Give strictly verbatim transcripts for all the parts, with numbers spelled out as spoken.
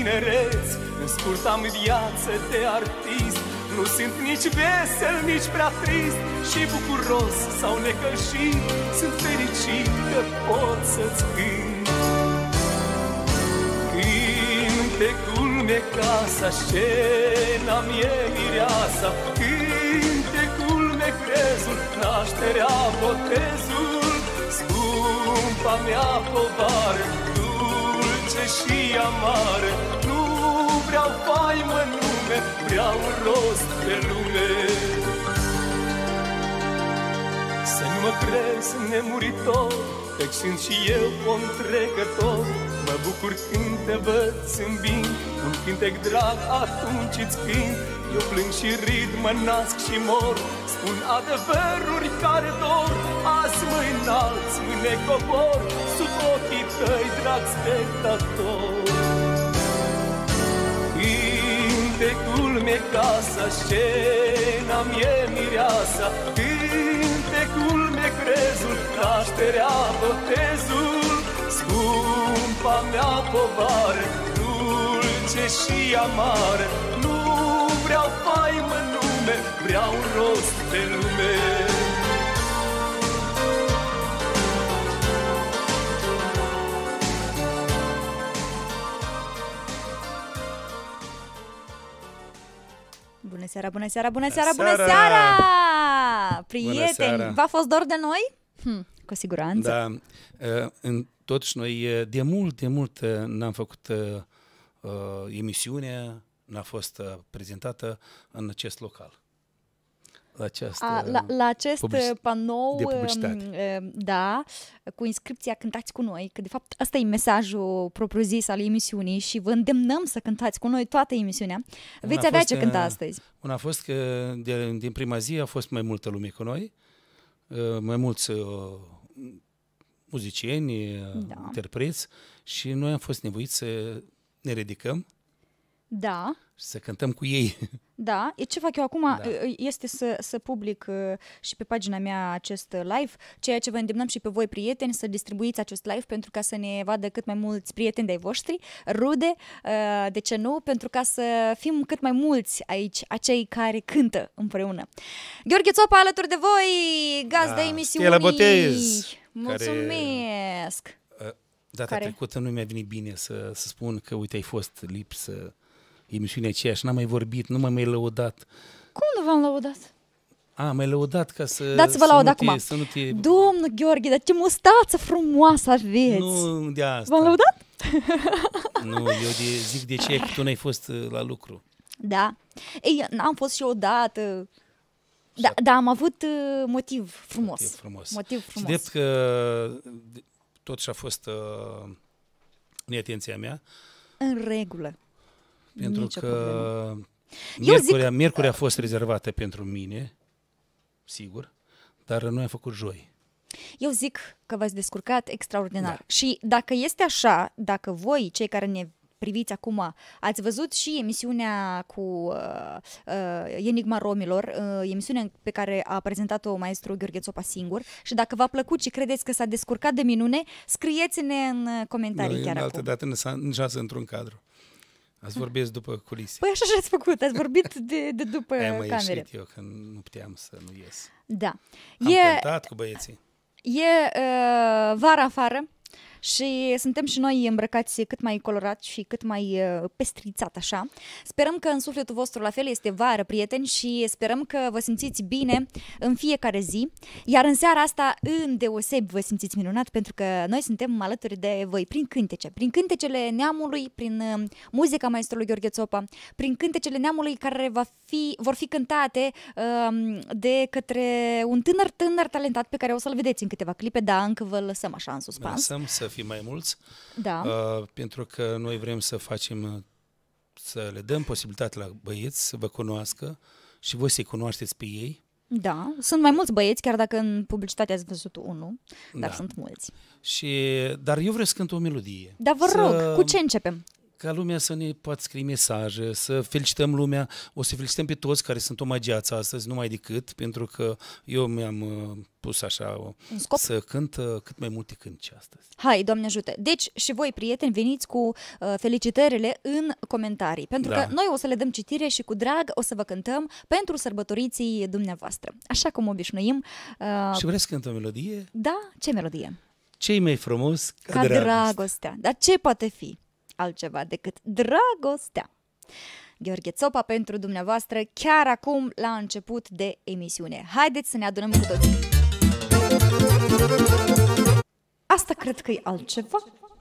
tinereți, în scurta viață de artist. Nu sunt nici vesel, nici prea trist, și bucuros sau necășit. Sunt fericit că pot să-ți cânt. Cântecul mi-e casa, scena mi-e mireasa. Cântecul mi-e crezul, nașterea, botezul. Scumpa mea povară, dulce și amară. Nu vreau faimă în lume, vreau rost pe lume. Să nu mă crezi nemuritor, căci sunt și eu om trecător. Mă bucur când te văd zâmbind, un cântec drag atunci îți cânt. Eu plâng și rid, mă nasc și mor, spun adevăruri care dor. Azi mă înalți, mâine cobor, sub ochii tăi, drag spectator. Cântecul mi-e casa, scena mi-e mireasa. Cântecul mi-e crezul, nașterea, botezul. Scumpa mea povară, dulce și amară. Nu vreau faimă în lume, vreau rost pe lume. Bună seara, bună seara, bună seara, bună seara! Bună seara! Prieteni, v-a fost dor de noi? Hm, cu siguranță. Da, în, totuși noi de mult, de mult n-am făcut uh, emisiunea, n-a fost uh, prezentată în acest local. La, această, A, la, la acest panou, de publicitate. Da, cu inscripția Cântați cu noi, că de fapt ăsta e mesajul propriu-zis al emisiunii și vă îndemnăm să cântați cu noi toată emisiunea. Veți una avea ce cânta astăzi. Una a fost că de, din prima zi a fost mai multă lume cu noi, mai mulți muzicieni, da, interpreți, și noi am fost nevoiți să ne ridicăm. Da. Să cântăm cu ei. Da, e ce fac eu acum, da, este să, să public uh, și pe pagina mea acest live, ceea ce vă îndemnăm și pe voi, prieteni, să distribuiți acest live pentru ca să ne vadă cât mai mulți prieteni de-ai voștri, rude, uh, de ce nu, pentru ca să fim cât mai mulți aici, acei care cântă împreună. Gheorghe Țopa alături de voi, gazda da, emisiunii. Stella Botez. Mulțumesc. Care, data care... trecută nu mi-a venit bine să, să spun că, uite, ai fost lipsă emisiunea aceea și n-am mai vorbit, nu m-am mai lăudat. Cum nu v-am lăudat? A, m-ai lăudat ca să... Dați-vă laud acum. Să nu te... Domnul Gheorghe, dar ce mustață frumoasă aveți! Nu, de asta. V-am lăudat? Nu, eu de, zic de ce că tu n-ai fost la lucru. Da. Ei, n-am fost și odată. Da, da, am avut uh, motiv frumos. Motiv frumos. Motiv frumos. Și drept că totuși a fost uh, neatenția mea. În regulă. Pentru Nicio că miercurea, zic... miercurea a fost rezervată pentru mine, sigur, dar noi am făcut joi. Eu zic că v-ați descurcat extraordinar. Da. Și dacă este așa, dacă voi, cei care ne priviți acum, ați văzut și emisiunea cu uh, uh, Enigma Romilor, uh, emisiunea pe care a prezentat-o maestru Gheorghe Țopa singur, și dacă v-a plăcut și credeți că s-a descurcat de minune, scrieți-ne în comentarii. No, chiar în acum. altă dată în șase într-un cadru. Ați vorbesc după culise. Păi așa și-ați făcut, ați vorbit de, de după camere. Am camere. eu că nu puteam să nu ies. Da. Am e, cântat cu băieții. E uh, vara afară și suntem și noi îmbrăcați cât mai colorat și cât mai uh, pestrițat așa. Sperăm că în sufletul vostru la fel este vară, prieteni, și sperăm că vă simțiți bine în fiecare zi. Iar în seara asta, îndeosebi, vă simțiți minunat, pentru că noi suntem alături de voi prin cântece, prin cântecele neamului, prin uh, muzica maestrului Gheorghe Țopa, prin cântecele neamului care va fi, vor fi cântate uh, de către un tânăr, tânăr talentat pe care o să-l vedeți în câteva clipe, dar încă vă lăsăm așa în suspans. Lăsăm să fie mai mulți, da. uh, pentru că noi vrem să facem, să le dăm posibilitatea la băieți să vă cunoască și voi să-i cunoașteți pe ei. Da, sunt mai mulți băieți, chiar dacă în publicitate ați văzut unul, dar da, sunt mulți. Și, dar eu vreau să cânt o melodie. Dar vă să... rog, cu ce începem? ca lumea să ne poată scrie mesaje, să felicităm lumea, o să felicităm pe toți care sunt omagiați astăzi, numai decât, pentru că eu mi-am uh, pus așa să cânt uh, cât mai multe cântice astăzi. Hai, Doamne ajută! Deci și voi, prieteni, veniți cu uh, felicitările în comentarii, pentru Da. că noi o să le dăm citire și cu drag o să vă cântăm pentru sărbătoriții dumneavoastră. Așa cum obișnuim. Uh, Și vreți să cânt o melodie? da? Ce melodie? Ce-i mai frumos ca, Ca dragoste? dragostea. Dar ce poate fi altceva decât dragostea? Gheorghe Țopa pentru dumneavoastră chiar acum la început de emisiune. Haideți să ne adunăm cu toții. Asta cred că e altceva.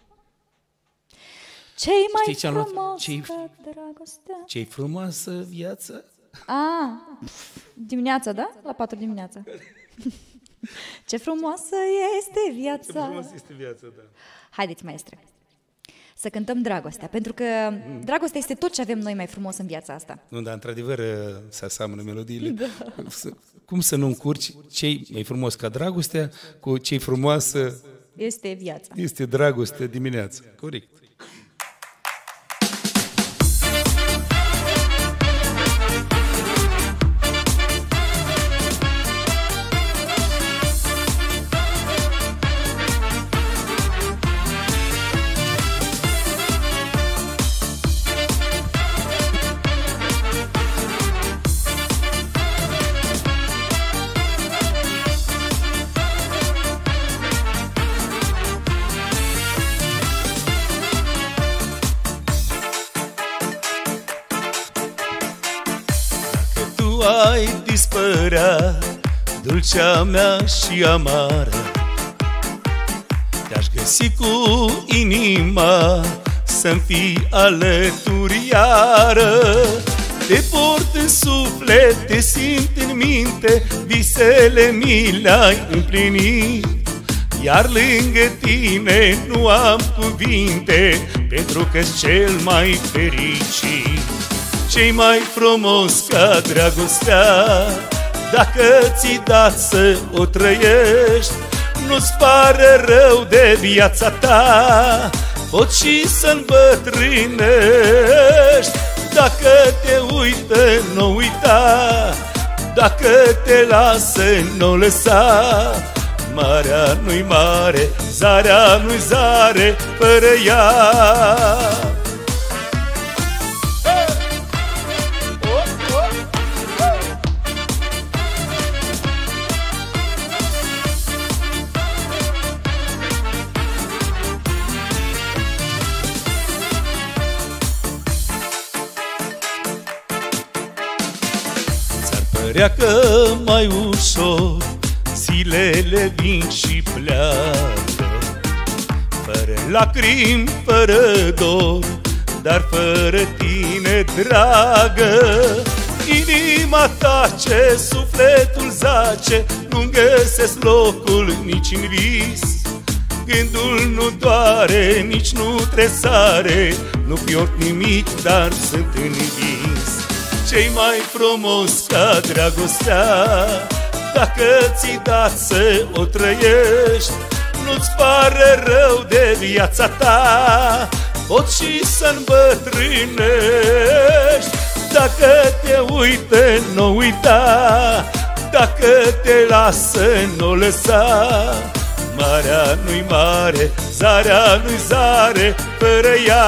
Ce-i mai Știi ce am luat? frumos Ce-i- ca dragostea? Ce-i frumoasă viața? A, dimineața, da? La patru dimineața. Ce frumoasă este viața. este viața, da. Haideți, maestre, să cântăm dragostea, pentru că dragostea este tot ce avem noi mai frumos în viața asta. Nu, dar într-adevăr se aseamănă melodiile. Da. Cum să nu încurci ce-i mai frumos ca dragostea cu ce-i frumoasă Este viața. este dragostea dimineața. Corect. Ai dispărea, dulcea mea și amară, te-aș găsi cu inima să-mi fii alături iară. Te port în suflet, te simt în minte, visele mi le-ai împlinit. Iar lângă tine nu am cuvinte, pentru că-s cel mai fericit. Ce-i mai frumos ca dragostea, dacă ți-i dat să o trăiești, nu-ți pare rău de viața ta, poți și să-nbătrânești. Dacă te uită, nu uita, dacă te lasă, nu lăsa. Marea nu-i mare, zarea nu-i zare, fără ea. Părea că mai ușor zilele vin și pleacă, fără lacrimi, fără dor, dar fără tine, dragă. Inima tace, sufletul zace, nu găsesc locul nici în vis. Gândul nu doare, nici nu tresare, nu pierd nimic, dar sunt învins. Ce-i mai frumos ca dragostea, dacă ți-i dat să o trăiești, nu-ți pare rău de viața ta, poți și să-nbătrânești. Dacă te uită, nu uita, dacă te lasă, nu lăsa. Marea nu-i mare, zarea nu-i zare, fără ea.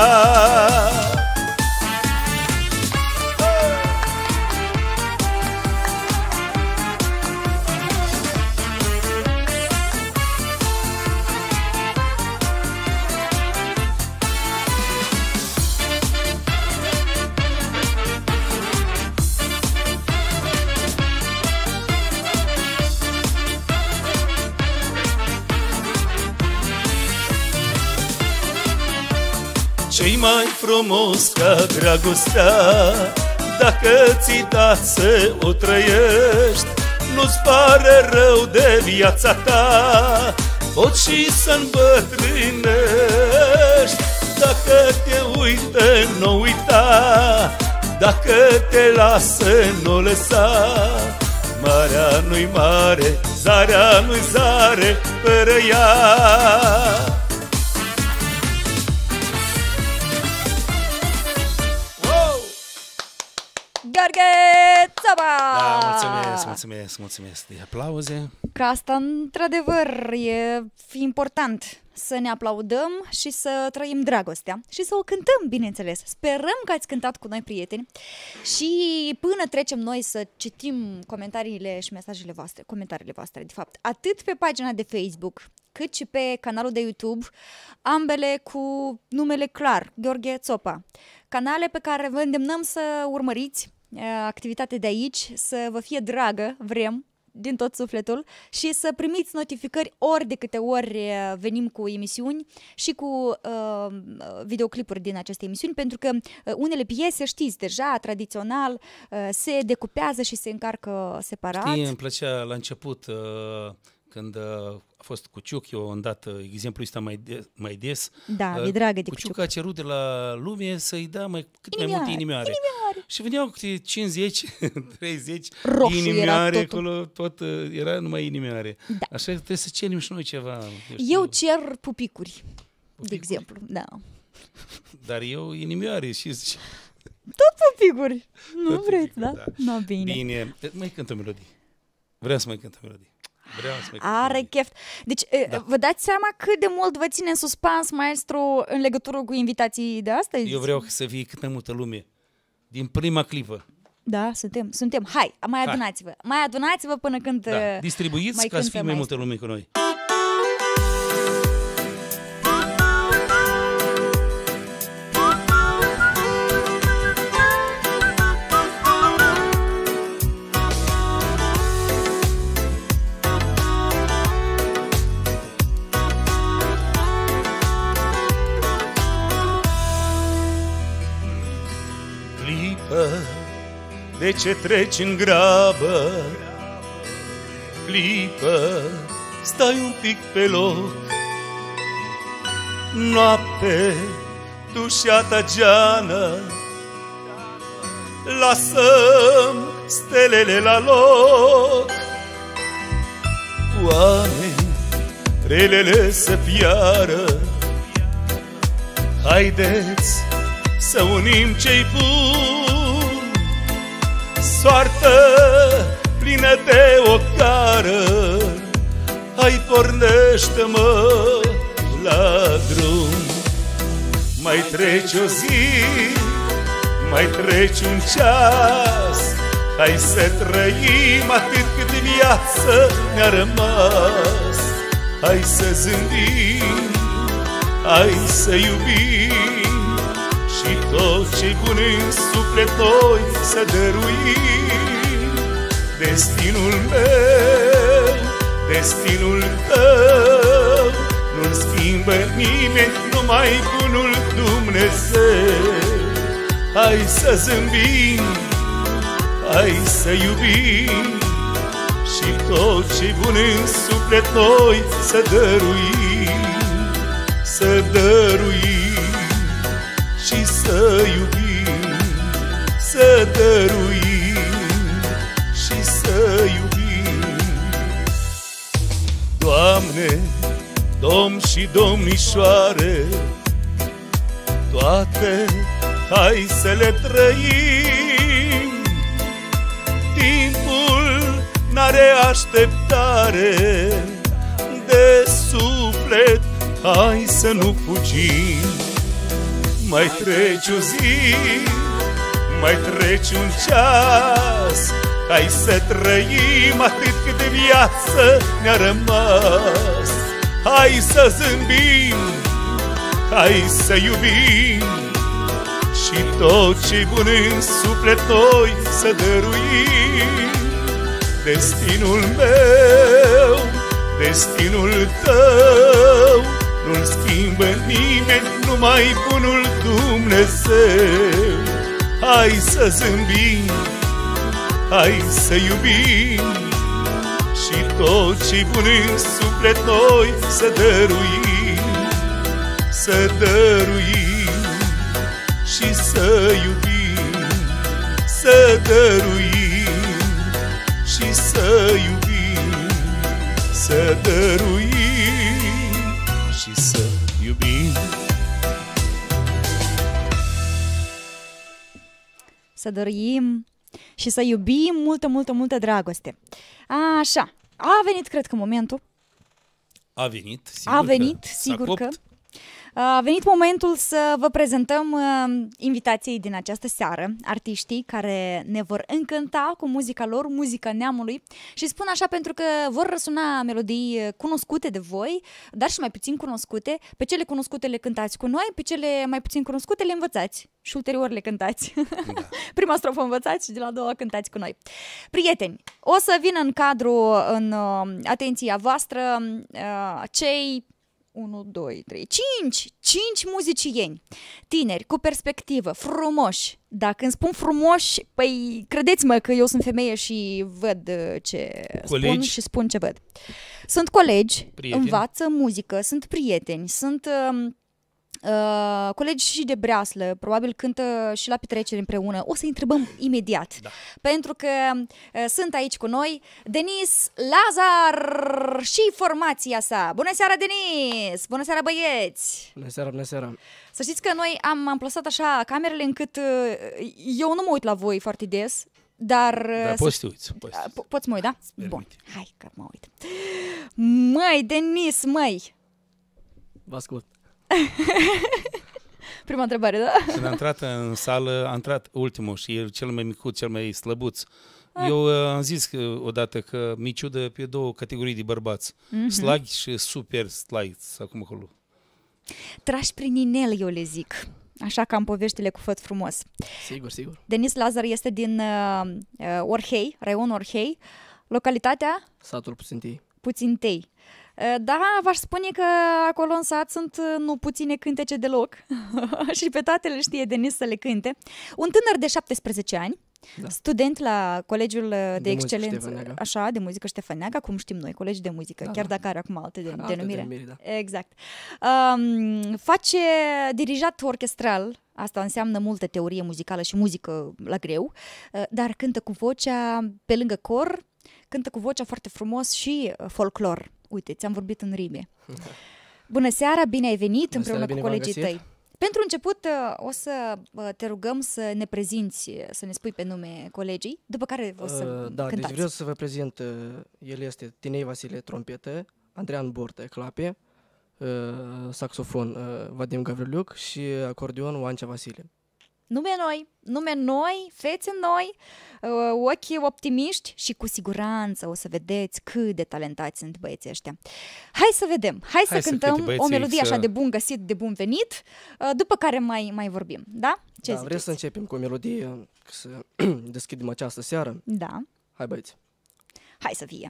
Ce-i mai frumos ca dragostea, dacă ți-i dat să o trăiești, nu-ți pare rău de viața ta, poți și să-nbătrânești. Dacă te uită, nu uita, dacă te lasă, nu lăsa. Marea nu-i mare, zarea nu-i zare, fără ea. Gheorghe Țopa! Da, mulțumesc, mulțumesc, mulțumesc de aplauze. Că asta, într-adevăr, e important să ne aplaudăm și să trăim dragostea și să o cântăm, bineînțeles. Sperăm că ați cântat cu noi, prieteni, și până trecem noi să citim comentariile și mesajele voastre, comentariile voastre, de fapt, atât pe pagina de Facebook, cât și pe canalul de YouTube, ambele cu numele clar, Gheorghe Țopa. Canale pe care vă îndemnăm să urmăriți activitatea de aici, să vă fie dragă, vrem, din tot sufletul, și să primiți notificări ori de câte ori venim cu emisiuni și cu uh, videoclipuri din aceste emisiuni, pentru că uh, unele piese, știți deja, tradițional, uh, se decupează și se încarcă separat. Știi, îmi plăcea la început, uh, când uh, a fost Cuciuc, eu am dat uh, exemplul ăsta mai, de, mai des. Da, uh, mi-e dragă de Cuciuc Cuciuc. a cerut de la lume să-i dea mai, cât Inimioare, mai multe inimioare. inimioare. Și veneau câte cincizeci, treizeci Roșu inimioare, era totul. acolo tot uh, era numai inimioare. Da. Așa că trebuie să cerem și noi ceva. Eu, Eu cer pupicuri, de exemplu. Da. Dar eu inimioare și zice, Tot pupicuri. Nu Tot vreți, pupicuri, da? da. No, bine. bine, mai cânt o melodie. Vreau să mai cânt o melodie. Vreau să mai cânt o Are melodie. chef. Deci, da. Vă dați seama cât de mult vă ține în suspans, maestru, în legătură cu invitații de astăzi? Eu vreau să fie cât mai multă lume. Din prima clipă. Da, suntem, suntem. Hai, mai Hai. adunați-vă. Mai adunați-vă până când Da. uh, Distribuiți mai ca să cântă fie mai multă maestru. lume cu noi. Clipă, de ce treci în grabă? Clipă, stai un pic pe loc. Noapte, dușata geană, lasăm stelele la loc. Oameni, relele să piară, haideți să unim ce-i bun. Soartă plină de ocară, hai pornește-mă la drum. Mai treci o zi, mai treci un ceas, hai să trăim atât cât viață ne-a rămas. Hai să zâmbim, hai să iubim, și tot ce-i bun în suflet noi să dăruim. Destinul meu, destinul tău, nu-l schimbă nimeni, numai bunul Dumnezeu. Hai să zâmbim, hai să iubim, și tot ce-i bun în suflet noi să dăruim. Să dăruim și să iubim, să dăruim și să iubim. Doamne, domn și domnișoare, toate hai să le trăim. Timpul n-are așteptare, de suflet hai să nu fugim. Mai treci o zi, mai treci un ceas, hai să trăim atât cât de viață ne-a rămas. Hai să zâmbim, hai să iubim, și tot ce-i bun în suflet noi să dăruim. Destinul meu, destinul tău, nu-l schimbă nimeni, numai bunul Dumnezeu. Hai să zâmbim, hai să iubim, și tot ce-i bun în suflet noi să dăruim. Să dăruim și să iubim, să dăruim și să iubim, să dăruim și să iubim. Să dăruim și să iubim multă, multă, multă dragoste. Așa, a venit, cred că, momentul. A venit, sigur A venit, că sigur că. copt. A venit momentul să vă prezentăm uh, invitației din această seară, artiștii care ne vor încânta cu muzica lor, muzica neamului, și spun așa pentru că vor răsuna melodii cunoscute de voi, dar și mai puțin cunoscute. Pe cele cunoscute le cântați cu noi, pe cele mai puțin cunoscute le învățați și ulterior le cântați. Da. Prima strofă învățați și de la a doua cântați cu noi. Prieteni, o să vină în cadru, în uh, atenția voastră, uh, cei unu, doi, trei, cinci, cinci muzicieni, tineri, cu perspectivă, frumoși. Dacă când spun frumoși, păi credeți-mă că eu sunt femeie și văd ce colegi. Spun și spun ce văd. Sunt colegi, prieteni. Învață muzică, sunt prieteni, sunt uh, uh, colegi și de breaslă, probabil cântă și la petrecere împreună. O să-i întrebăm imediat, da. Pentru că uh, sunt aici cu noi Denis Lazar și formația sa. Bună seara, Denis! Bună seara, băieți! Bună seara, bună seara! Să știți că noi am amplasat așa camerele încât uh, eu nu mă uit la voi foarte des, dar... Da, poți să te uiți. Poți, po- poți mă uit, da? Bun, hai că mă uit. Măi, Denis, măi! Vă ascult. Prima întrebare, da? Când a intrat în sală, a intrat ultimul și e cel mai micuț, cel mai slăbuț. Eu uh, am zis că, odată că mi ciudă pe două categorii de bărbați. Mm-hmm. Slagi și super slagi, acum acolo. Trași prin inel, eu le zic. Așa ca în poveștile cu făt frumos. Sigur, sigur. Denis Lazar este din uh, uh, Orhei, raionul Orhei. Localitatea? Satul Puțintei. Puțintei. Da, v-aș spune că acolo în sat sunt nu puține cântece deloc și pe toate le știe Denis să le cânte. Un tânăr de șaptesprezece ani, da. Student la Colegiul de, de Excelență, așa, de muzică Ștefăneaga, cum știm noi, colegi de muzică, da, chiar da. Dacă are acum alte de, alte denumire. denumire da. Exact. Um, face dirijat orchestral, asta înseamnă multă teorie muzicală și muzică la greu, dar cântă cu vocea, pe lângă cor, cântă cu vocea foarte frumos și folclor. Uite, ți-am vorbit în rime. Bună seara, bine ai venit. Bună împreună seara, cu colegii tăi. Pentru început o să te rugăm să ne prezinți, să ne spui pe nume colegii, după care o să uh, Da, cântați. Deci vreau să vă prezint, el este Tinei Vasile, trompetă, Andrean Bortă, clape, uh, saxofon, uh, Vadim Gavriliuc și acordeon, Oancea Vasile. Nume noi, nume noi, fețe noi, ochi optimiști și cu siguranță o să vedeți cât de talentați sunt băieții ăștia. Hai să vedem, hai, hai să, să cântăm o melodie așa de bun găsit, de bun venit, după care mai, mai vorbim, da? Ce da, vreau să începem cu o melodie, să deschidem această seară. Da. Hai băieți. Hai să fie.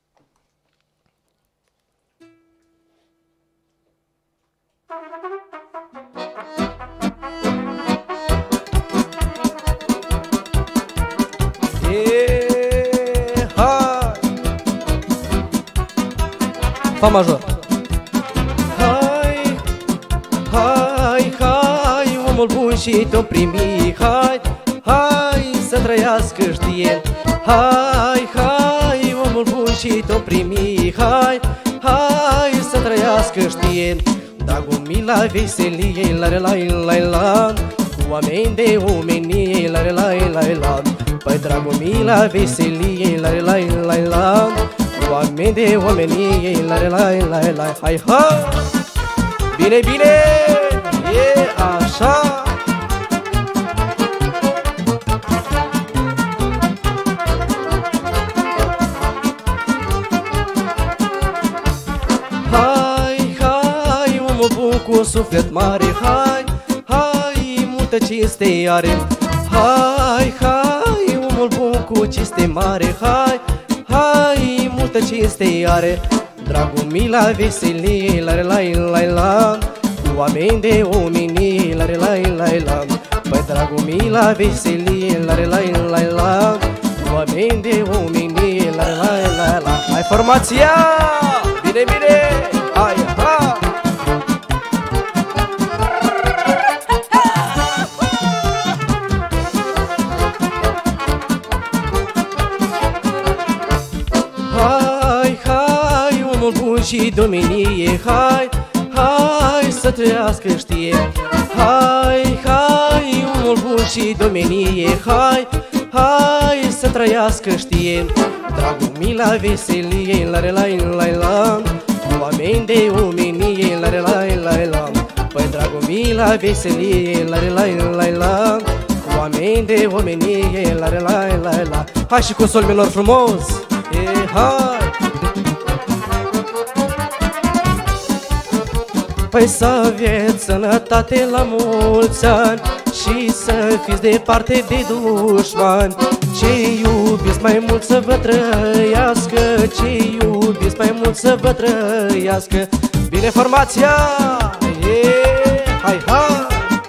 Fa major. Hai, hai, hai, omul bun și te-o primi. Hai, hai, să trăiască știe. Hai, hai, omul bun și te-o primi. Hai, hai, să trăiască știe. Dragul mila veselie, la la la la, cu oameni de omenie, la la la la. Păi dragul mila veselie, la la la la, oameni de omenie, la la la la. Hai, hai! Bine, bine! E așa! Hai, hai, omul bun cu suflet mare. Hai, hai, multă cinste are. Hai, hai, omul bun cu cinste mare. Hai, hai, multă cinste are. Dragul mila veselie, la la la la, cu oameni de omenie, la la la la. Păi dragul mila veselie, la la la la, cu oameni de omenie, la la la la. Hai formația! Bine, bine! Hai, ha! Și domenie, hai, hai, să trăiască știe. Hai, hai, omul bun și domenie, hai, hai, să trăiască știind dragul, mila, veselie, la la la la, oameni de omenie, la la la la. Păi dragul, mila, veselie, la la la la, oameni de omenie, la la la la. Hai și cu sol minor frumos, e hai. Păi să aveți sănătate la mulți ani și să fiți departe de dușmani. Ce iubiți mai mult să vă trăiască, ce iubiți mai mult să vă trăiască. Bine formația, e, hai, hai.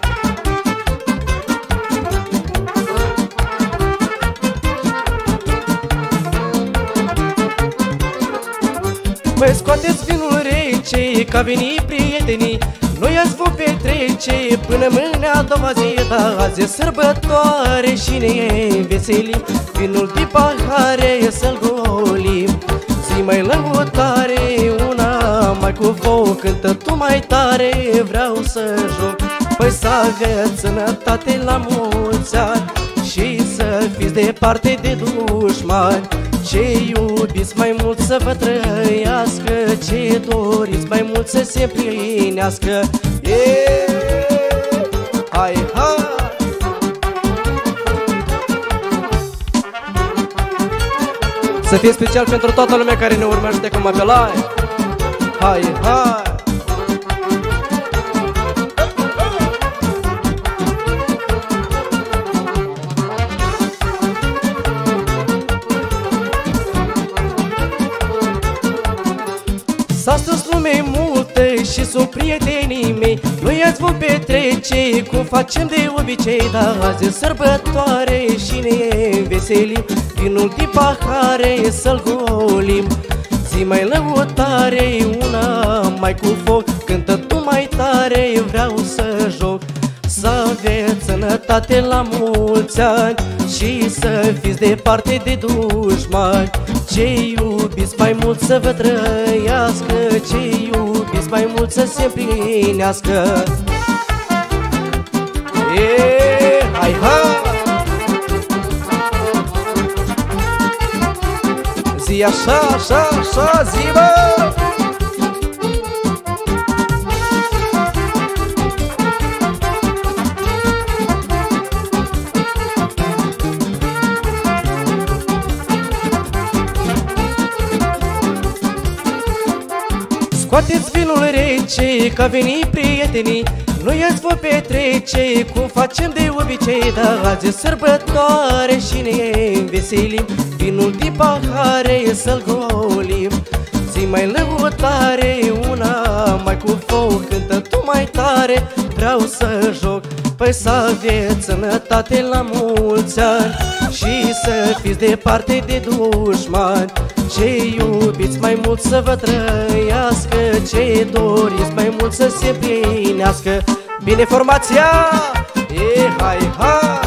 Păi scoateți vinul rece, că a venit prietenii, noi azi vom petrece până mâine a doua zi. Da, azi e sărbătoare și ne veselim, vinul de pahare să-l golim. Zi mai lăutare, una mai cu foc, cântă tu mai tare, vreau să joc. Păi să aveți sănătate la mulți ani și să fiți departe de dușmani. Ce iubiți mai mult să vă trăiască, ce doriți mai mult să se împlinească. Hai, hai! Să fie special pentru toată lumea care ne urmărește acum pe live. Hai, hai! S-a strâns lume multă și sunt prietenii mei, noi azi vom petrece cum facem de obicei. Dar azi e sărbătoare și ne veselim, vinul de pahare să-l golim. Zi mai lăutare, una mai cu foc, cântă tu mai tare, vreau să joc. Să aveți sănătate la mulți ani și să fiți departe de dușmani. Ce iubiți mai mult să vă trăiască, ce iubiți mai mult să se împlinească. E, hai, hai! Zi așa, așa, așa, zi, bă! Scoateți vinul rece, că a venit prietenii, noi azi vom petrece cum facem de obicei. Dar azi e sărbătoare și ne veselim, vinul de pahare să-l golim. Zi mai lăutare, una mai cu foc, cântă tu mai tare, vreau să joc. Păi să aveți sănătate la mulți ani și să fiți departe de dușmani. Ce iubiți mai mult să vă trăiască, ce doriți mai mult să se împlinească. Bine formația, e, hai, hai!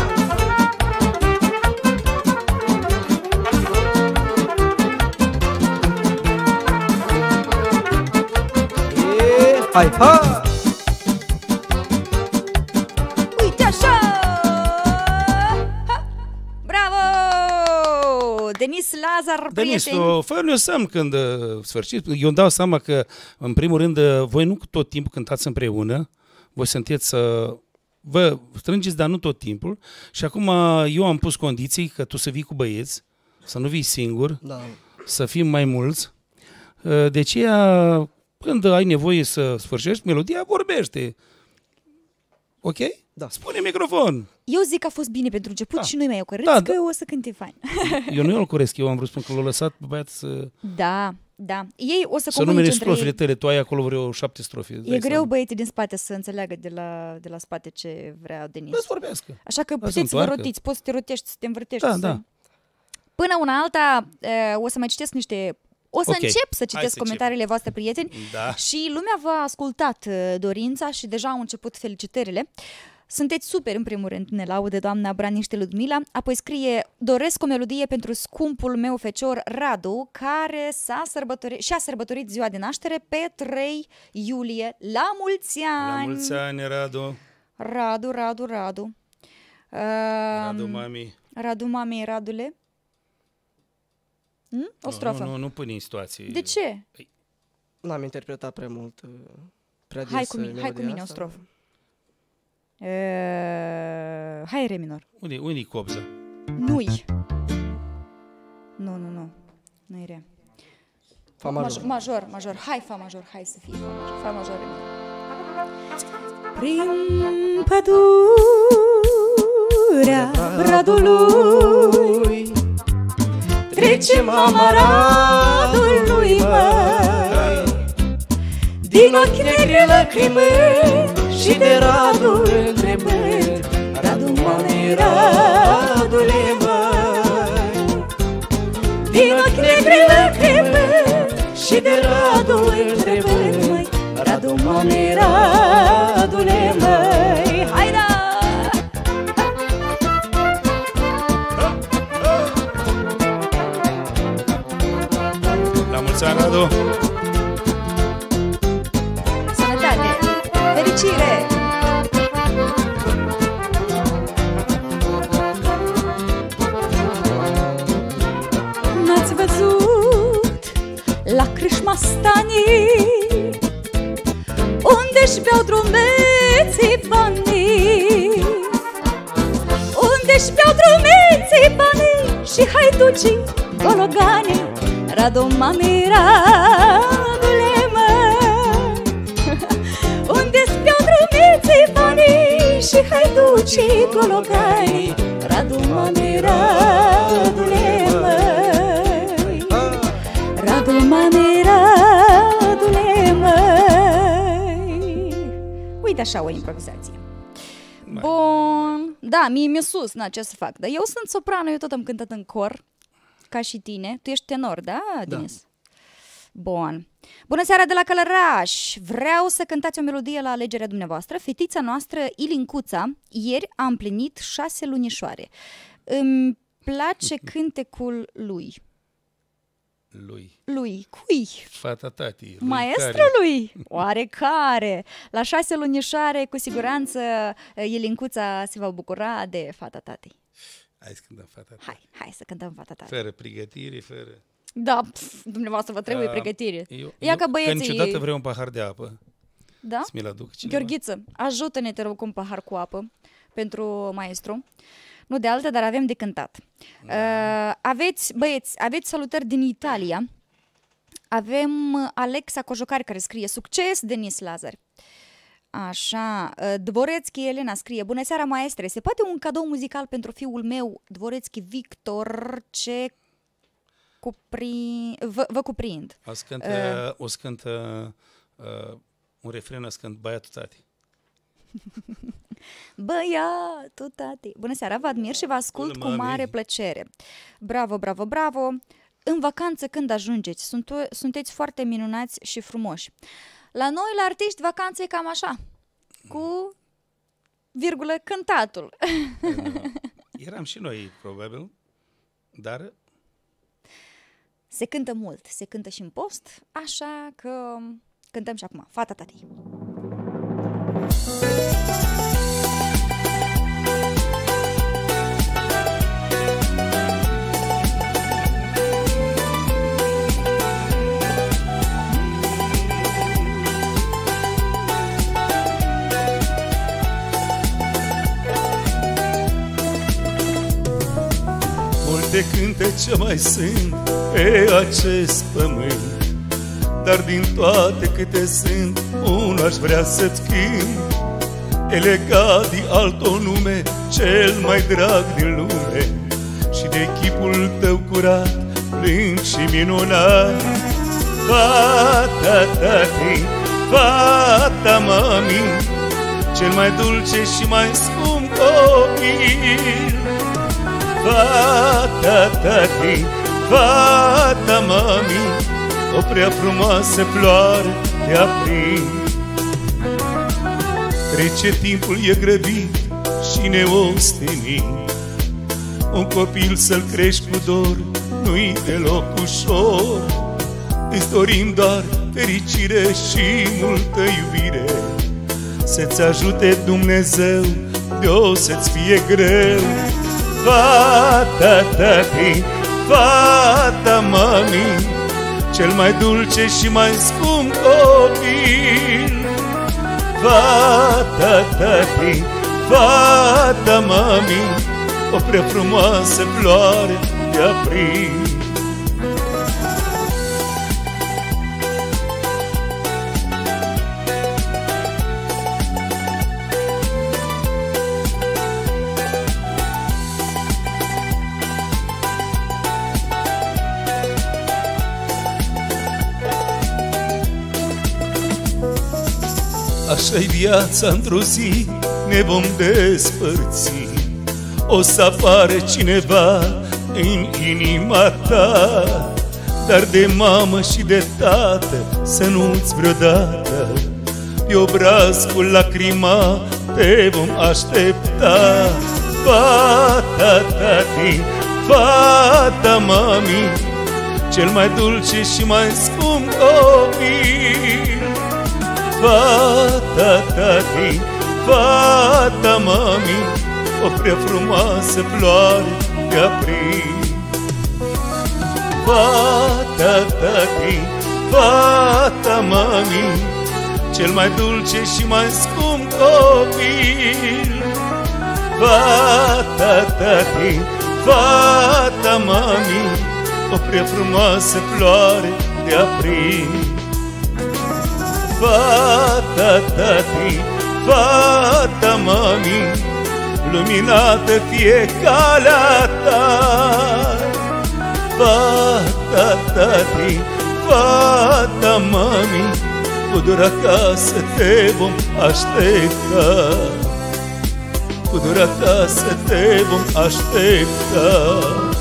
E, hai, hai! Uite așa! Ha! Bravo! Denis Lazar, Denis, prieteni. fă-ne semn când uh, sfârșiți. Eu îmi dau seama că, în primul rând, uh, voi nu tot timpul cântați împreună, voi sunteți să uh, vă strângeți, dar nu tot timpul. Și acum uh, eu am pus condiții că tu să vii cu băieți, să nu vii singur, Da. să fim mai mulți. Uh, de aceea, când ai nevoie să sfârșești melodia, vorbește. Ok? Da. Spune microfon. Eu zic că a fost bine pentru început Da. și nu-i mai ocărâți Da, că da. o să cânte fain. Eu nu-i coresc, eu am vrut să spun că l-au lăsat pe băiat să, Da, da. Ei o să să numere comunice între strofele ei. tale. Tu ai acolo vreo șapte strofe. îți dai E greu seama. băieții din spate să înțeleagă de la, de la spate ce vrea Denis. Să vorbească. Așa că să puteți să vă întoarcă. rotiți, poți să te rotești, să te învârtești. Da, să... da. Până una alta, e, o să mai citesc niște... O să Ok. încep să Hai citesc să comentariile voastre, prieteni. Da. Și lumea v-a ascultat e, dorința și deja au început felicitările. Sunteți super, în primul rând, ne laude doamna Braniște Ludmila. Apoi scrie: doresc o melodie pentru scumpul meu fecior Radu, care s-a sărbătorit și a sărbătorit ziua de naștere pe trei iulie. La mulți ani! La mulți ani, Radu. Radu, Radu, Radu. Uh, Radu, mami. Radu, mami, Radule. Hm? O strofă. Nu, nu, nu pune în situații. De ce? N-am interpretat prea mult, prea des Hai cu mine, hai cu mine o asta. strofă. E... Hai re minor. Unde, unde-i copza? Nu-i. Nu, nu, nu. Nu-i re. Fa major. Major, major. Hai fa major, hai să fie fa major. Fa major re minor. Prin pădurea Bradului trecem amaradului, măi, din ochi negri lăcrimând și de Radul întrebând, Radu, mami, Radule, măi, din ochi negri lăcrimând și de Radul întrebând, măi, Radu, mami, Radule, măi. Hai da! La mulți ani, Radu! Sănătate! Fericire! N-ați văzut la crâșma stanii unde-și beau drumeții banii, unde-și beau drumeții banii și haiducii gologanii, Radu, mami, Radule, măi, unde-și beau drumeții banii și haiducii gologanii, Radu, mami, Radule, măi, Radu, mami, Radule, măi. Uite așa o improvizație. Bun. Da, mie mi-e sus, na, ce să fac. Dar eu sunt soprană, eu tot am cântat în cor, ca și tine. Tu ești tenor, da, Denis? Da. Bun. Bună seara de la Călăraș! Vreau să cântați o melodie la alegerea dumneavoastră. Fetița noastră, Ilincuța, ieri a împlinit șase lunișoare. Îmi place cântecul lui. Lui. Lui. Cui? Fata tatii. Maestrului? Oarecare. La șase lunișoare, cu siguranță, Ilincuța se va bucura de fata tatei. Hai să cântăm fata tatei. Hai, hai să cântăm fata tatei. Fără pregătire, fără... Da, pf, dumneavoastră vă trebuie Uh, pregătire. Eu, Ia eu, ca băieții... Că niciodată vreau un pahar de apă. Da? Să mi-l aduc cineva. Gheorghiță, ajută-ne, te rog, cu un pahar cu apă pentru maestru. Nu de altă, dar avem de cântat. Da. Uh, aveți, băieți, aveți salutări din Italia. Avem Alexa Cojocari care scrie succes, Denis Lazar. Așa, Dvorețchi Elena scrie: bună seara, maestre, se poate un cadou muzical pentru fiul meu, Dvorețchi Victor, ce cupri... vă, vă cuprind? O să cântă, uh. o să cântă uh, un refren, o să cânt Băiatul tati. Băiatul tati. Bună seara, vă admir și vă ascult cu mare plăcere. Bravo, bravo, bravo. În vacanță când ajungeți, sunt, sunteți foarte minunați și frumoși. La noi, la artiști, vacanța e cam așa, cu virgulă cântatul. Eram și noi, probabil, dar... Se cântă mult, se cântă și în post, așa că cântăm și acum. Fata tatei. Multe cântece mai sunt pe acest pământ, dar din toate câte sunt, unul aș vrea să-ți cânt. E legat de alt o nume, cel mai drag din lume, și de chipul tău curat, plâng și minunat. Fata tati, fata mami, cel mai dulce și mai scump copil. Fata tati, fata mami, o prea frumoasă floare de april. Trece timpul, e grăbit și neostenit, un copil să-l crești cu dor nu-i deloc ușor. Îți dorim doar fericire și multă iubire, să-ți ajute Dumnezeu de o să-ți fie greu. Fata tati, fata mami, cel mai dulce și mai scump copil. Fata tati, fata mami, o prea frumoasă floare de april. Așa-i viața, într-o zi ne vom despărți. O să apară cineva în inima ta, dar de mamă și de tată să nu-ți vreodată. Pe obraz cu lacrima te vom aștepta. Fata tati, fata mami, cel mai dulce și mai scump copil. Fata tati, fata mami, o prea frumoasă floare de april. Fata tati, fata mami, cel mai dulce și mai scump copil. Fata tati, fata mami, o prea frumoasă floare de april. Fata tati, fata mami, luminată fie calea ta. Fata tati, fata mami, cu dor acasă te vom aștepta. Cu dor acasă te vom aștepta.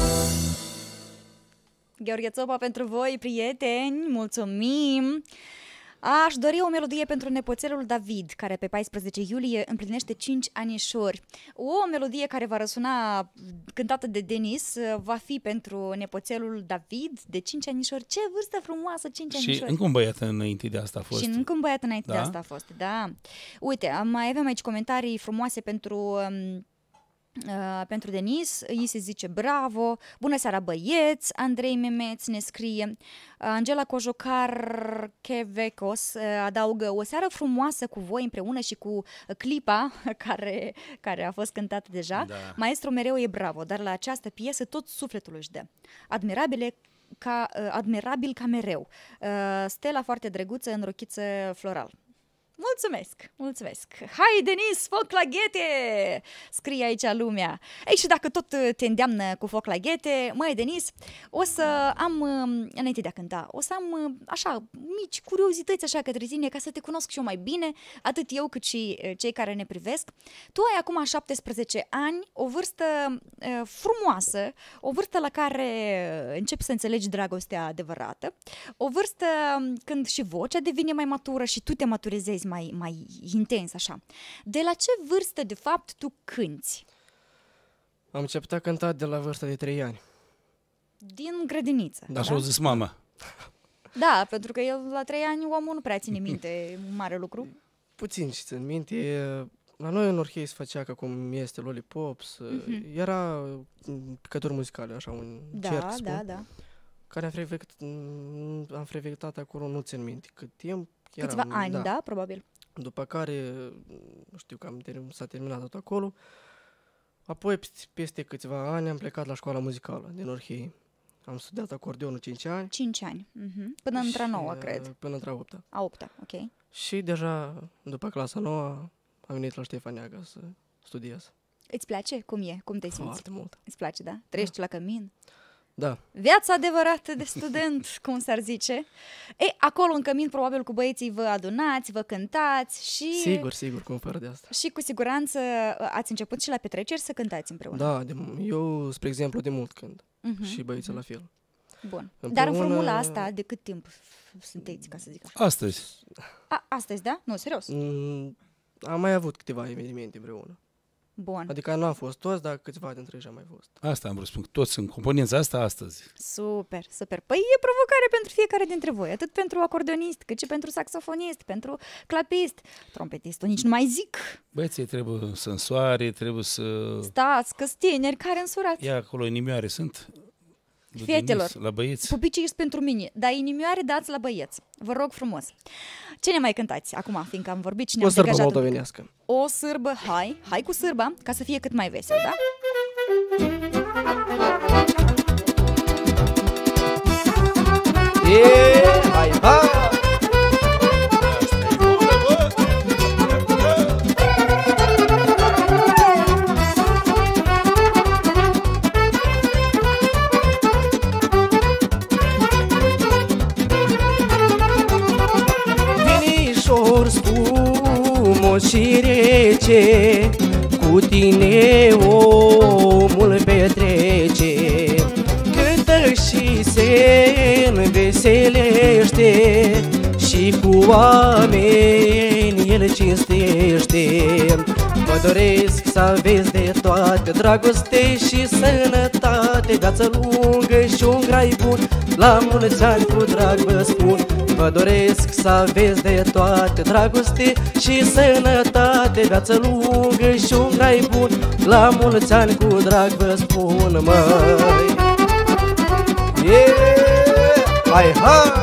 Gheorghe Țopa pentru voi, prieteni, mulțumim! Aș dori o melodie pentru nepoțelul David, care pe paisprezece iulie împlinește cinci anișori. O melodie care va răsuna cântată de Denis va fi pentru nepoțelul David de cinci anișori. Ce vârstă frumoasă, cinci anișori! Și încă un băiat înainte de asta a fost. Și încă un băiat înainte da? de asta a fost, da. Uite, mai avem aici comentarii frumoase pentru... Um, Uh, pentru Denis, îi se zice bravo, bună seara băieți, Andrei Memeț ne scrie, uh, Angela Cojocar Chevecos uh, adaugă o seară frumoasă cu voi împreună și cu clipa care, care a fost cântată deja, da. Maestru mereu e bravo, dar la această piesă tot sufletul își dă, admirabile ca, uh, admirabil ca mereu, uh, Stella foarte drăguță în rochiță floral. Mulțumesc, mulțumesc. Hai, Denis, foc la ghete! Scrie aici lumea. Ei, și dacă tot te îndeamnă cu foc la ghete, măi, Denis, o să am, înainte de a cânta, o să am, așa, mici curiozități așa către tine, ca să te cunosc și eu mai bine, atât eu cât și cei care ne privesc. Tu ai acum șaptesprezece ani, o vârstă uh, frumoasă, o vârstă la care începi să înțelegi dragostea adevărată, o vârstă când și vocea devine mai matură și tu te maturizezi mai, mai intens, așa. De la ce vârstă, de fapt, tu cânti? Am început a cânta de la vârsta de trei ani. Din grădiniță. Da, așa o zis mama. Da, pentru că el la trei ani omul nu prea ține minte un mare lucru. Puțin și țin minte. La noi în orchei se făcea ca cum este Lollipops. Uh-huh. Era picături muzicale, așa, un da, cerc, spun, da, da. care am frecventat, am frecventat acolo, nu țin minte cât timp. Câțiva Eram, ani, da. da, probabil. După care, nu știu că am term- s-a terminat tot acolo. Apoi, peste câțiva ani, am plecat la școala muzicală din Orhei. Am studiat acordeonul cinci ani. cinci ani. Uh-huh. Până într-a nouă, și, cred. Până într-a opta. A opta, ok. Și deja, după clasa nouă, am venit la Ștefaniaga să studiez. Îți place? Cum e? Cum te simți? Foarte mult. Îți place, da? Trăiești da. la cămin? Da. Viața adevărată de student, cum s-ar zice. Ei, acolo în cămin, probabil cu băieții vă adunați, vă cântați și... Sigur, sigur, cum fără de asta. Și cu siguranță ați început și la petreceri să cântați împreună. Da, de, eu, spre exemplu, de mult cânt. Uh-huh. Și băieții uh-huh. la fel. Bun. Împreună... Dar în formula asta, de cât timp sunteți, ca să zic așa? Astăzi. A, astăzi, da? Nu, serios. Mm, am mai avut câteva evenimente împreună. Bun. Adică nu am fost toți, dar câțiva dintre ei am mai fost. Asta am vrut să spun, toți în componența asta astăzi. Super, super. Păi e provocare pentru fiecare dintre voi, atât pentru acordeonist, cât și pentru saxofonist, pentru clapist, trompetistul, nici nu mai zic. Băieții trebuie să însoare, trebuie să... Stați, că tineri care însurați. Ia acolo inimioare sunt. Lui Fetelor, Denis, la băieți. pupicii sunt pentru mine, dar inimioare dați la băieți. Vă rog frumos. Ce ne mai cântați acum, fiindcă am vorbit și ne-am O sârbă degajat un pic? moldovenească. O sârbă, hai, hai cu sârba, ca să fie cât mai vesel, da? E, hai, hai! Vinișor spumos și rece, cu tine omul petrece. Cântă și se înveselește, și cu oameni el cinstește. Vă doresc să aveți de toate dragoste și sănătate, viață lungă și un grai bun, la mulți ani cu drag vă spun. Vă doresc să aveți de toate dragoste și sănătate, viață lungă și un grai bun, la mulți ani cu drag vă spun, măi. Yeah! Hai, hai!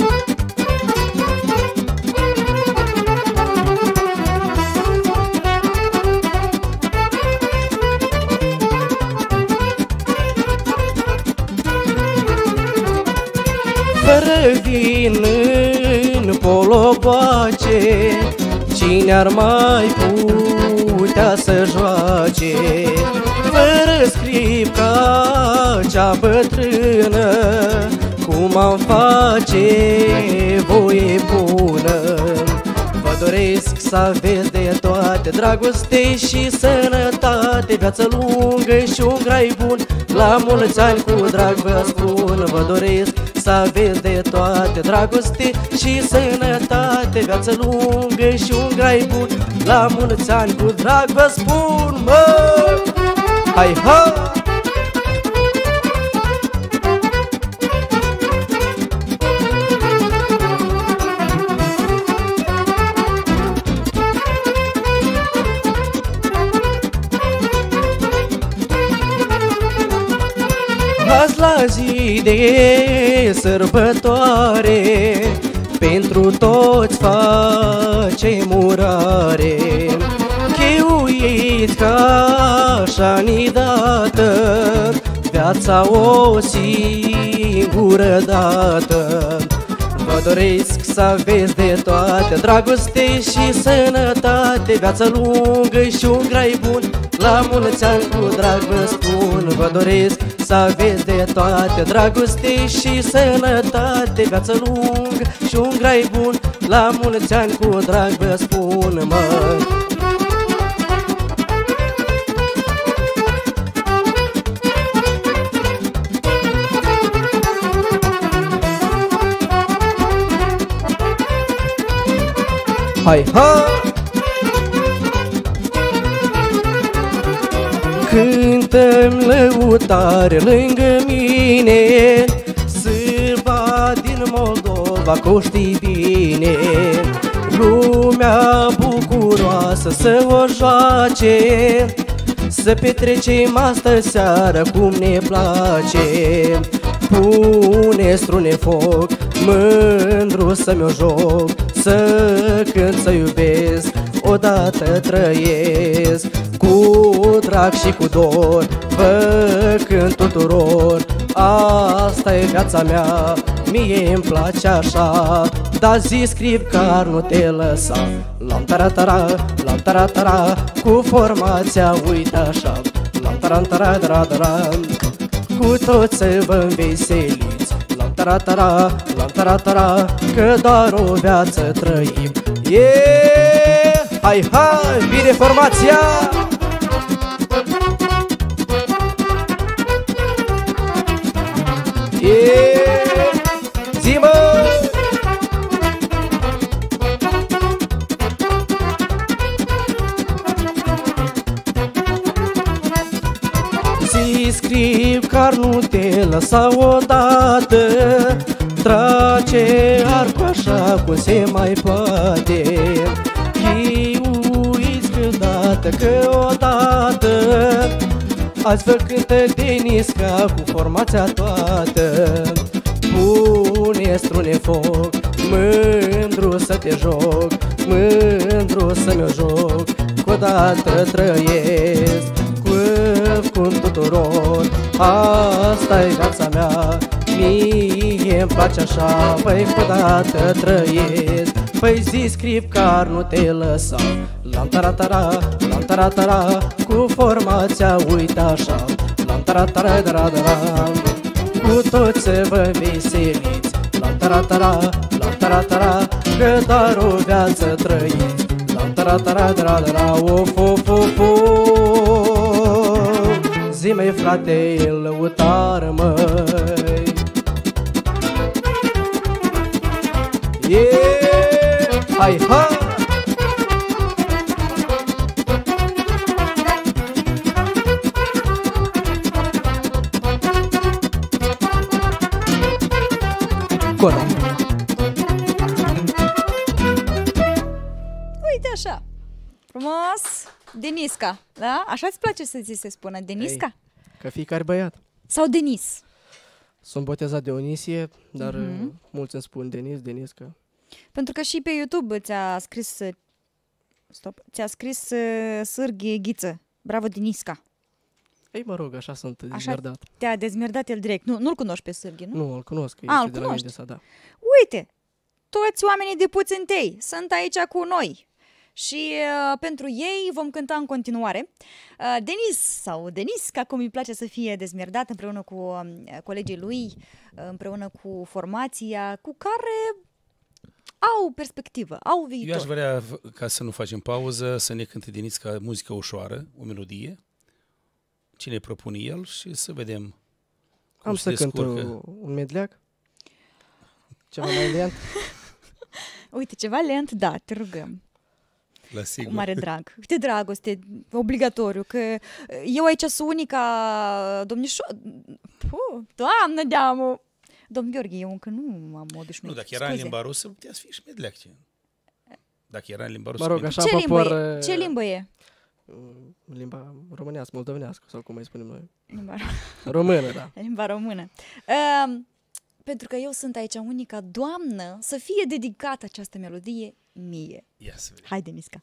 Fără vin în poloboace, cine ar mai putea să joace? Fără scripca cea bătrână, cum am face voie bună? Vă doresc să aveți de toate dragoste și sănătate, viață lungă și un grai bun, la mulți ani cu drag vă spun. Vă doresc să aveți de toate dragoste și sănătate, viață lungă și un grai bun, la mulți ani cu drag vă spun, mă! Hai, hai! Azi la zi de sărbătoare, pentru toți facem urare. Cheuiți ca așa nidată, viața o singură dată. Vă doresc să aveți de toate dragoste și sănătate, viață lungă și un grai bun, la mulți ani cu drag vă spun. Vă doresc să aveți de toate dragoste și sănătate, viață lungă și un grai bun, la mulți ani cu drag vă spun, mă. Hai, hai! Cântăm lăutare lângă mine, sârba din Moldova, că știi bine. Lumea bucuroasă să o joace, să petrecem astă seară cum ne place. Pune strune foc, mândru să mi-o joc, să cânt, să iubesc, odată trăiesc. Cu drag și cu dor vă cânt tuturor, asta e viața mea, mie îmi place așa. Da zi scriu car nu te lăsa, lam taratara, lam taratara, cu formația uite așa, lam tarantaradara, cu toți să vă înveseliți, lam taratara, lam taratara, că doar o viață trăim. Yeah! Hai, hai, vine formația! Yeah! Zi-mă! Zi scriu car nu te lăsa odată, trage arcul așa cum se mai poate. Chiuiți câteodată că odată Astfel cântă Denisca cu formația toată. Pune strune foc, mândru să te joc, mândru să mi-o joc, că odată trăiesc cu tuturor. Asta-i viața mea, mie-mi place așa, păi că odată trăiesc. Păi zi scripcar, nu te lăsa, lam taratara, lam taratara, cu formația uite așa, lam taratara, daradara, cu toți să vă veseliți, lam taratara, lam taratara, că doar o viață trăiți, lam taratara, daradara, of, of, of, of. Zi măi frate, în lăutară măi. Yeah! Hai, hai! Coda. Uite așa, frumos, Denisca, da? Așa-ți place să ți se spună, Denisca? Ei, ca fiecare băiat. Sau Denis? Sunt botezat de Onisie, dar Mhm. mulți îmi spun Denis, Denisca. Pentru că și pe YouTube ți-a scris, stop, ți-a scris uh, Sârghi Ghiță. Bravo, Denisca. Ei, mă rog, așa sunt Așa dezmerdat. te-a dezmerdat el direct. Nu, nu-l cunoști pe Sârghi, nu? Nu, îl cunosc, A, este îl de la cunoști. Mendesa, da. Uite, toți oamenii de Puțântei sunt aici cu noi. Și uh, pentru ei vom cânta în continuare. Uh, Denis, sau Denisca, cum îi place să fie dezmerdat, împreună cu uh, colegii lui, uh, împreună cu formația, cu care au perspectivă, au viitor. Eu aș vrea, ca să nu facem pauză, să ne cânte Denisca muzică ușoară, o melodie. Cine propune el și să vedem cum Am se să cânt descurcă. un medleac. Ceva mai lent. Uite, ceva lent, da, te rugăm. La Cu sigur. mare drag. Uite, dragoste, obligatoriu, că eu aici sunt unica domnișoară. Puh, doamnă deamu! Domn Gheorghe, eu încă nu am obișnuit. Nu, dacă era în Scuze. limba rusă, putea să fie și medleac. Ce? Dacă era în limba rusă. Mă rog, medleac. așa Ce limbă, popor... e? Ce limbă e? Limba românească, moldovenească, sau cum mai spunem noi. Limba, Română, da. limba română. Uh, pentru că eu sunt aici unica doamnă, să fie dedicată această melodie mie. Ia să vedem. Hai, Denisca.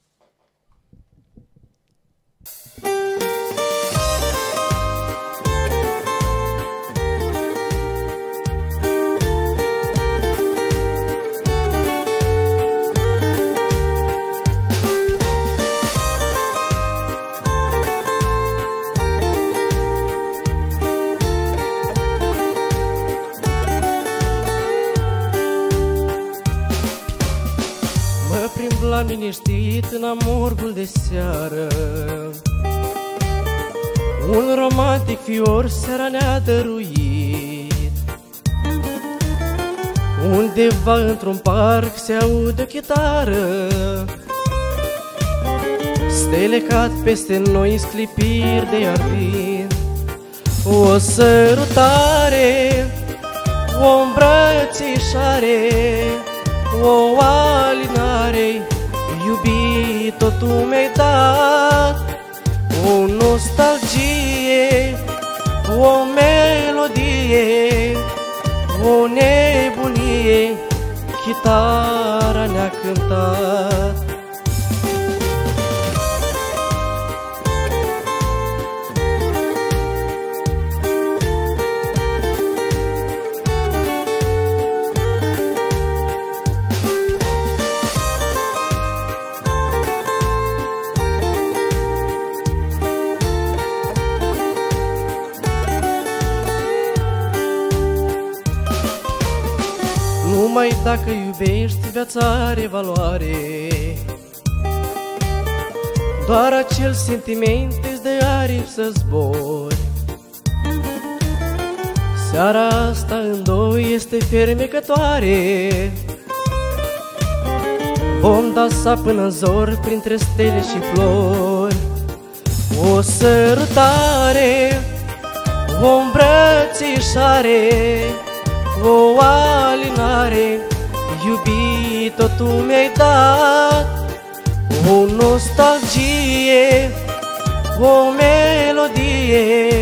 Mă plimb la liniștit în amurgul de seară. Un romantic fior seara ne-a dăruit. Undeva într-un parc se aude o chitară. Stele cad peste noi, sclipiri de iarbin. O sărutare, o îmbrățișare, o alinare, iubito, tu mi-ai dat o nostalgie, o melodie, o nebunie, chitara ne-a cântat. Numai dacă iubești, viața are valoare. Doar acel sentiment îți dă aripi să zbori. Seara asta în doi este fermecătoare. Vom dansa până în zor printre stele și flori. O sărutare, o îmbrățișare, o alinare, iubito, tu mi-ai dat o nostalgie, o melodie,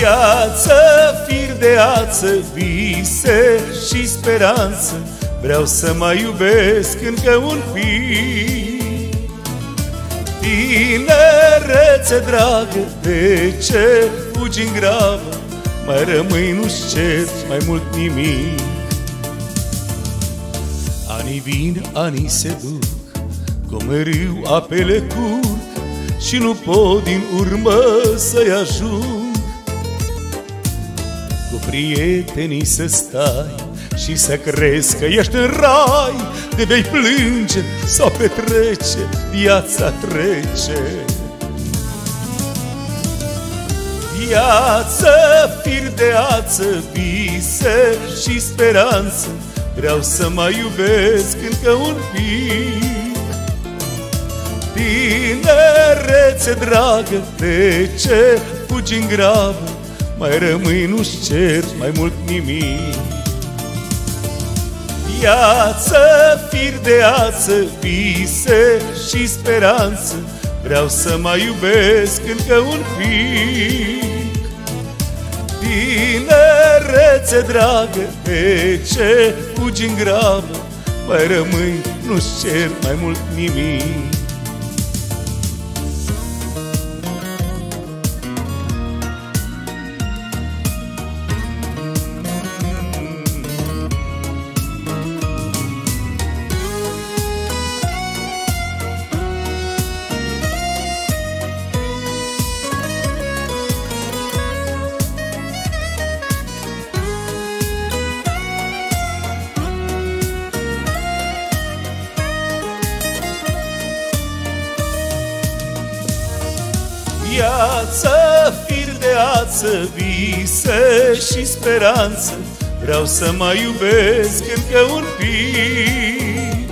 Viață, fir de ață, vise și speranță, vreau să mai iubesc încă un pic. Tinerețe dragă, de ce fugi în grabă? Mai rămâi, nu-ți cer mai mult nimic. Anii vin, anii se duc, cu mereu apele curg, și nu pot din urmă să-i ajung. Cu prietenii să stai și să crezi că ești în rai, de vei plânge sau petrece, viața trece. Viață, fir de ață, vise și speranță, vreau să mai iubesc încă un pic. Tinerețe dragă, de ce fugi în grabă? Mai rămâi, nu-ți cer mai mult nimic. Viață, fir de ață, vise și speranță, vreau să mai iubesc încă un pic. Tinerețe dragă, de ce fugi în grabă? Mai rămâi, nu-ți cer mai mult nimic. Viață, fir de ață, vise și speranță, vreau să mai iubesc încă un pic.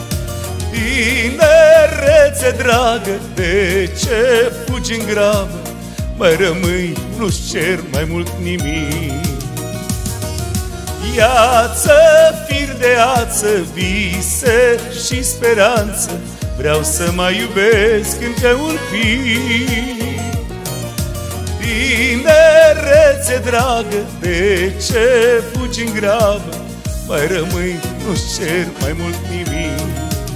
Tinerețe dragă, de ce fugi în grabă? Mai rămâi, nu-ți cer mai mult nimic. Viață, fir de ață, vise și speranță, vreau să mai iubesc încă un pic. Tinerețe dragă, de ce fugi în grabă? Mai rămâi, nu-ți cer mai mult nimic.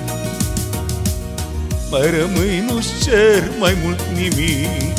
Mai rămâi, nu-ți cer mai mult nimic.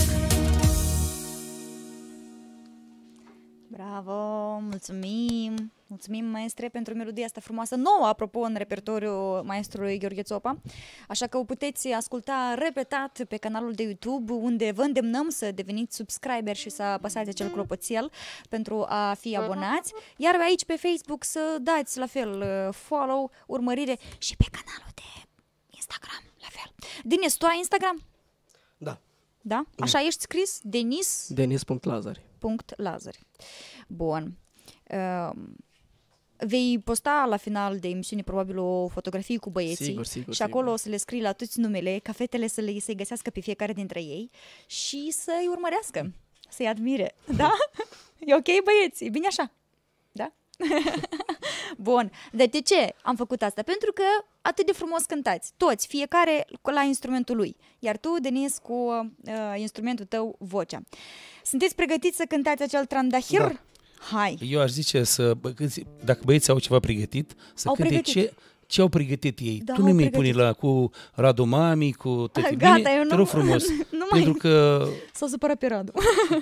Bravo, mulțumim! Mulțumim, maestre, pentru melodia asta frumoasă, nouă, apropo, în repertoriul maestrului Gheorghe Țopa. Așa că o puteți asculta repetat pe canalul de YouTube, unde vă îndemnăm să deveniți subscriber și să apăsați acel clopoțel pentru a fi abonați. Iar aici pe Facebook să dați la fel follow, urmărire și pe canalul de Instagram, la fel. Denis, tu ai Instagram? Da. Da? Așa ești scris? Denis? Denis punct Lazari. Punct Lazari. Bun. Uh, Vei posta la final de emisiune probabil o fotografie cu băieții, sigur, sigur, și acolo sigur. o să le scrii la toți numele, ca fetele să le să-i găsească pe fiecare dintre ei și să-i urmărească, să-i admire. Da? E ok, băieți? E bine așa? Da? Bun. De ce am făcut asta? Pentru că atât de frumos cântați, toți, fiecare la instrumentul lui, iar tu, Denis, cu uh, instrumentul tău, vocea. Sunteți pregătiți să cântați acel trandahir? Da. Hai! Eu aș zice să, dacă băieții au ceva pregătit, să Au cânte pregătit. ce, ce au pregătit ei. Da, Tu nu au mi-i pregătit. pune la cu Radu Mami, cu tăti. Gata, Bine, eu te nu- rog frumos. nu mai- Pentru că S-a supărat pe Radu.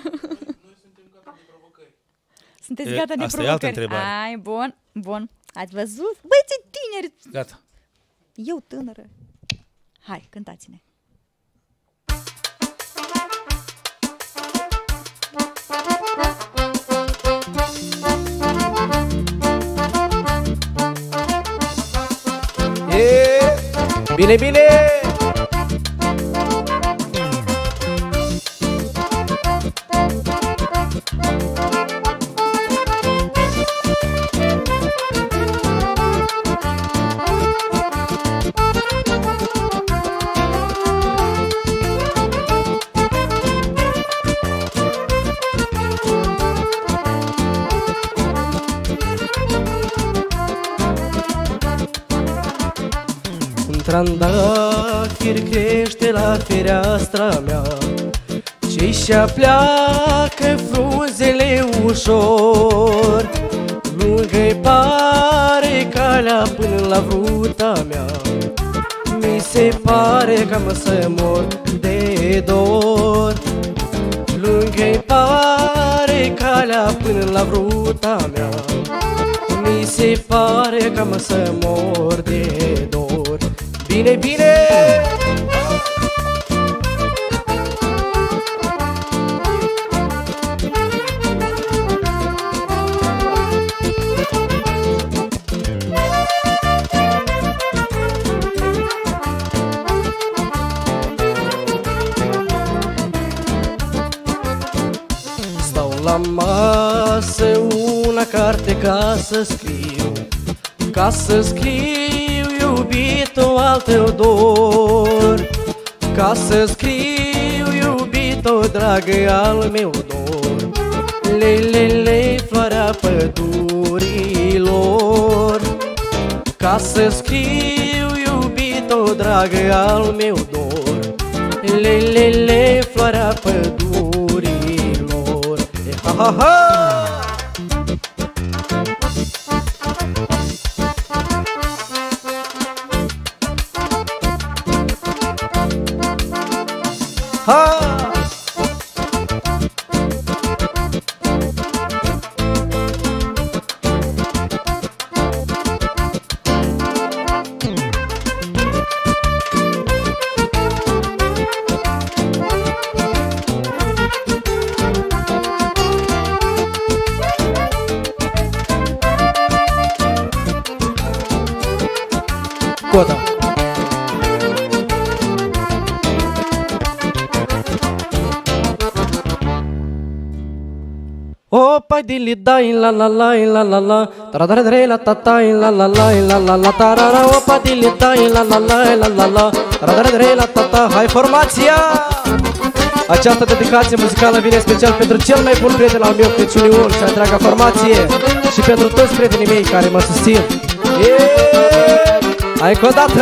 Sunteți E, gata de asta e provocări? altă întrebare. Ai, bun, bun. Ați văzut? Băieții tineri! gata. Eu tânără. Hai, cântați-ne. E, bine, bine! Un trandafir crește la fereastra mea Și-și pleacă frunzele ușor, lungă-i pare calea până la vruta mea. Mi se pare că am să mor de dor. Lungă-i pare calea până la vruta mea. Mi se pare că am să mor de dor. Bine, bine! La masă una carte ca să scriu, ca să scriu iubito al tău dor, ca să scriu iubito dragă al meu dor. Lelele floarea pădurilor, ca să scriu iubito dragă al meu dor. Lelele floarea pădurilor. Ha, ha, ha! Ha! Coda. Opa dili dai la la la la la la taradare dre la tatai la la la la la la tarara. Opa dili dai la la la la la la taradare dre la tata. Hai formația! Această dedicație muzicală vine special pentru cel mai bun prieten al meu, Crăciuniul, și întreaga formație, și pentru toți prietenii mei care mă susțin. Yeah! Hai cu o dată!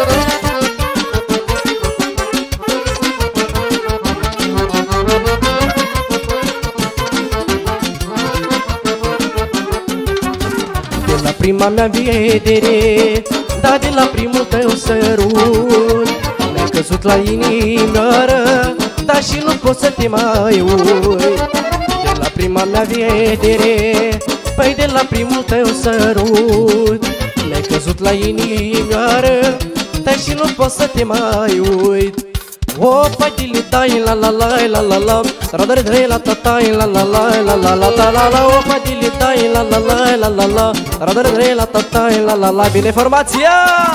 De la prima mea vedere, da, de la primul tău sărut, mi-a căzut la inimioară, dar și nu pot să te mai uit. De la prima mea vedere, păi de la primul tău sărut, mi-ai căzut la inimioară, dar și nu pot să te mai uit. Opa dili dai la la la la la la taradare dre la tatai la la la la la la ta la la. Opa dili dai la la la la la la taradare dre la tatai la la la. Bine formația!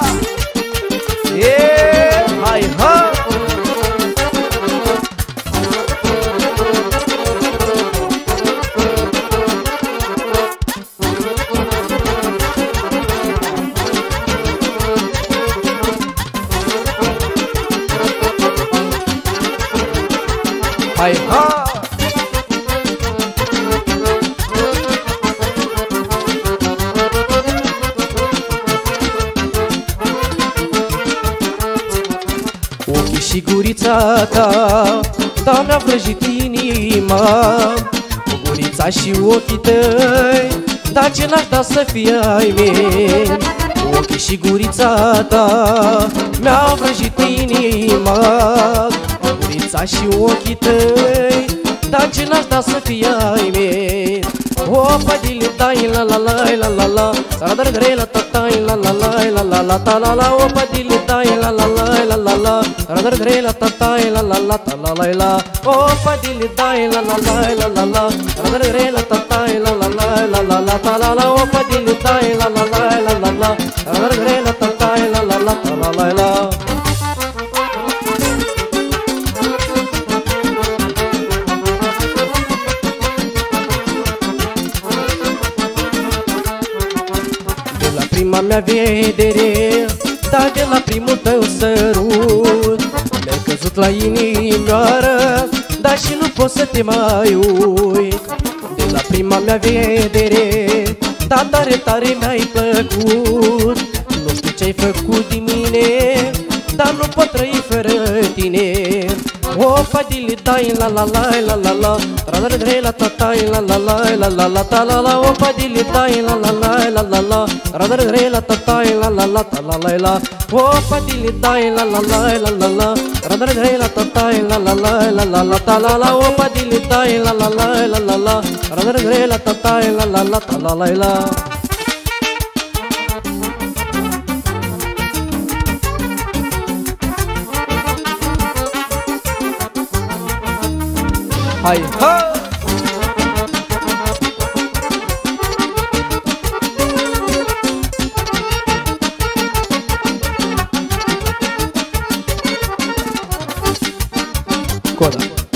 Yeah! Hai, hai! Hai, ha! Ochii și gurița ta, da, mi-a vrăjit inima. Gurița și ochii tăi, da, ce n-aș da să fie ai mei. Ochii și gurița ta, mi-a vrăjit inima. Gurița și ochii tăi, dar ce n-aș da să fie ai mei. Opa dili dai la la la la la la taradare dre la tatai la la la la la la ta la la. Opa dili dai la la la la la la taradare dre la tatai la la la ta la la la. Opa dili dai la la la la la la taradare dre la tatai la la la la la la ta la la. Opa dili dai la la la la la la taradare dre la tatai la la la ta la la la. Prima mea vedere, da, de la primul tău sărut, mi-ai căzut la inimioară, dar și nu pot să te mai uit. De la prima mea vedere, da, tare, tare mi-ai plăcut. Nu știu ce-ai făcut din mine, dar nu pot trăi fără tine. Opa dili dai la la la la la la, tra la la la ta ta la la la la la la ta la la. Opa dili dai la la la la la la, tra la la la ta ta la la la ta la la la. Opa dili dai la la la la la la, tra la la ta ta la la la la la la ta la la. Opa dili dai la la la la la la, tra la la ta ta la la la ta la la la. Hai, ha! Coda.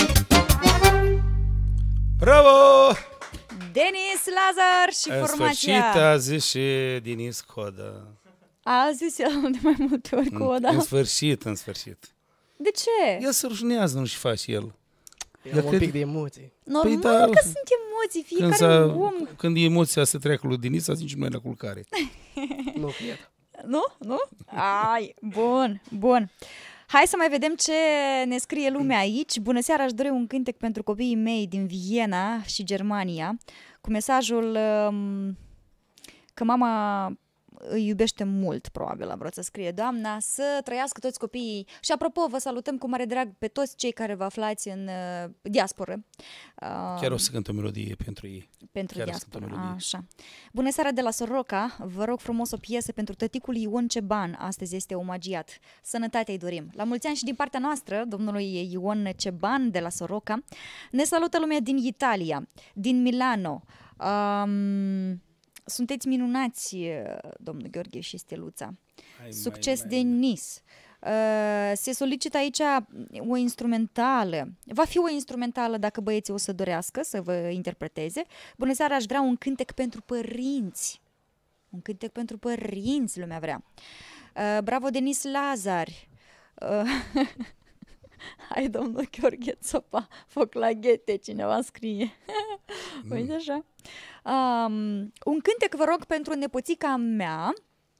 Bravo! Denis Lazar și În formația. sfârșit a zis și Denis Coda. A zis el de mai multe ori Coda. În sfârșit, în sfârșit. De ce? El se rușinează, nu și face el. Am un pic de emoții. Normal Păi da, că sunt emoții, Când, fiecare s-a, om. când emoția se treacă lui Denis, a zis noi la culcare. Nu cred. Nu? Nu? Ai, bun, bun. Hai să mai vedem ce ne scrie lumea aici. Bună seara, aș dori un cântec pentru copiii mei din Viena și Germania, cu mesajul um, că mama îi iubește mult, probabil a vrut să scrie doamna, să trăiască toți copiii. Și apropo, vă salutăm cu mare drag pe toți cei care vă aflați în uh, diasporă. Uh, Chiar o să cânt o melodie pentru ei. Pentru Chiar diaspora, așa. Bună seara de la Soroca, vă rog frumos o piesă pentru tăticul Ion Ceban, astăzi este omagiat. Sănătate îi dorim. La mulți ani și din partea noastră, domnului Ion Ceban de la Soroca. Ne salută lumea din Italia, din Milano. Um, sunteți minunați, domnul Gheorghe și Steluța. Hai, Succes mai, de mai, Nis. Uh, se solicită aici o instrumentală. Va fi o instrumentală dacă băieții o să dorească să vă interpreteze. Bună seara, aș vrea un cântec pentru părinți. Un cântec pentru părinți, lumea vrea. Uh, bravo, Denis Lazar. Uh, Hai, domnul Gheorghe Țopa, foc la ghete, cineva scrie. Uite așa. Um, un cântec, vă rog, pentru nepoțica mea,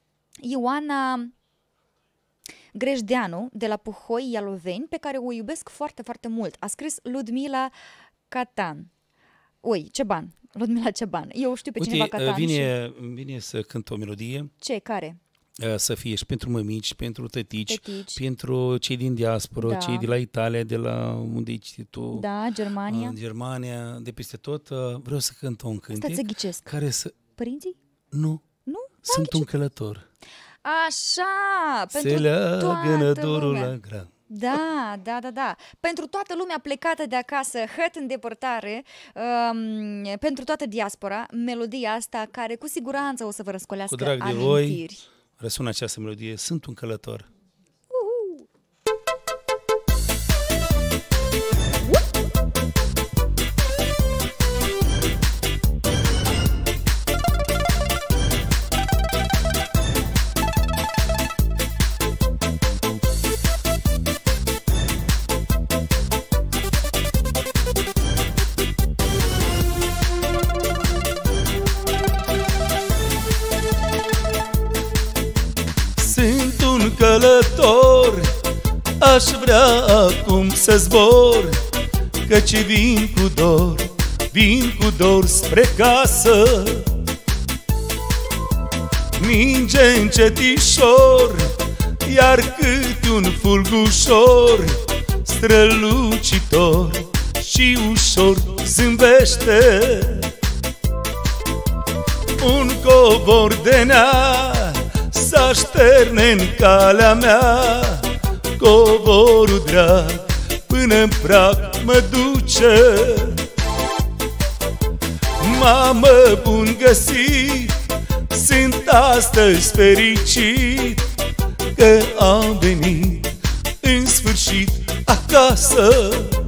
Ioana Greșdeanu, de la Puhoi, Ialoveni, pe care o iubesc foarte, foarte mult. A scris Ludmila Catan. Ui, Ceban. Ludmila Ceban. Eu știu pe Uite, cineva Catan. vine, și... vine să cânt o melodie. Ce? Care? Să fie și pentru mămici, pentru tătici, Tătici. pentru cei din diaspora, Da. cei de la Italia, de la unde ești tu, Da, Germania. în Germania, de peste tot. Vreau să cânt un cântec Stați să ghicesc. care să... Părinții? Nu, Nu? sunt un călător. Așa, Se pentru leagă toată dorul lumea. la gran. Da, da, da, da. Pentru toată lumea plecată de acasă, hăt în depărtare, um, pentru toată diaspora, melodia asta care cu siguranță o să vă răscolească Cu drag de amintiri. voi, răsună această melodie. Sunt un călător. Sunt un călător, aș vrea acum să zbor, căci vin cu dor, vin cu dor spre casă. Minge încetișor, iar câte un fulgușor strălucitor și ușor zâmbește. Un covor de nea s-așterne în calea mea, covorul drag până-n prag mă duce. Mamă, bun găsit, sunt astăzi fericit că am venit în sfârșit acasă.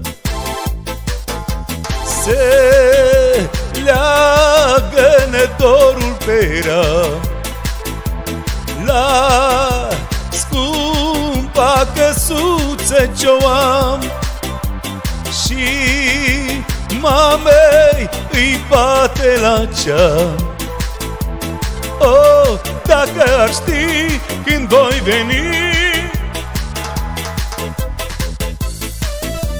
Se leagă-ne dorul pe ram la scumpa căsuță ce-o am, și mamei îi bate la ceam. Oh, dacă ar ști când voi veni,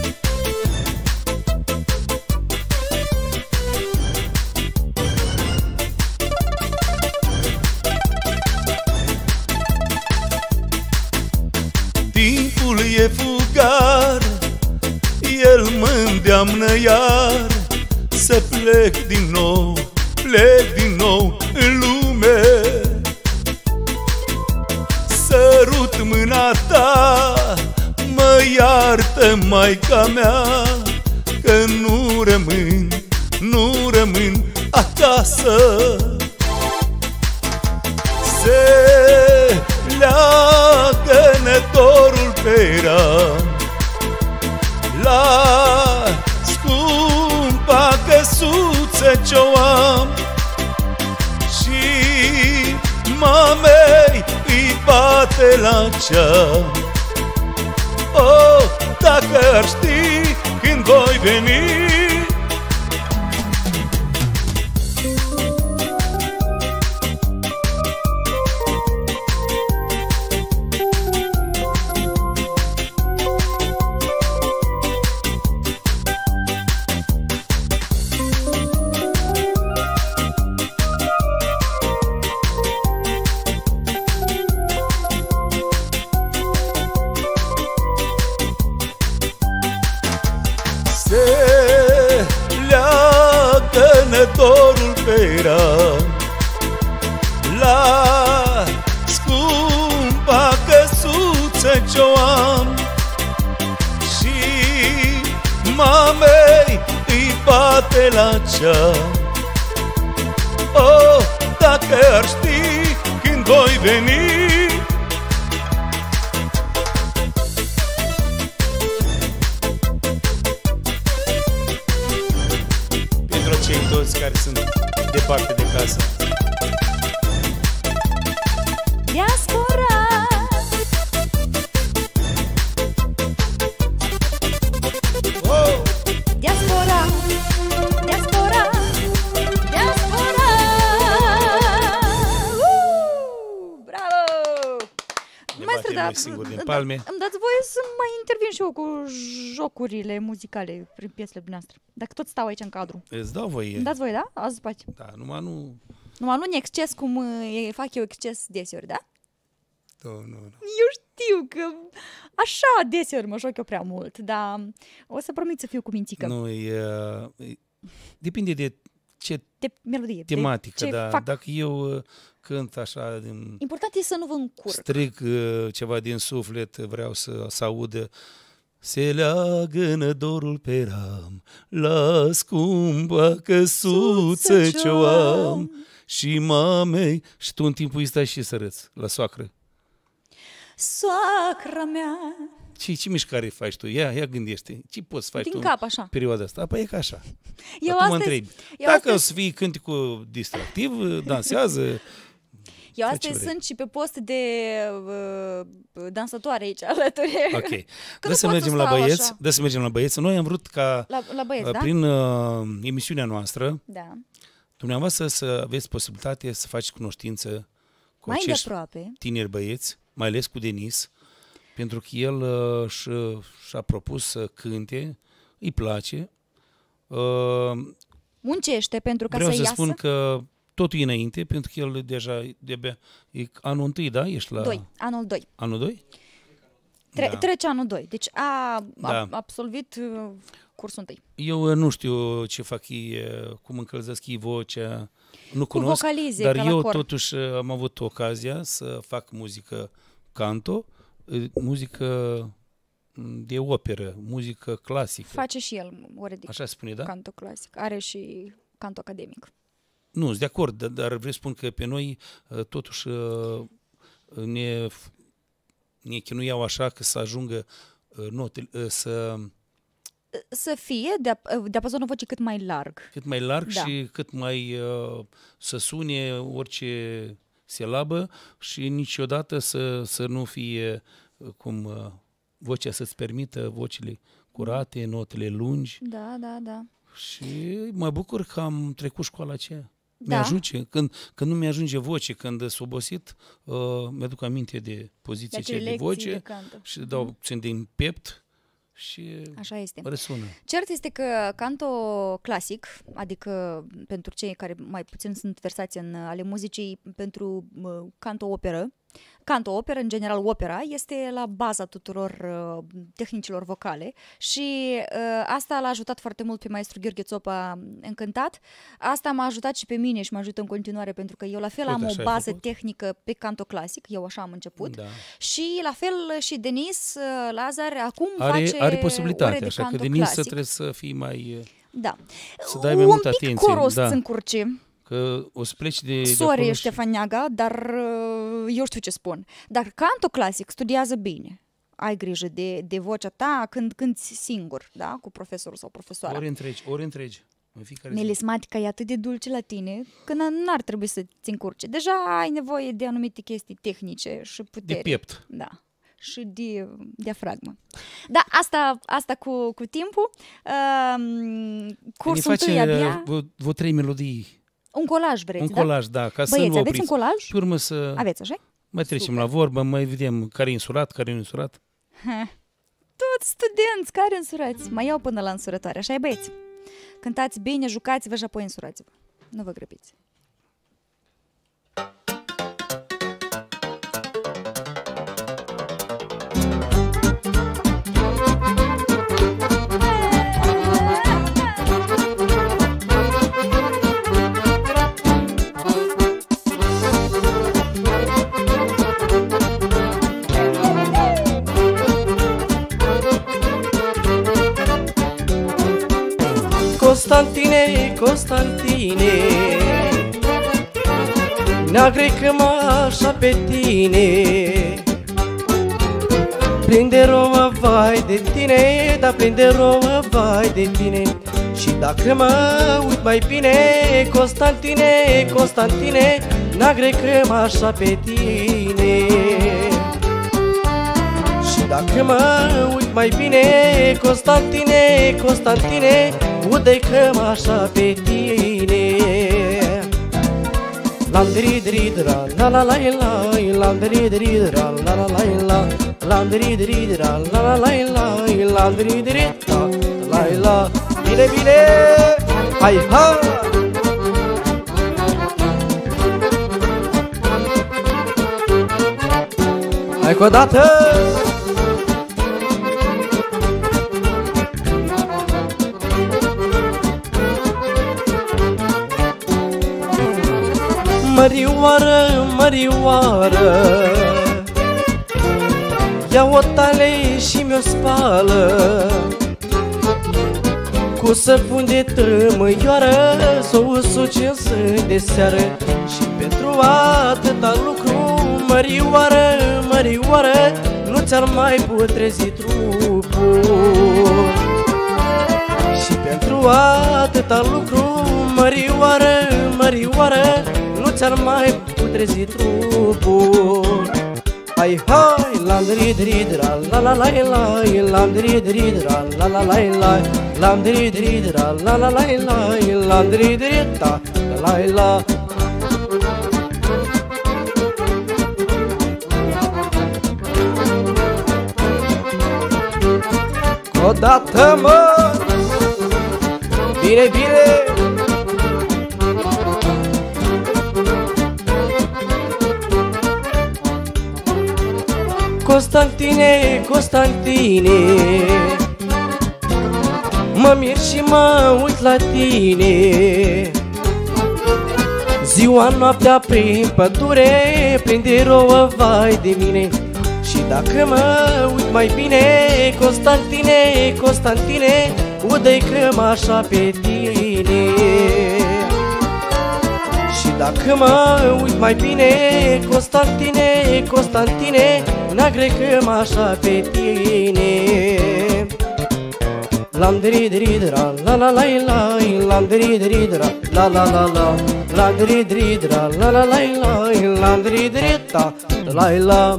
înseamnă iar să plec din nou, plec din nou în lume. Sărut mâna ta, mă iartă, maica mea, că nu rămân, nu rămân acasă. Se leagă nătorul pe ram la scumpa căsuță ce-o am, și mamei îi bate la ceam. Oh, dacă ar ști când voi veni, se leagă nătorul pe ram la scumpa căsuță ce-o am, și mamei îi bate la ceam. Oh, dacă ar ști când voi veni, cei toți care sunt departe de casă. Diaspora. Oh! Diaspora. Diaspora. Diaspora. Uh! Bravo! Ne Maestre, batem da, noi singuri din da, palme. îmi dați voie să mai intervin și eu cu jocurile muzicale prin piesele noastre. Dacă tot stau aici în cadru. Îți dau voie. Îmi dați voie, da? Azi pace. Da, numai nu... Numai nu în exces cum uh, fac eu exces deseori, da? Nu, nu, nu. Eu știu că așa deseori mă joc eu prea mult, dar o să promit să fiu cu mințică. Nu, e, e, depinde de ce De melodie. tematică, de ce da. fac. Dacă eu uh, cânt așa, din, Important e să nu vă încurc. strig uh, ceva din suflet, vreau să, să audă. Se leagă dorul pe ram la scumpă căsuță ce-o am, și mamei, și tu în timpul îi stai și să râți la soacră. Soacra mea. Ce, ce mișcare faci tu? Ia, ia gândește. Ce poți să faci Din tu cap, în așa. perioada asta? Păi e ca așa. Eu Dar tu mă astăzi, întrebi. eu Dacă astăzi, o să fii cânticul distractiv, dansează. eu ce astăzi vrei. sunt și pe post de uh, dansatoare aici alături. Ok. Că Dă nu să pot mergem să la stau băieți. așa. Dă să mergem la băieți. Noi am vrut ca La, la băieți, uh, da? prin uh, emisiunea noastră, Da. dumneavoastră să aveți posibilitate să faceți cunoștință cu Mai acești îndeaproape. tineri băieți, mai ales cu Denis, pentru că el uh, și, și-a propus să cânte, îi place. Uh, Muncește pentru ca vreau să să iasă. spun că totul e înainte, pentru că el deja de-abia e anul întâi, da? Ești la Doi, anul doi. anul doi? Tre- Da. Trece anul doi. Deci a, Da. a absolvit uh, cursul întâi. Eu uh, nu știu ce fac ei, uh, cum încălzesc ei vocea, nu Cu cunosc, vocalize, dar ca la eu cor. totuși uh, am avut ocazia să fac muzică canto, uh, muzică de operă, muzică clasică. Face și el, oredic, Așa se spune, da? canto clasic. Are și canto academic. Nu, sunt de acord, dar, dar vreau să spun că pe noi uh, totuși uh, ne, ne chinuiau așa că să ajungă uh, notele, uh, să Să fie de diapazonul vocii cât mai larg. cât mai larg Da. și cât mai uh, să sune orice silabă și niciodată să, să nu fie uh, cum uh, vocea să-ți permită vocile curate, notele lungi, Da, da, da. și mă bucur că am trecut școala aceea. Da. Mi-ajunge, când, când nu mi-ajunge voce, când sunt obosit, uh, mi-aduc aminte de poziția acele aceea de lecții voce de canto. și dau puțin din piept și Așa este. răsună. Cert este că canto clasic, adică pentru cei care mai puțin sunt versați în ale muzicii, pentru uh, canto operă, canto operă, în general opera, este la baza tuturor uh, tehnicilor vocale și uh, asta l-a ajutat foarte mult pe maestru Gheorghe Țopa în cântat. Asta m-a ajutat și pe mine și mă ajută în continuare, pentru că eu la fel Uite, am o bază făcut. tehnică pe canto clasic, eu așa am început. Da. Și la fel și Denis uh, Lazar acum Are, face are ore posibilitate, de așa că canto Denis clasic. trebuie să fii mai... Da. Să dai mai un multă pic atenție, coros da. în curce. Că o să pleci de, de Sorry, acolo și- Ștefan Neaga, dar uh, eu știu ce spun. Dar canto clasic studiază bine. Ai grijă de, de vocea ta când cânti singur, da? Cu profesorul sau profesoara. Ori întregi, ori întregi. În fiecare zi. Melismatica e atât de dulce la tine că n- n-ar trebui să ți încurce. Deja ai nevoie de anumite chestii tehnice și putere. De piept. Da. Și de diafragmă. Da, asta, asta cu, cu timpul. Uh, cursul Ne întâi face abia... vreo, vreo trei melodii. Un colaj vreți, Un da? colaj, da, ca să nu Băieți, vă aveți un opriți. colaj? Pe urmă să Aveți, așa? mai trecem Super. la vorbă, mai vedem care e însurat, care nu e însurat. Toți studenți care însurați. Mai iau până la însurătoare, așa e, băieți. Cântați bine, jucați-vă și apoi însurați-vă. Nu vă grăbiți. Constantine, Constantine, neagră căma așa pe tine. Prinde romă, vai de tine, dar prinde romă, vai de tine. Și dacă mă uit mai bine, Constantine, Constantine, neagră căma așa pe tine. Și dacă mă uit mai bine, Constantine, Constantine, udecăm așa pe tine. Landri-dri-dra, la la la la, landri-dri-dra, la la la la, landri-dri-dra, la la la la, landri-dri-dra, la la. Bine, bine, hai, ha! Hai cu o dată! Mărioară, mărioară, ia o tale și mi-o spală, cu săpun de trămăioară, s-o usuci în sân de seară. Și pentru atâta lucru, mărioară, mărioară, nu ți-ar mai putrezi trupul. Și pentru atâta lucru, mărioară, mărioară, nu ți-ar mai putrezi trupul. Hai, hai, landri-dri-dra, la la la la, landri-dri-dra, la la la la, landri-dri-dra, la la la la, landri-dri-dra, la la la. Odată, mă! Bine, bine! Constantine, Constantine, mă mir și mă uit la tine. Ziua, noaptea prin pădure, prinde rouă, vai de mine. Și dacă mă uit mai bine, Constantine, Constantine, udecăm așa pe tine. Și dacă mă uit mai bine, Constantine, Constantine, n-agrecăm așa pe tine. Landri-dri-dra, la la la la, landri-dri-dra, la la la la, landri-dri-dra, la la la la, landri-dri-dra, la la.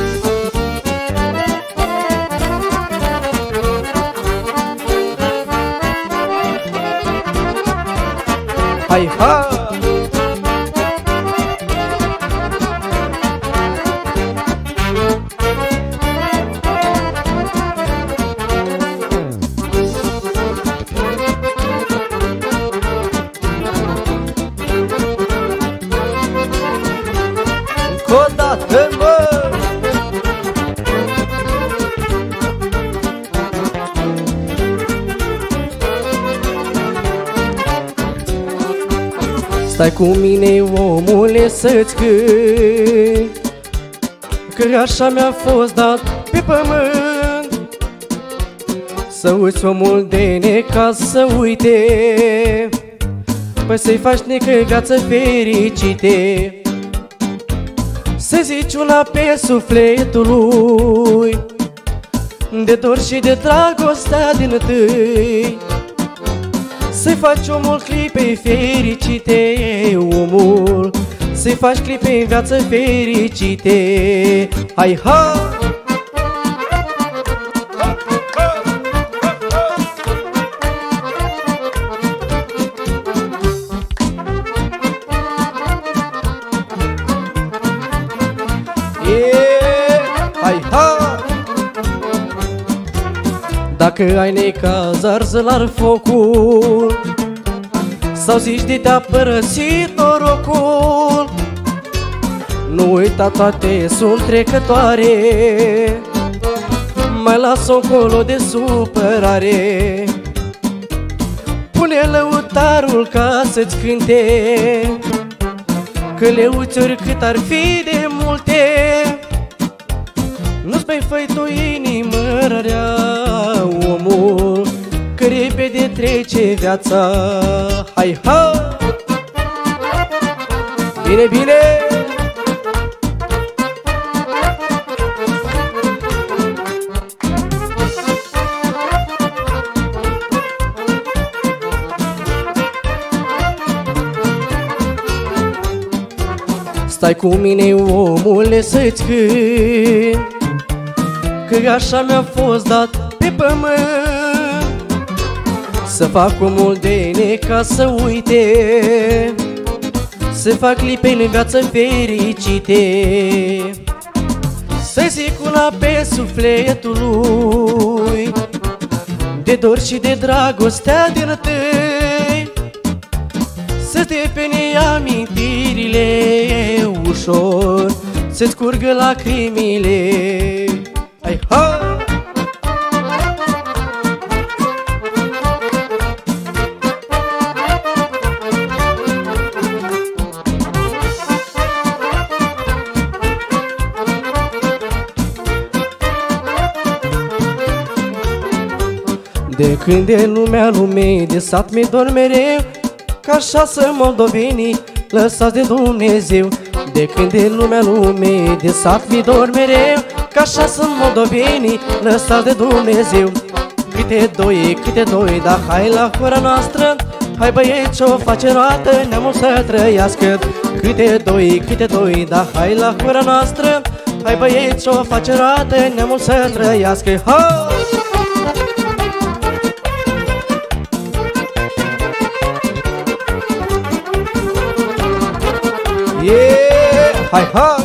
Hai, ha! Încă o dată, mă! Stai cu mine, omule, să-ți cânt, că așa mi-a fost dat pe pământ. Să uiți omul de necaz, să uite, păi să-i faci necă viață fericite. Să zici una pe sufletul lui, de dor și de dragostea din tâi. Să-i faci omul clipei fericite, omul, să-i faci clipe în viață fericite. Hai, ha! Hai, ha! Dacă ai necaz, arză la focul, sau zici de te-a părăsit norocul, nu uita, toate sunt trecătoare, mai las-o încolo de supărare. Pune lăutarul ca să-ți cânte, că le uiți oricât ar fi de multe. Nu-ți mai fă-i tu inimă rea, omul, că repede trece viața. Hai, ha! Bine, bine! Stai cu mine, omule, să-ți cânt, că așa mi-a fost dat pe pământ. Să fac omul de necaz, să uite, să fac clipe în viață fericite. Să-i zic una pe sufletul lui, de dor și de dragostea din tâi. Să-ți depene amintirile ușor, să-ți curgă lacrimile. Hai, ha! De când e lumea lumei, de sat mi dor mereu, ca așa să moldovenii lăsați de Dumnezeu. De când e lumea lumei, de sat mi dor mereu, ca așa sunt moldovenii lăsați de Dumnezeu. Câte doi, câte doi, dar hai la hora noastră, hai băieți, o face roată, neamul să trăiască. Câte doi, câte doi, dar hai la hora noastră, hai băieți, o face roată, neamul să trăiască. Ha! Yeah! Hai, ha!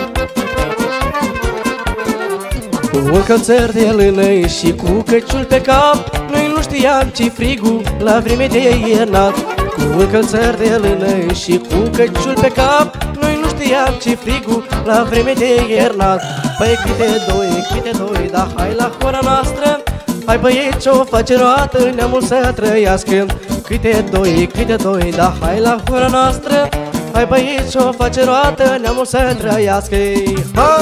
Cu încălțări de lână și cu căciul pe cap, noi nu știam ce frigul la vreme de iernat. Cu încălțări de lână și cu căciul pe cap, noi nu știam ce frigul la vreme de iernat. Păi câte doi, câte doi, dar hai la hora noastră, hai băieți, o face roată, neamul să trăiască. Câte doi, câte doi, dar hai la hora noastră, hai băieți, o face roată, neamul să trăiască. Ha!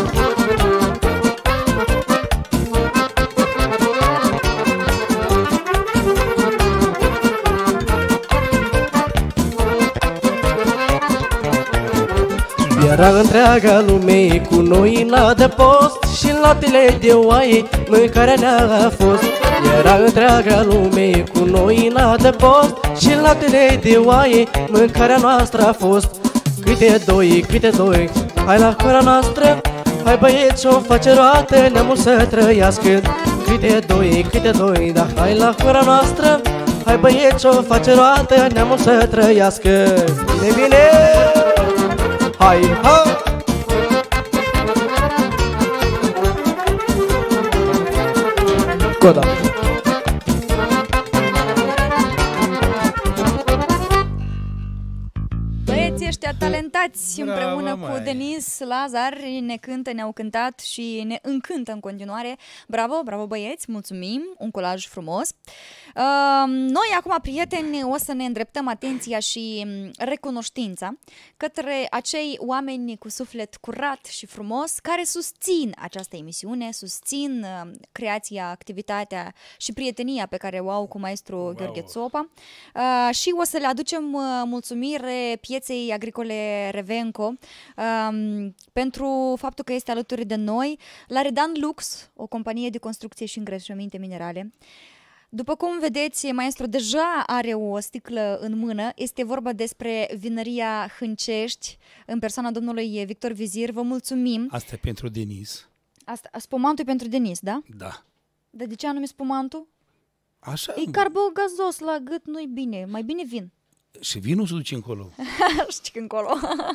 Era întreaga lume cu noi în adăpost, și în laptele de oaie mâncarea ne-a fost. Era întreaga lume cu noi în adăpost, și în laptele de oaie mâncarea noastră a fost. Câte doi, câte doi, hai la hora noastră, hai băieți, o face roată, neamul să trăiască. Câte doi, câte doi, dar hai la hora noastră, hai băieți, o face roată, neamul să trăiască. Bine, bine! Hai, ha! Coda! Băieții ăștia talentați băieți Bravo, împreună mai. cu Denis Lazar ne cântă, ne-au cântat și ne încântă în continuare. Bravo, bravo băieți, mulțumim, un colaj frumos. Uh, noi acum, prieteni, o să ne îndreptăm atenția și recunoștința către acei oameni cu suflet curat și frumos care susțin această emisiune, susțin uh, creația, activitatea și prietenia pe care o au cu maestru Wow. Gheorghe Țopa. Uh, și o să le aducem uh, mulțumire pieței agricole Revenco um, pentru faptul că este alături de noi, la Redan Lux, o companie de construcție și îngrășăminte minerale. După cum vedeți, maestru deja are o sticlă în mână. Este vorba despre vinăria Hâncești, în persoana domnului Victor Vizir. Vă mulțumim. Asta e pentru Denis. Asta, spumantul e pentru Denis, da? Da. Dar de ce anume spumantul? Așa. E carbogazos la gât, nu-i bine. Mai bine vin. Și vinul se duce încolo. Știi încolo.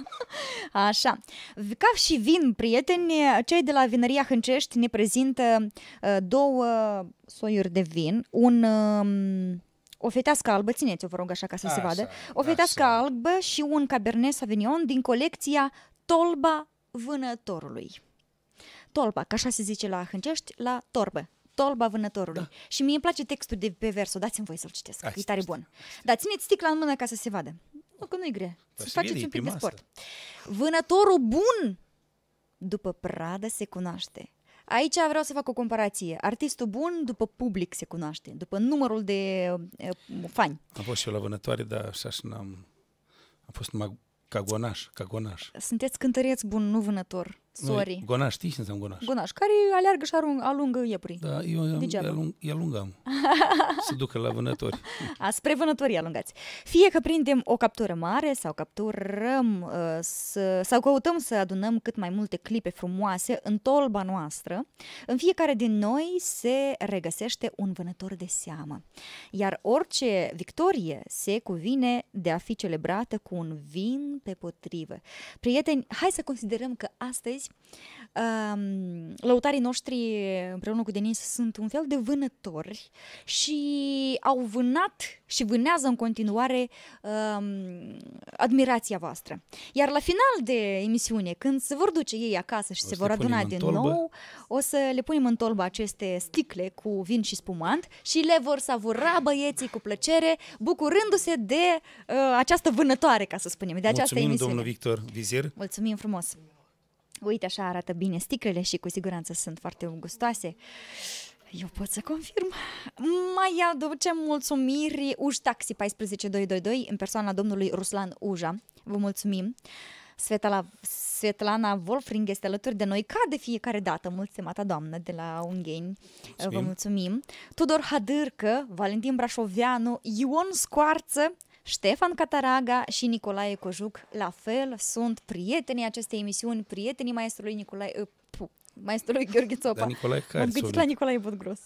Așa. Ca și vin, prieteni, cei de la Vinăria Hâncești ne prezintă uh, două soiuri de vin. Un, um, o fetească albă, țineți-o, vă rog, așa ca să Așa, se vadă. O fetească așa. albă și un Cabernet Sauvignon din colecția Tolba Vânătorului. Tolba, ca așa se zice la Hâncești, la torbă. Tolba Vânătorului. Da. Și mie îmi place textul de pe versul. Dați-mi voie să-l citesc. Hai, e tare stai, bun. Dar țineți sticla în mână ca să se vadă. Nu, că nu-i grea. Să Vasilie, faceți un pic de pe sport. Vânătorul bun după pradă se cunoaște. Aici vreau să fac o comparație. Artistul bun după public se cunoaște. După numărul de uh, fani. Am fost și eu la vânătoare, dar așa și n-am... Am fost numai ca gonaș, ca gonaș. Sunteți cântăreț bun, nu vânător. Sorry. Noi, gonaș, știi ce înseamnă gonaș? Gonaș, care aleargă și arung, alungă iepurii. Da, eu îi Degeaba. alung, îi alungam. Se ducă la vânători. A, spre vânătorii alungați. Fie că prindem o captură mare sau capturăm uh, să, sau căutăm să adunăm cât mai multe clipe frumoase în tolba noastră, în fiecare din noi se regăsește un vânător de seamă. Iar orice victorie se cuvine de a fi celebrată cu un vin pe potrivă. Prieteni, hai să considerăm că astăzi Um, lăutarii noștri împreună cu Denis sunt un fel de vânători și au vânat și vânează în continuare um, admirația voastră. Iar la final de emisiune, când se vor duce ei acasă și O se să vor le punem aduna în din tolbă. nou, o să le punem în tolbă aceste sticle cu vin și spumant și le vor savura băieții cu plăcere, bucurându-se de uh, această vânătoare, ca să spunem, de această Mulțumim, emisiune. domnul Victor Vizir. Mulțumim frumos! Uite, așa arată bine sticlele și cu siguranță sunt foarte gustoase. Eu pot să confirm. Mai aducem mulțumiri Uj Taxi paisprezece doi doi doi în persoana domnului Ruslan Uja. Vă mulțumim. Svetlana, Svetlana Wolfring este alături de noi ca de fiecare dată. Mult stimata doamnă de la Ungheni. Mulțumim. Vă mulțumim. Tudor Hadârcă, Valentin Brașoveanu, Ion Scoarță, Ștefan Cataraga și Nicolae Cojuc, la fel, sunt prietenii acestei emisiuni, prietenii maestrului Nicolae, uh, pu, maestrului Gheorghe Țopa. Dar Nicolae care M-am gândit sună? la Nicolae Budgros.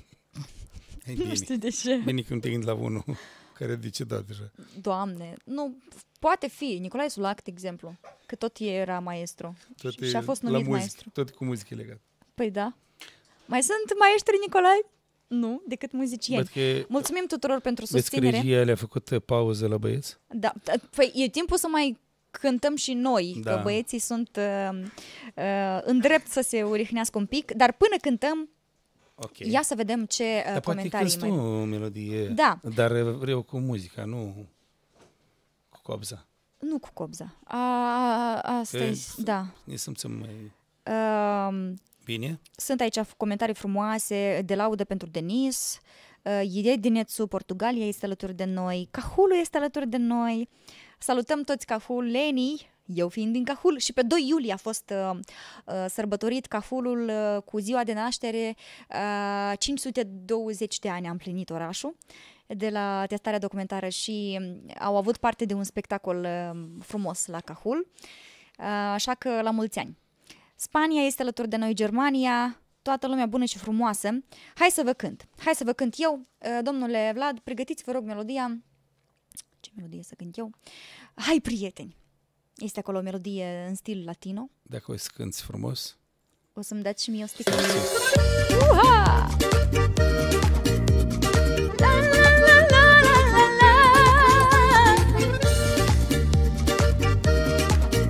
Ei, Nu bine. știu de ce. Bine când te gândi la unul care zice da deja. Doamne, nu, poate fi. Nicolae Sulac, de exemplu, că tot era maestru Tot și, și a fost la numit muzică, maestru. tot cu muzică legat. Păi da. Mai sunt maestri Nicolae? Nu, decât muzicieni. Văd că, Mulțumim tuturor pentru vezi că susținere. regia le-a făcut uh, pauză la băieți? Da, păi e timpul să mai cântăm și noi, Da. că băieții sunt uh, uh, în drept să se urihnească un pic, dar până cântăm, Ok. ia să vedem ce uh, Dar poate comentarii cânti tu mai... o melodie, Da. dar vreau cu muzica, nu cu copza. Nu cu copza. A, asta Că e, da. Ne simțim mai Uh, bine. sunt aici comentarii frumoase de laudă pentru Denis, uh, Iedinețu, Portugalia este alături de noi, Cahulul este alături de noi, salutăm toți cahulenii, eu fiind din Cahul, și pe doi iulie a fost uh, uh, sărbătorit Cahulul uh, cu ziua de naștere, uh, cinci sute douăzeci de ani a împlinit orașul de la testarea documentară și um, au avut parte de un spectacol uh, frumos la Cahul, uh, așa că la mulți ani. Spania este alături de noi, Germania, toată lumea bună și frumoasă. Hai să vă cânt, hai să vă cânt eu. Domnule Vlad, pregătiți, vă rog, melodia. Ce melodie să cânt eu? Hai, prieteni! Este acolo o melodie în stil latino. Dacă o să cânti frumos. O să-mi dați și mie o sticlă. Uha! La, la, la, la, la, la, la.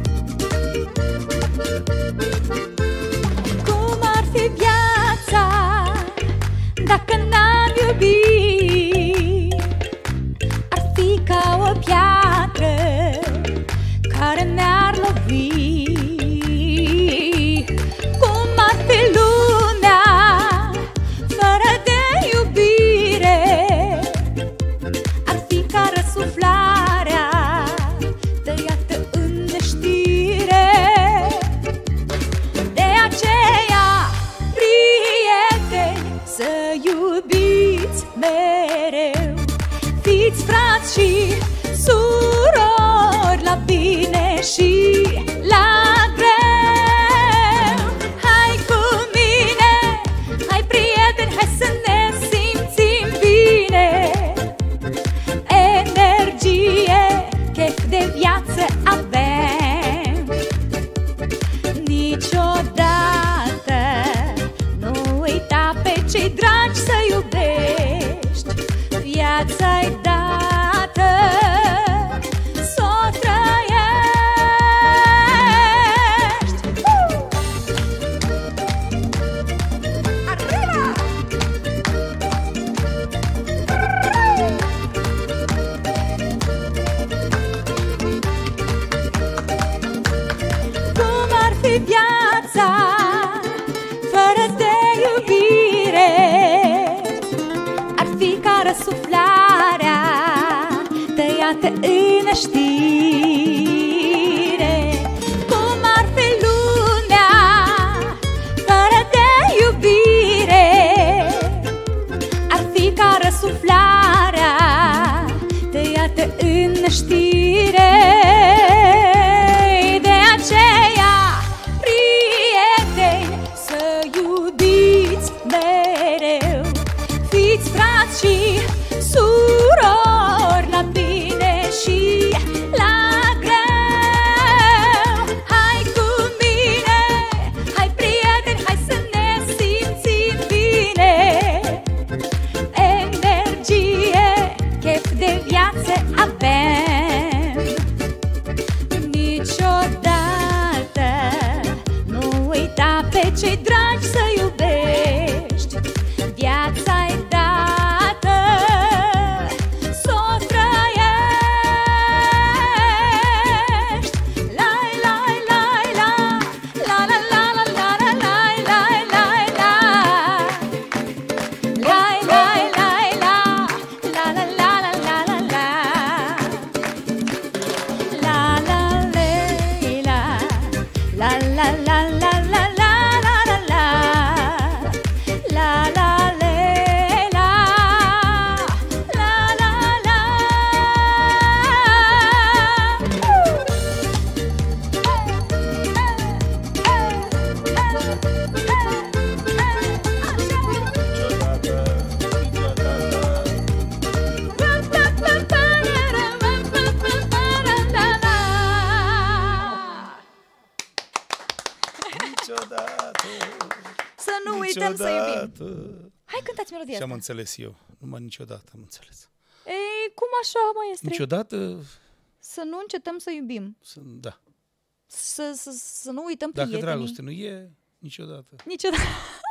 iubiți mereu, fiți frați și surori, la bine și la greu. Hai cu mine, hai prieteni, hai să ne simțim bine. Energie, chef de viață avem. Niciodată nu uita pe cei dragi să iubești. Viața-i dată s-o trăiești. uh! Arriba! Cum ar fi viața fără de iubire? Ar fi ca răsuflarea tăiată în neștire. Cum ar fi lumea fără de iubire? Ar fi ca răsuflarea tăiată în neștire. De aceea, prieteni, să iubiți mereu, fiți frați și surori, la bine și la greu. Hai cu mine, hai prieteni, hai să ne simțim bine. Energie, chef de viață avem. Niciodată nu uita pe cei dragi să iubești. Viața-i dată s-o trăiești. Lai, lai, lai, la, la, la, la, la, la, la, lai, lai, lai, la. Lai, lai, lai, la, la, la, la, la, la, la, la. La, la, lei, la, la, la, la, la, la, la, la, la, la. La, la, lei, la, la, la, la. Niciodată. Să nu uităm să iubim. Niciodată. Hai, cântați melodia Și am asta. înțeles eu. Numai niciodată am înțeles. Ei, cum așa, maestre? Niciodată, Să nu încetăm să iubim. să, da. Să, să, să nu uităm Dacă prietenii. dragoste nu e, niciodată. Niciodată.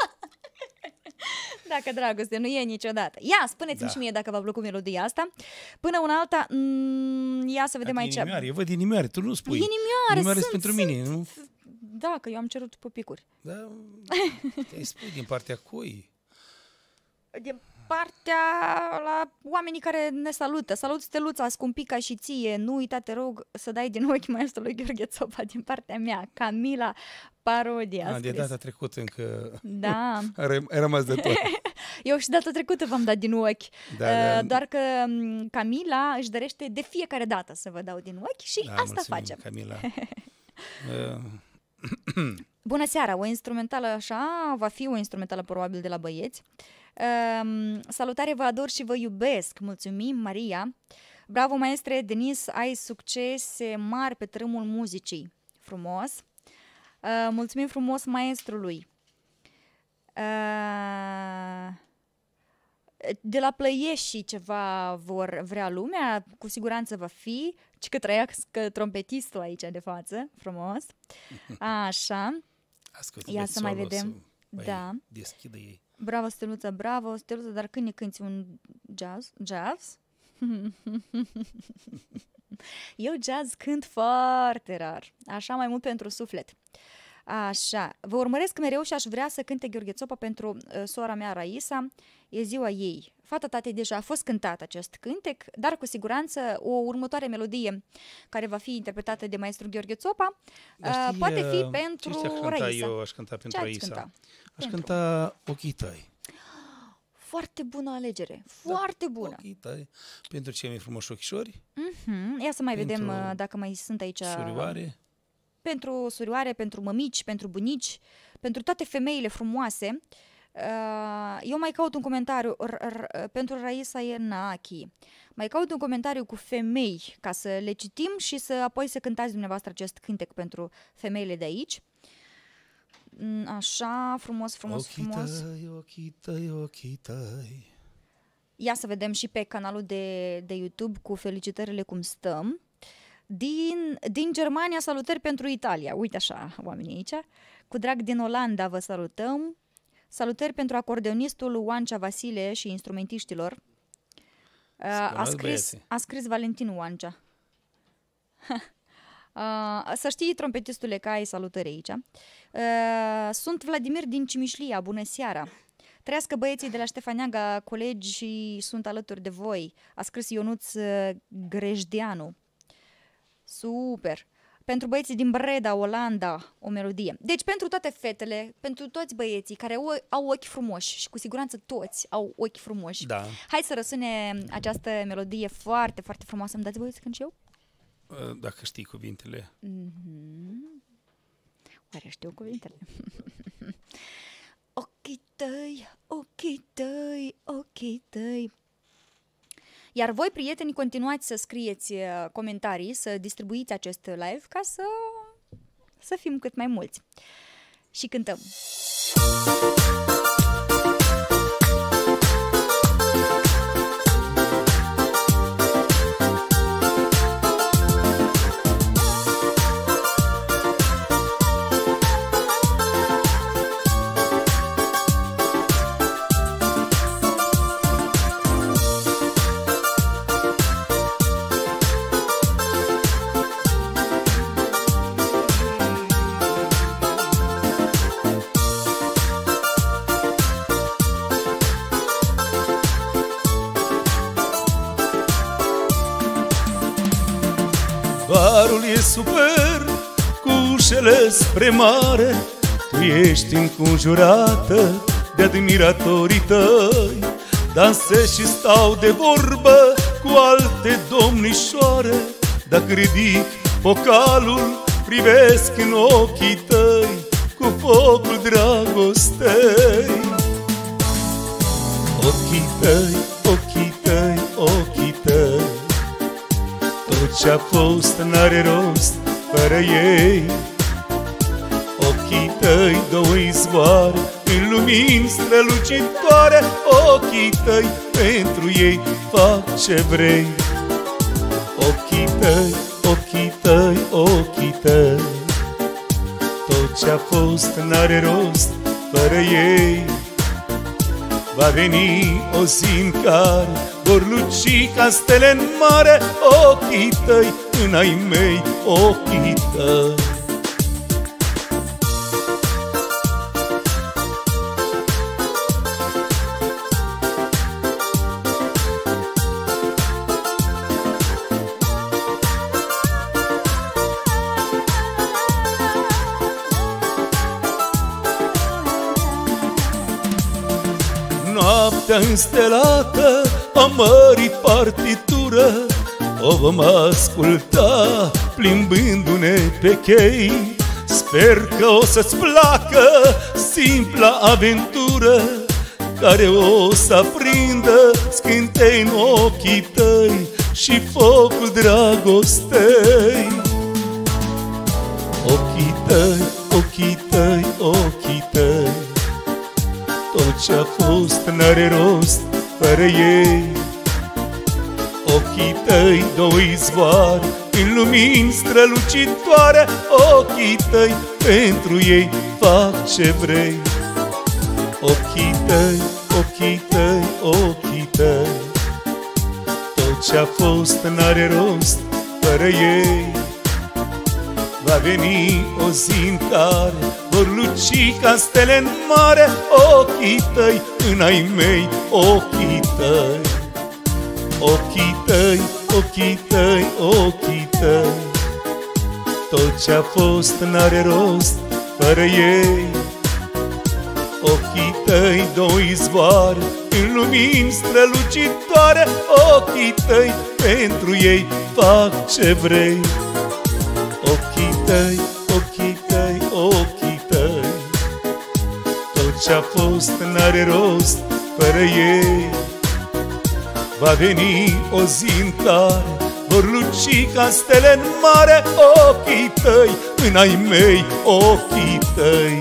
Dacă dragoste nu e niciodată. Ia, spuneți-mi Da. și mie dacă v-a plăcut melodia asta. Până una alta, mm, ia să vedem aici. Inimioare, eu văd inimioare, tu nu spui. Inimioare, Inimioare sunt, pentru sunt. mine, nu? Da, că eu am cerut pupicuri. Da, te-ai spui din partea cui? Din partea la oamenii care ne salută. Salut, Steluța, scumpica și ție. Nu uita, te rog, să dai din ochi maestrului Gheorghe Țopa din partea mea. Camila Parodia. A, a de scris. data trecută încă Da. a ră- ai rămas de tot. Eu și data trecută v-am dat din ochi. Da, Uh, da. Doar că m, Camila își dorește de fiecare dată să vă dau din ochi și Da, asta mulțumim, facem. Camila. Uh, Bună seara, o instrumentală așa, va fi o instrumentală probabil de la băieți. Um, salutare, vă ador și vă iubesc. Mulțumim, Maria. Bravo, maestre Denis, ai succese mari pe tărâmul muzicii. Frumos. Uh, mulțumim frumos maestrului. Uh, de la Plăiești ceva vor vrea lumea, cu siguranță va fi, ci că trăiască trompetistul aici de față, frumos. Așa. ascultă, Ia vezi să mai solo-ul, vedem. mai Da. deschidă ei. Bravo, Steluță, bravo, Steluță, dar când ne cânti un jazz? Jazz? Eu jazz cânt foarte rar, așa mai mult pentru suflet. Așa, vă urmăresc mereu și aș vrea să cânte Gheorghe Țopa pentru uh, sora mea Raisa, e ziua ei. Fata tatei deja a fost cântat acest cântec, dar cu siguranță o următoare melodie care va fi interpretată de maestru Gheorghe Țopa Dar uh, știi, poate uh, fi pentru ce aș cânta Raisa. eu, aș cânta pentru Ce ați Raisa. cânta? Aș Pentru? cânta Ochii tăi. Foarte bună alegere, foarte Da, bună. ochii tăi, pentru cei mai frumoși ochișori, Mm-hmm. Ia să mai Pentru vedem uh, dacă mai sunt aici. surioare. Pentru surioare, pentru mămici, pentru bunici, pentru toate femeile frumoase. Uh, eu mai caut un comentariu r- r- pentru Raisa Iernachi. Mai caut un comentariu cu femei ca să le citim și să apoi să cântați dumneavoastră acest cântec pentru femeile de aici. Mm, Așa, frumos, frumos, Ochii frumos. tăi, ochii tăi, ochii tăi. Ia să vedem și pe canalul de, de YouTube cu felicitările cum stăm. Din, din Germania, salutări pentru Italia. Uite așa, oamenii aici. Cu drag din Olanda vă salutăm. Salutări pentru acordeonistul Oancea Vasile și instrumentiștilor. A, a, scris, a scris Valentin Oancea. Uh, să știi, trompetistule, că ai salutări aici. Uh, sunt Vladimir din Cimișlia, bună seara. Trăiască băieții de la Ștefaniaga, colegi, și sunt alături de voi. A scris Ionuț uh, Grejdeanu. Super. Pentru băieții din Breda, Olanda, o melodie. Deci pentru toate fetele, pentru toți băieții care au, au ochi frumoși, și cu siguranță toți au ochi frumoși. Da. Hai să răsune această melodie foarte, foarte frumoasă. Îmi dați voie să cânt și eu? Dacă știi cuvintele. Mm-hmm. Oare știu cuvintele? Ochii tăi, ochii tăi, ochii tăi. Iar voi, prieteni, continuați să scrieți comentarii, să distribuiți acest live ca să, să fim cât mai mulți. Și cântăm. Varul e super, cu ușele spre mare. Tu ești înconjurată de admiratorii tăi. Dansez și stau de vorbă cu alte domnișoare. Dacă ridic focalul, privesc în ochii tăi cu focul dragostei. Ochii tăi, ochii tăi, ochii tăi, tot ce-a fost n-are rost fără ei. Ochii tăi, două izvoare în lumini strălucitoare. Ochii tăi, pentru ei fac ce vrei. Ochii tăi, ochii tăi, ochii tăi, tot ce-a fost n-are rost fără ei. Va veni o zi în care vor luci ca stele în mare. Ochii tăi, în ai mei, ochii tăi. Noaptea înstelată a mării partitură o vom asculta plimbându-ne pe chei. Sper că o să-ți placă simpla aventură care o să aprindă scântei în ochii tăi și focul dragostei. Ochii tăi, ochii tăi, ochii tăi, tot ce-a fost n-are rost fără ei. Ochii tăi, două izvoare în lumini strălucitoare. Ochii tăi, pentru ei fac ce vrei. Ochii tăi, ochii tăi, ochii tăi, tot ce-a fost n-are rost fără ei. Va veni o zi în care vor luci ca stele în mare. Ochii tăi, în ai mei, ochii tăi. Ochii tăi, ochii tăi, ochii tăi, tot ce-a fost n-are rost fără ei. Ochii tăi doi izvoare în lumini strălucitoare, ochii tăi pentru ei fac ce vrei. Ochii tăi, ochii tăi, ochii tăi, tot ce-a fost n-are rost fără ei. Va veni o zi în care vor luci ca stele în mare, ochii tăi, în ai mei, ochii tăi.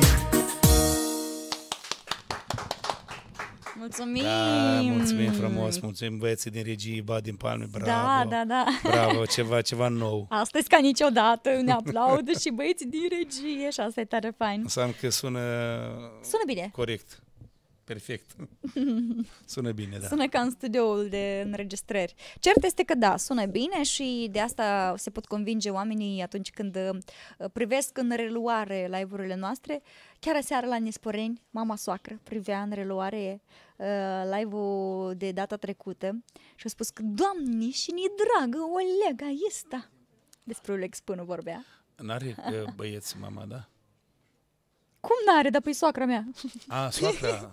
Mulțumim! Da, mulțumim frumos, mulțumim băieții din regie, ba din Palme, bravo! Da, da, da. Bravo, ceva, ceva nou. Astăzi ca niciodată ne aplaudă și băieții din regie și asta e tare fain. Înseamnă că sună... Sună bine. Corect. Perfect. Sună bine, da. Sună ca în studioul de înregistrări. Cert este că da, sună bine și de asta se pot convinge oamenii atunci când uh, privesc în reluare live-urile noastre. Chiar aseară la Nesporeni, mama soacră privea în reluare uh, live-ul de data trecută și a spus că, Doamne, și ni dragă Olega ăsta. Despre Oleg Spânu vorbea. N-are uh, băieți mama, da? Cum n-are, dar păi soacra mea. A, soacra.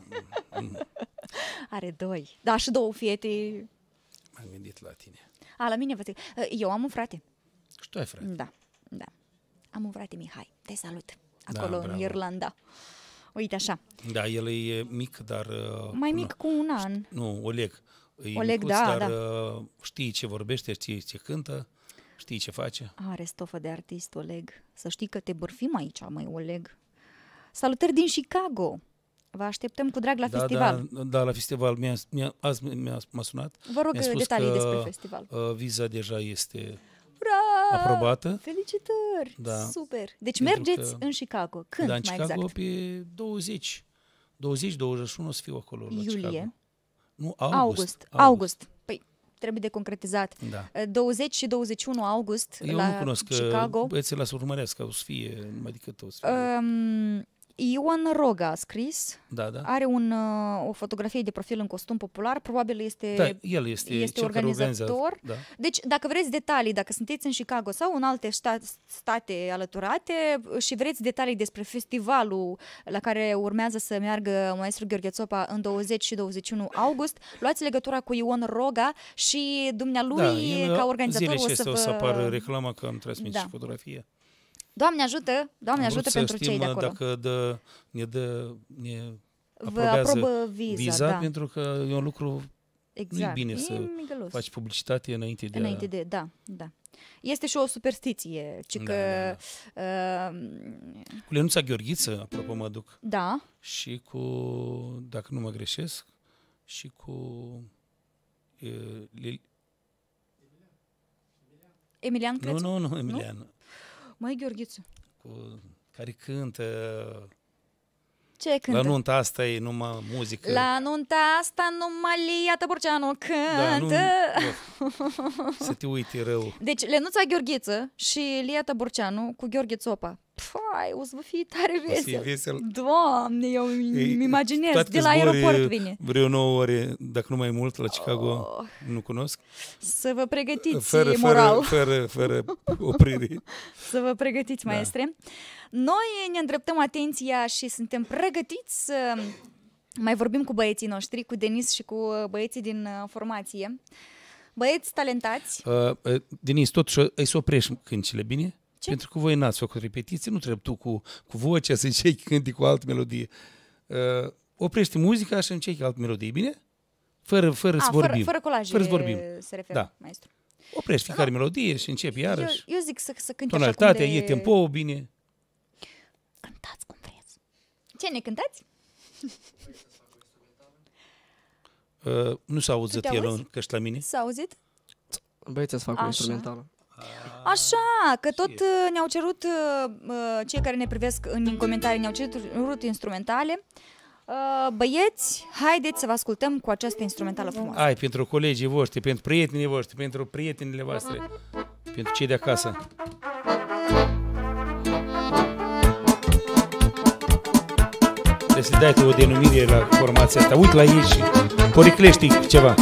Are doi. Da, și două fiete. M-am gândit la tine. A, la mine vă zic. Eu am un frate. Și tu ai frate? Da, da. Am un frate, Mihai. Te salut. Acolo, da, în Irlanda. Uite așa. Da, el e mic, dar... Mai mic cu un an. Nu, Oleg. E Oleg, micuț, da, dar da. știi ce vorbește, știi ce cântă, știi ce face. Are stofă de artist, Oleg. Să știi că te bârfim aici, măi, Oleg. Salutări din Chicago. Vă așteptăm cu drag la da, festival. Da, da, la festival. Mi-a, mi-a, azi mi-a, m-a sunat. Vă rog mi-a spus detalii că, despre festival. Uh, viza deja este Ura! aprobată. Felicitări! Da. Super! Deci Pentru mergeți că, în Chicago. Când da, în mai Chicago exact? pe douăzeci, douăzeci, douăzeci și unu o să fiu acolo la Iulie? Chicago. Nu, august. August. August. Păi, trebuie de concretizat. Da. douăzeci și douăzeci și unu august Eu la nu cunosc Chicago. băieții la să urmăresc, o să fie numai decât o să fie. Um, Ion Roga a scris, Da, da. are un, uh, o fotografie de profil în costum popular, probabil este, Da, el este, este cel care organizator. organizează, da. Deci, dacă vreți detalii, dacă sunteți în Chicago sau în alte sta- state alăturate și vreți detalii despre festivalul la care urmează să meargă maestru Gheorghe Țopa în douăzeci și douăzeci și unu august, luați legătura cu Ion Roga și dumnealui, Da, el, ca organizator, zilele o să acestea vă... o să apară reclama că am transmis Da. și fotografie. Doamne ajută, Doamne Am ajută vrut pentru să cei știm de acolo. dacă dă, ne dă, ne Vă aprobează aprobă viza, viza, da. pentru că e un lucru, Exact. nu e bine să migălos. faci publicitate înainte de Înainte a... de, da, da. Este și o superstiție, ci Da, că... da, Uh, Cu Lenuța Gheorghiță, apropo, mă duc, da, și cu, dacă nu mă greșesc, și cu... E, Lil... Emilian Nu, Crețu. nu, nu, Emilian. Nu? Măi, Gheorghiță, Cu, care cântă... ce cântă? La nunta asta e numai muzică. La nunta asta numai Lia Tăborceanu Da, nu, cântă. să te uite rău. Deci, Lenuța Gheorghiță și Lia Tăborceanu cu Gheorghe Țopa. Păi, o să vă fie tare O să fie vesel. vesel. Doamne, eu îmi imaginez. Toate De la zbori, aeroport vine. Vreo nouă ore, dacă nu mai mult, la Chicago, Oh. nu cunosc. Să vă pregătiți Fără, moral. fără, fără, fără oprire. Să vă pregătiți, Da. maestre. Noi ne îndreptăm atenția și suntem pregătiți să mai vorbim cu băieții noștri, cu Denis și cu băieții din uh, formație. Băieți talentați. Uh, uh, Denis, totuși îi să oprești cântile, bine? Ce? Pentru că voi n-ați făcut repetiții, nu trebuie tu cu, cu vocea să încerci cânti cu altă melodie. Uh, oprește muzica și încerci altă melodie, bine? Fără, fără A, să fără, vorbim. fără colaje Fără să vorbim. se referă, Da. maestru. Oprești fiecare melodie și începi Eu, iarăși. eu zic să, să cânti așa cum Tonalitatea, de... e tempo, bine. Cântați cum vreți. Ce, ne cântați? Uh, nu s-a auzit te el auzi? în căști la mine. S-a auzit? Băieți, să fac o Așa. instrumentală. Așa, că tot uh, ne-au cerut, uh, uh, cei care ne privesc în comentarii, ne-au cerut instrumentale. Uh, băieți, haideți să vă ascultăm cu această instrumentală frumoasă. Ai, pentru colegii voștri, pentru prietenii voștri, pentru prietenile voastre, pentru cei de acasă. Trebuie să dai tu o denumire la formația asta. Uite la ei și poriclești ceva.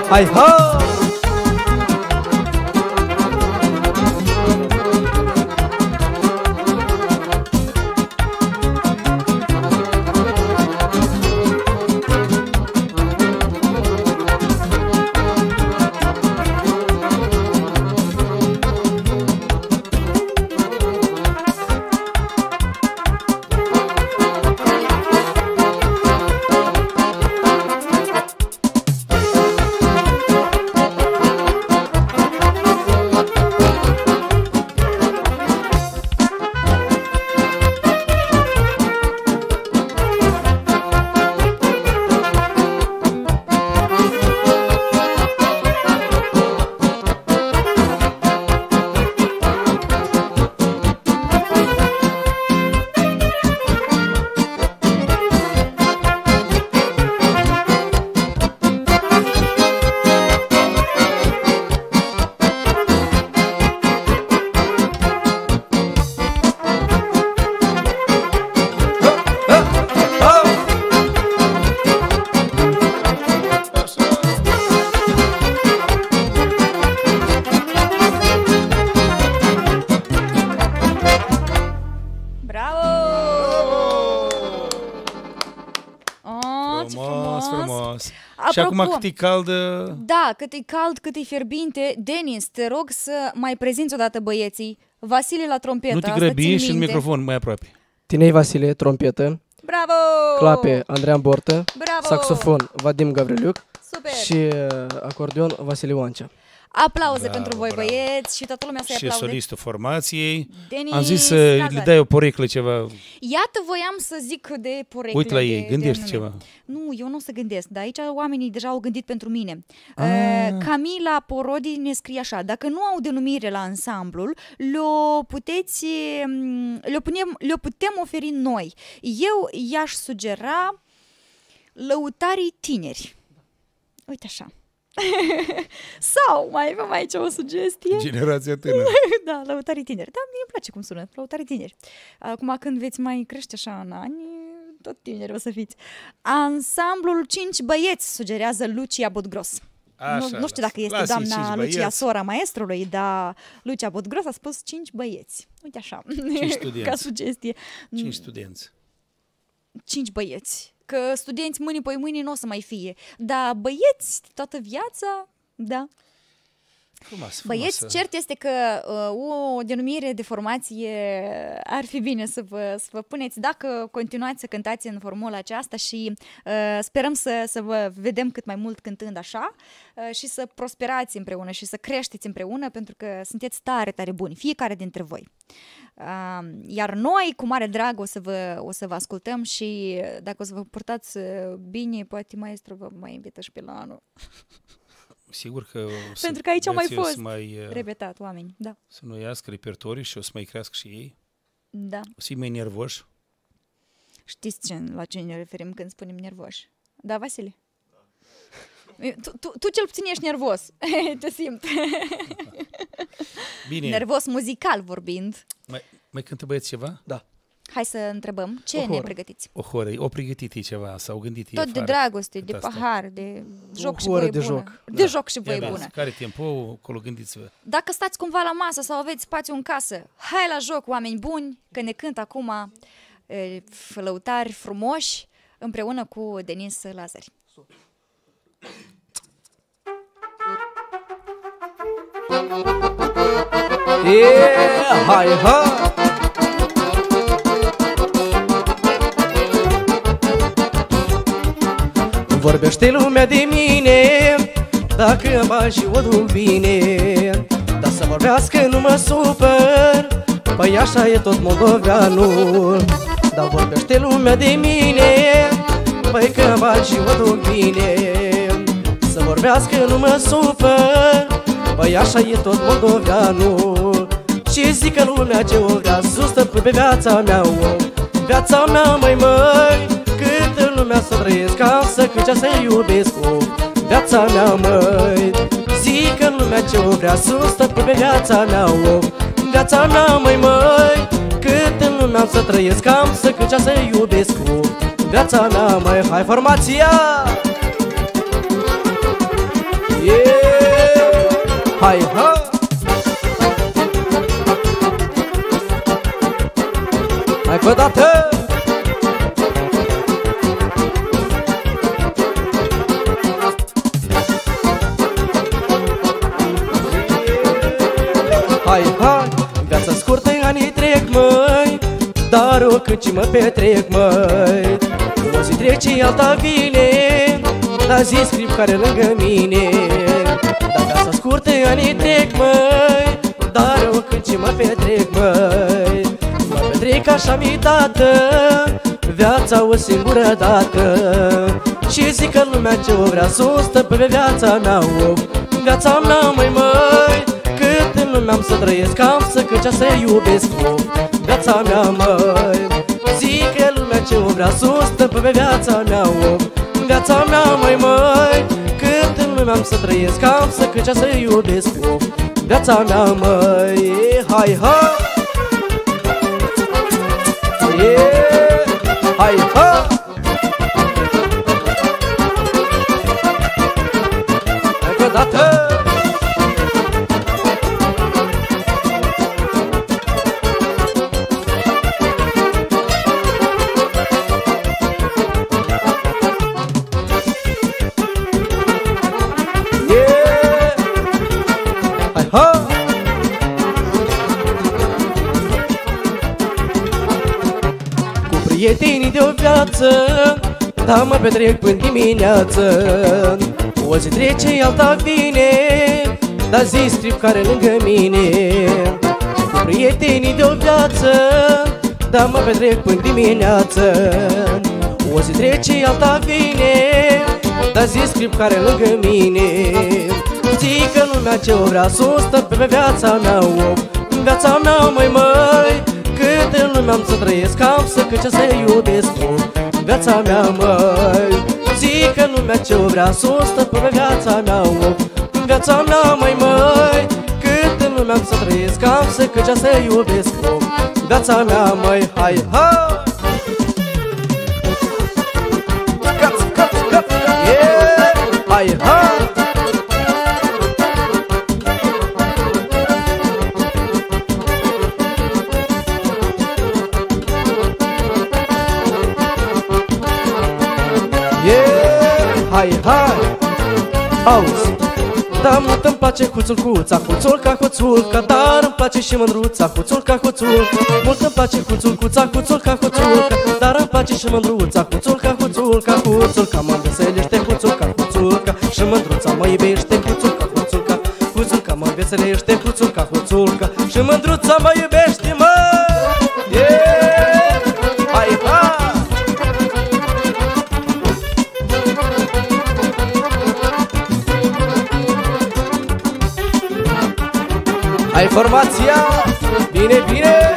Hai, hai! Și acum cât e cald... Da, cât e cald, cât e fierbinte. Denis, te rog să mai prezinți odată băieții. Vasile la trompetă. Nu te grăbi și în microfon mai aproape. Tinei Vasile, trompetă. Bravo! Clape, Andrean Bortă. Bravo! Saxofon, Vadim Gavriliuc. Super! Și acordeon, Vasile Oancea. Aplauze bravo, pentru voi, bravo. băieți, și toată lumea să-i Și aplaude. solistul formației. Denis Am zis să Lazar. le dai o poreclă ceva. Iată, voiam să zic de porecle. Uite la ei, de, gândește de ceva. Nu, eu nu o să gândesc, dar aici oamenii deja au gândit pentru mine. Ah. Uh, Camila Porodi ne scrie așa: dacă nu au denumire la ansamblul, le-o puteți, le-o putem, le-o putem oferi noi. Eu i-aș sugera Lăutarii Tineri. Uite așa. Sau mai avem aici o sugestie. Generația tânără. Da, Lăutarii Tineri. Da, mie îmi place cum sună, Lăutarii Tineri. Acum când veți mai crește așa în ani, tot tineri o să fiți. Ansamblul Cinci Băieți, sugerează Lucia Budgros. Așa, nu, nu știu dacă este lasă-i doamna cinci Lucia, băieți. sora maestrului, dar Lucia Budgros a spus Cinci Băieți. Uite așa, Cinci studenți. ca sugestie. Cinci studenți. Cinci băieți. Că studenți mâini poi mâini nu o să mai fie. Dar băieți toată viața, da. Frumos, Băieți, frumos. cert este că uh, o denumire de formație ar fi bine să vă, să vă puneți dacă continuați să cântați în formula aceasta și uh, sperăm să, să vă vedem cât mai mult cântând așa uh, și să prosperați împreună și să creșteți împreună, pentru că sunteți tare, tare buni, fiecare dintre voi. Uh, iar noi, cu mare drag, o să, vă, o să vă ascultăm și dacă o să vă purtați bine, poate maestru vă mai invită și pe la anul. Sigur că o să Pentru că aici au mai băieții o să fost mai, uh, repetat oameni, da. să nu iască repertorii și o să mai crească și ei. Da. O să fie mai nervoși. Știți ce, la ce ne referim când spunem nervoși? Da, Vasile? Tu, tu, tu cel puțin ești nervos, te simt. Bine, Nervos muzical vorbind. mai, mai cântă băieți ceva? Da. Hai să întrebăm, ce O ne horă. pregătiți? O horă, o pregătit ei ceva, s-au gândit ei Tot de afară. dragoste, de Cât asta. pahar, de joc O și horă voie de bună. joc. De joc și voie Ia bună. vezi, care tempo, acolo gândiți-vă. Dacă stați cumva la masă sau aveți spațiu în casă, hai la joc, oameni buni, că ne cânt acum e, lăutari frumoși împreună cu Denis Lazari. Yeah, hai, hai! Vorbește lumea de mine, dacă mai și o duc bine. Dar să vorbească nu mă supăr, păi așa e tot moldoveanul. Dar vorbește lumea de mine, păi că mai și o duc bine. Să vorbească nu mă supăr, păi așa e tot moldoveanul. Și zică lumea ce o vrea, sus stăpân pe viața mea, o. Viața mea, măi, măi, cât în lumea să trăiesc, ca să câncea să iubesc, o. Viața mea, măi, zică în lumea ce o vrea, sus stăpân pe viața mea, o. Viața mea, măi, măi, cât în lumea să trăiesc, ca să câncea să iubesc, o. Viața mea, măi, hai formația! hai, hai. Hai cu o dată. Hai, hai, viața scurtă, anii trec, măi, dar o cât ce mă petrec, măi. O zi trece, alta vine, la zi scriu care lângă mine. Dar viața scurtă, anii trec, măi, dar o cât ce mă petrec, măi. Mă petrec așa-mi dată, viața o singură dată. Și zic că lumea ce o vrea să stă pe viața mea, o, viața mea, măi, măi. Cât în lumea am să trăiesc, am să căcea să iubesc, o, viața mea, măi. Zic că lumea ce o vrea să stă pe viața mea, o, viața mea, măi, măi. Cât în lumea am să trăiesc, am să căcea să iubesc, o, viața mea, măi. Hai, hai! Yeah! Hai, hai! Încă o dată! Prietenii de o viață, da, mă petrec până dimineață. O zi trece, alta vine, dar zi scriu care lângă mine. Cu prietenii de o viață, da, mă petrec până dimineață. O zi trece, alta vine, dar zi scriu care lângă mine. Zic că lumea ce o vrea să stă pe viața mea, o, viața mea, măi, măi. Cât în lumea am să trăiesc, am să căcea să iubesc, o, viața mea, măi. Zic că lumea ce o vrea să stă pe viața mea, o, viața mea, măi, măi. Cât în lumea am să trăiesc, am să căcea să iubesc, o, viața mea, măi. Hai, hai! Yeah! Hai, hai! Hai, hai, auzi, dar mult îmi place huțul-cuța, huțul-ca, huțul-ca, dar îmi place și mândruța, huțul-ca, huțul-ca. Mult îmi place huțul-cuța, huțul-ca, huțul-ca, dar îmi place și mândruța, huțul-ca, huțul-ca, huțul-ca. Mă înveselește huțul-ca, huțul-ca, și mândruța mă iubește, huțul-ca, huțul-ca, huțul-ca. Mă înveselește huțul-ca, huțul-ca, și mândruța mă iubește, mă. Yeah! Hai, hai! Hai, formația! Bine, bine!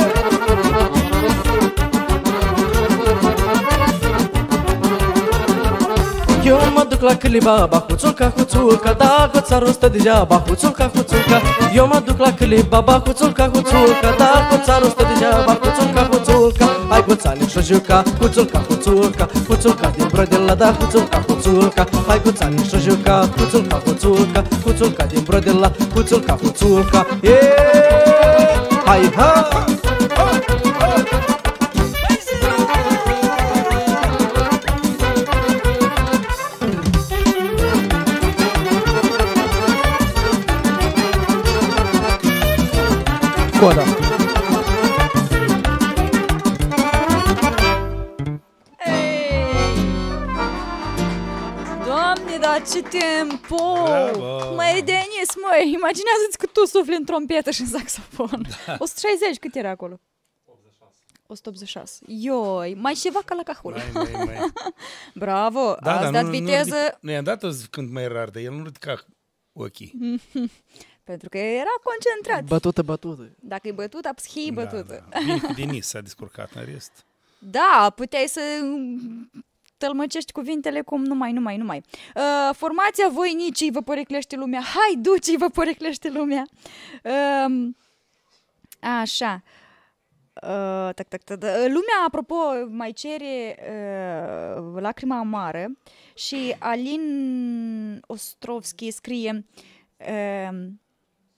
Eu mă duc la Câlibaba, huțulca, huțulca, da, goța rostă degeaba, huțulca, huțulca. Eu mă duc la Câlibaba, huțulca, huțulca, da, goța rostă degeaba, huțulca, huțulca. Hai, goța, nici o juca, huțulca, huțulca, huțulca din Brodela, da, huțulca, huțulca. Hai, goța, nici o juca, huțulca, huțulca, huțulca din Brodela, huțulca, huțulca. Yeah! Hai, hai! Coda. Doamne, dar ce tempo! Bravo! Măi, Denis, măi, imaginează-ți că tu sufli în trompetă și în saxofon. Da. o sută șaizeci, cât era acolo? o sută optzeci și șase. Ioi, mai ceva ca la Cahul. Mai, mai, mai. Bravo, Da, ați da, dat nu, viteză. Nu, nu i-am dat când mai rar, dar el nu ridica ochii. Pentru că era concentrat. Bătută, bătută. Dacă e bătută, psihii bătută. Da, da. Bine că Denis s-a descurcat în rest. Da, puteai să tălmăcești cuvintele cum numai, numai, numai. Uh, formația voinicii vă poreclește lumea. Hai, ducii vă poreclește lumea. Uh, așa. Uh, tac, tac, tac. Lumea, apropo, mai cere uh, Lacrima amară și Alin Ostrovski scrie uh,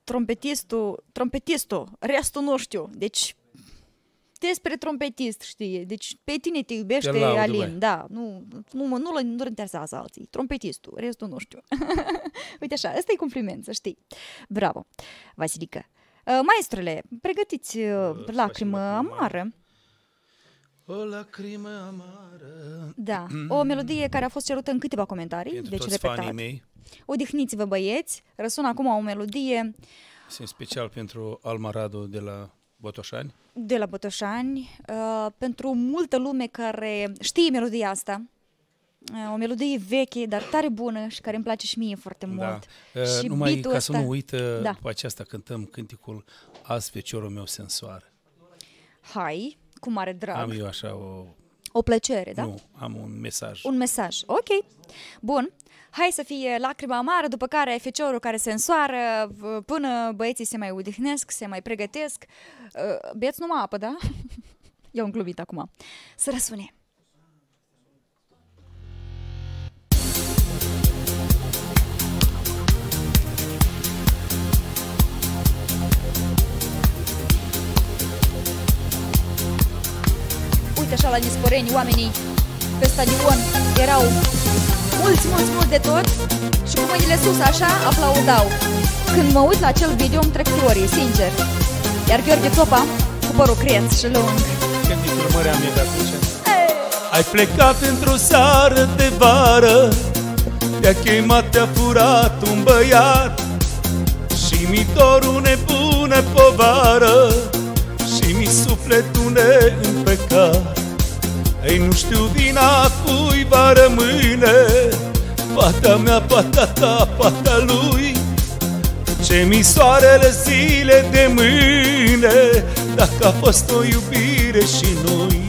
trompetistul, trompetistul, restul nu știu. Deci, despre trompetist știe. Deci, pe tine te iubește Te laudă, Alin. băi. Da, nu, nu, nu, nu, nu interesează alții. Trompetistul, restul nu știu. Uite așa, ăsta e compliment, să știi. Bravo, Vasilica. Uh, maestrele, pregătiți uh, lacrimă amară. O lacrimă amară. Da, o melodie care a fost cerută în câteva comentarii, Pentru deci toți repetat. fanii mei, Odihniți-vă, băieți, răsună acum o melodie sunt special pentru Alma Radu de la Botoșani. de la Botoșani, uh, pentru multă lume care știe melodia asta. Uh, o melodie veche, dar tare bună și care îmi place și mie foarte Da. mult. Uh, Și numai beat-ul ca să ăsta- nu uită, Da. după aceasta cântăm cânticul Azi feciorul meu se însoară. Hai, cu mare drag. Am eu așa o... O plăcere, da? Nu, am un mesaj. Un mesaj. Ok. Bun. Hai să fie lacrima amară, după care feciorul care se însoară, v- până băieții se mai odihnesc, se mai pregătesc. Uh, Beți numai apă, da? Eu am glumit acum. Să răsune. Uite așa la Nisporeni, oamenii pe stadion erau mulți, mulți, mulți de tot și cu mâinile sus așa aplaudau. Când mă uit la acel video îmi trec fiorii, sincer. Iar Gheorghe Țopa cu părul creț și lung. Cânticul mărea mie de atunci. Ai plecat într-o seară de vară, te-a chemat, te-a furat un băiat și mi dorul nebună povară și mi sufletul neîmpăcat. Ei, nu știu vina cui va rămâne, pata mea, pata ta, pata lui. Ce-mi soarele zile de mâine, dacă a fost o iubire și noi.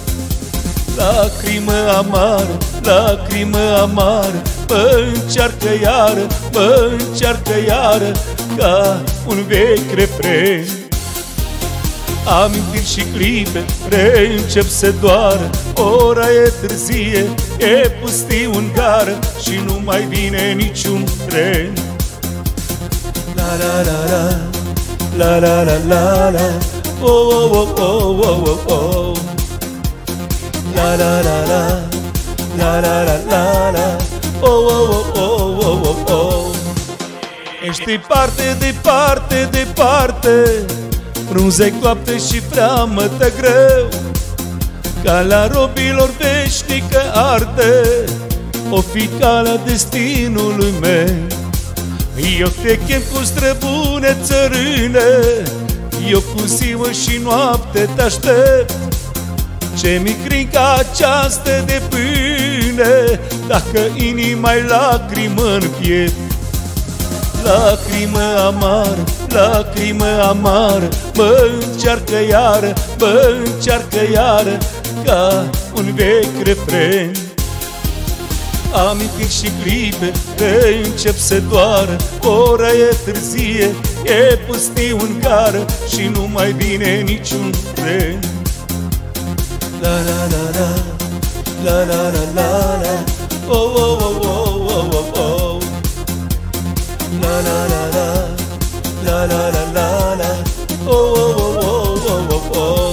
Lacrimă amară, lacrimă amară, mă încearcă iară, mă încearcă iară, ca un vechi refren. Amintiri și clipe reîncep să doară, ora e târzie, e pustiu în gară și nu mai vine niciun tren. La la la la, la la la la la, oh oh oh oh oh oh oh. La la la la, la la la la la, oh oh oh oh oh oh oh. Ești departe, departe, departe, frunze coapte și freamătă greu, calea robilor veșnică arde, o fi calea destinului meu. Eu te chem cu străbune țărâne, eu cu ziua și noapte te aștept. Ce-mi crinca această de pâine, dacă inima-i lacrimă-n piept. Lacrimă amară, lacrimă amară, mă încearcă iară, mă încearcă iară, ca un vechi refren. Amintiri și clipe reîncep să doară, ora e târzie, e pustiu în gară și nu mai vine niciun tren. La la la la, la la la la la, oh oh oh oh oh oh oh. La la la la, la la la la la, oh oh oh oh oh oh oh.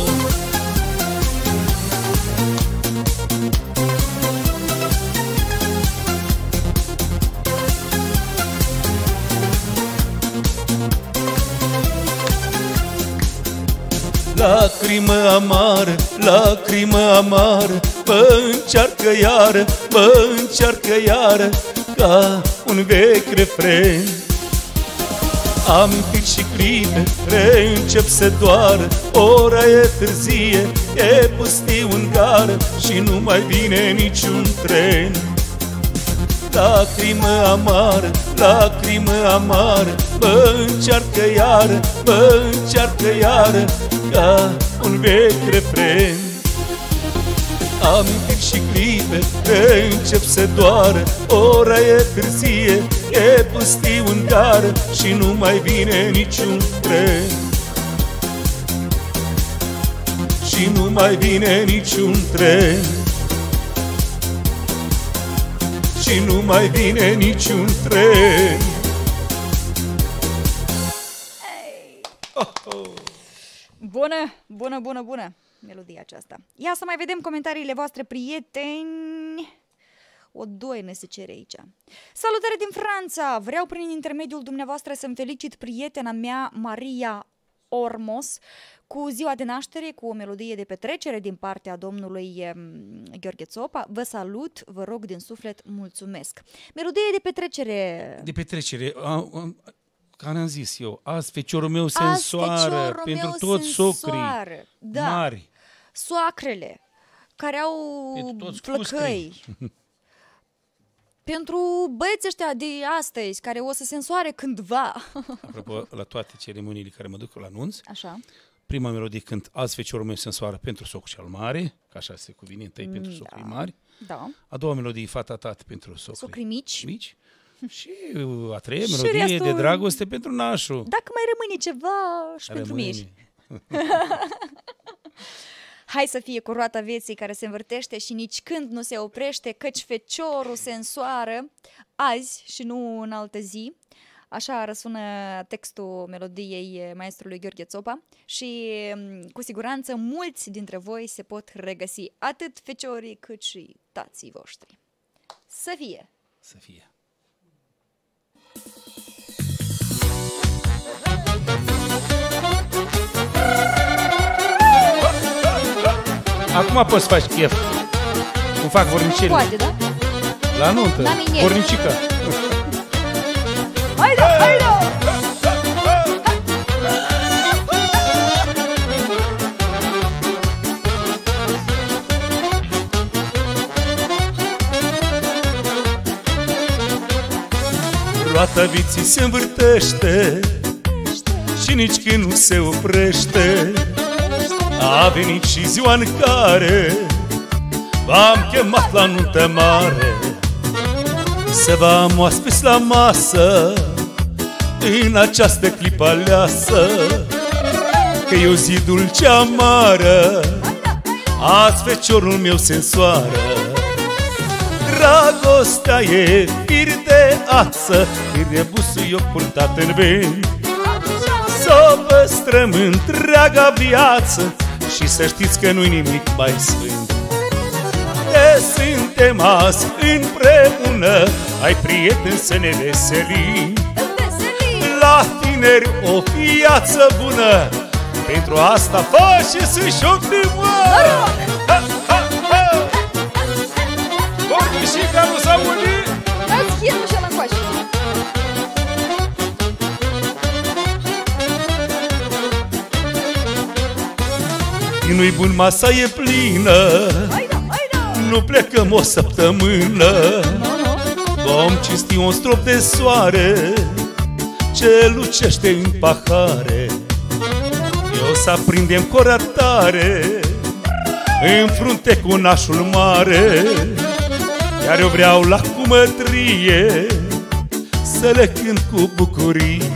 Lacrimă amară, lacrimă amară, mă încearcă iară, mă încearcă iară, ca un vechi refren. Amintiri și clipe reîncep să doară, ora e târzie, e pustiu în gară și nu mai vine niciun tren. Lacrimă amară, lacrimă amară, mă încearcă iară, mă încearcă iară, ca un vechi refren. Amintiri și clipe reîncep să doară, ora e târzie, e pustiu în gară și nu mai vine niciun tren. Și nu mai vine niciun tren. Și nu mai vine niciun tren. Oh, oh. Bună, bună, bună, bună melodia aceasta. Ia să mai vedem comentariile voastre, prieteni. O doină se cere aici. Salutare din Franța! Vreau prin intermediul dumneavoastră să-mi felicit prietena mea, Maria Ormos, cu ziua de naștere, cu o melodie de petrecere din partea domnului Gheorghe Țopa. Vă salut, vă rog din suflet, mulțumesc. Melodie de petrecere. De petrecere. A, a, care am zis eu, azi feciorul meu se însoară pentru meu toți socrii da. mari. Soacrele, care au flăcăi. Pentru băieții ăștia de astăzi, care o să se însoare cândva. Apropo, la toate ceremoniile care mă duc la anunț, așa. Prima melodie cânt azi feciorul meu se însoară pentru socul cel mare, ca așa se cuvine, întâi pentru da. socrii mari. Da. A doua melodie, fata tată pentru socrii, socrii mici. mici. Și a treia melodie restul... de dragoste pentru nașul. Dacă mai rămâne ceva și rămâne. Pentru mici. Hai să fie cu roata vieții care se învârtește și nici când nu se oprește, căci feciorul se însoară azi și nu în altă zi. Așa răsună textul melodiei maestrului Gheorghe Țopa și cu siguranță mulți dintre voi se pot regăsi, atât feciorii cât și tații voștri. Să fie! Să fie! Acum poți să faci chef. Cum fac vornicele. Poate, da? La nuntă. Vornicica. Haide, haide! Roata vieții se învârtește și nici când nu se oprește. A venit și ziua în care v-am chemat la nuntă mare. Să vă am oaspeți la masă în această clipă aleasă, că e o zi dulce amară, azi feciorul meu se însoară. Dragostea e fir de ață, fir de busuioc purtat în veni. Să o păstrăm întreaga viață și să știți că nu-i nimic mai sfânt. De suntem azi împreună, ai prieteni să ne veselim. La tineri o viață bună, pentru asta faci și să șoc de mă. Vornișica nu s-a unit. Dați hitul și ăla încoace. Nu-i bun, masa e plină, nu plecăm o săptămână. Vom cinsti un strop de soare ce lucește în pahare. Eu să aprindem cora tare în frunte cu nașul mare, iar eu vreau la cumătrie să le cânt cu bucurie.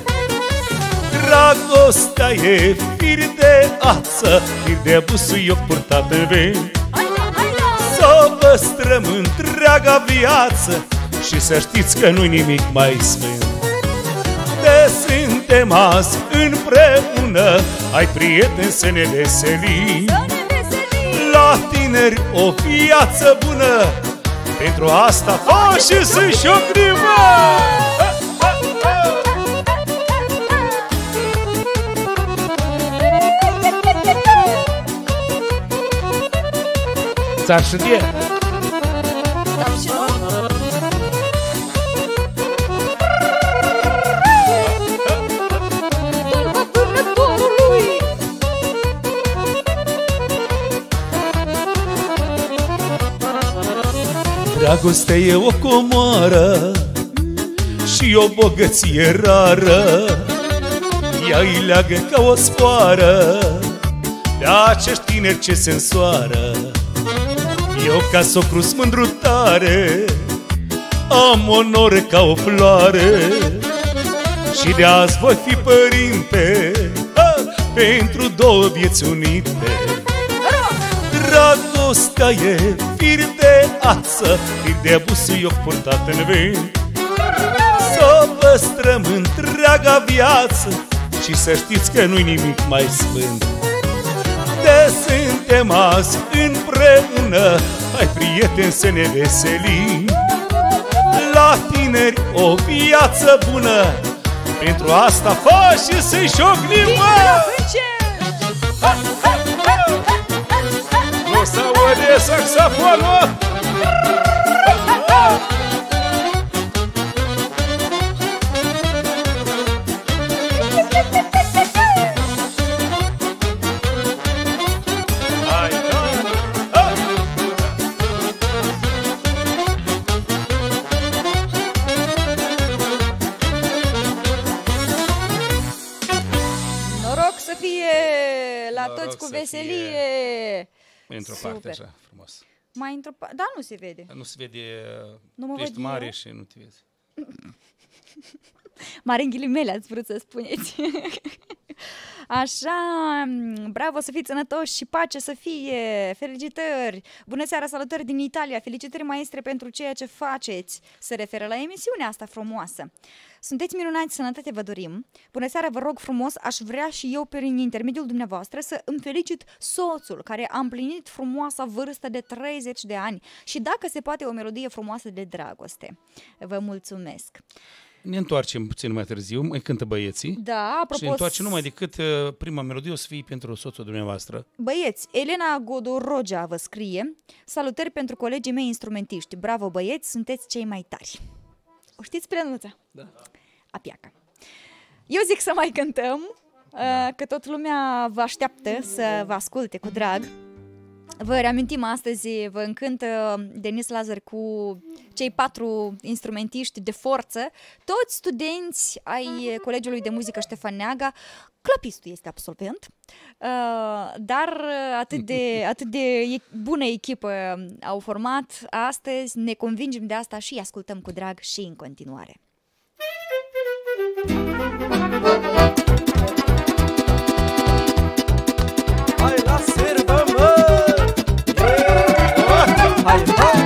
Dragostea e fir de ață, fir de busuioc purtat în veni. Să o păstrăm întreaga viață și să știți că nu-i nimic mai sfânt. De suntem azi împreună, ai prieteni să ne veselim. La tineri o viață bună, pentru asta faci și să șocrim. Țar și de. Dragostea e o comoară și o bogăție rară. Ea îi leagă ca o spoară pe acești tineri ce se însoară. Eu ca socru mândru tare am onore ca o floare și de azi voi fi părinte, ha, pentru două vieți unite. Dragostea e fir de ață, fir de busuioc purtat în veni. Să o păstrăm întreaga viață și să știți că nu-i nimic mai sfânt. De suntem azi împreună, hai prieteni să ne veselim. La tineri o viață bună, pentru asta fă și să-i șoclim, mă! Nu se aude saxofonul! Toți cu veselie! Într-o parte așa, frumos. Mai într-o parte, da, nu se vede. Nu se vede, nu mă ești văd mare eu? Și nu te vezi. Mare în ghilimele ați vrut să spuneți. Așa, bravo, să fiți sănătoși și pace să fie, felicitări, bună seara, salutări din Italia, felicitări maestre pentru ceea ce faceți, se referă la emisiunea asta frumoasă. Sunteți minunați, sănătate vă dorim. Bună seara, vă rog frumos, aș vrea și eu prin intermediul dumneavoastră să îmi felicit soțul care a împlinit frumoasa vârstă de treizeci de ani și dacă se poate o melodie frumoasă de dragoste. Vă mulțumesc. Ne întoarcem puțin mai târziu, mai cântă băieții. Da, apropo... Și ne întoarcem numai decât uh, prima melodie o să fie pentru soțul dumneavoastră. Băieți, Elena Godorogea vă scrie: salutări pentru colegii mei instrumentiști. Bravo băieți, sunteți cei mai tari. O știți pe Lenuța? Da. Apiacă. Eu zic să mai cântăm, uh, că tot lumea vă așteaptă să vă asculte cu drag. Vă reamintim, astăzi vă încântă Denis Lazar cu cei patru instrumentiști de forță, toți studenți ai Colegiului de Muzică Ștefan Neaga. Clapistul este absolvent, dar atât de, atât de bună echipă au format astăzi, ne convingem de asta și ascultăm cu drag și în continuare. Hai la servă, mă! Hai, hai!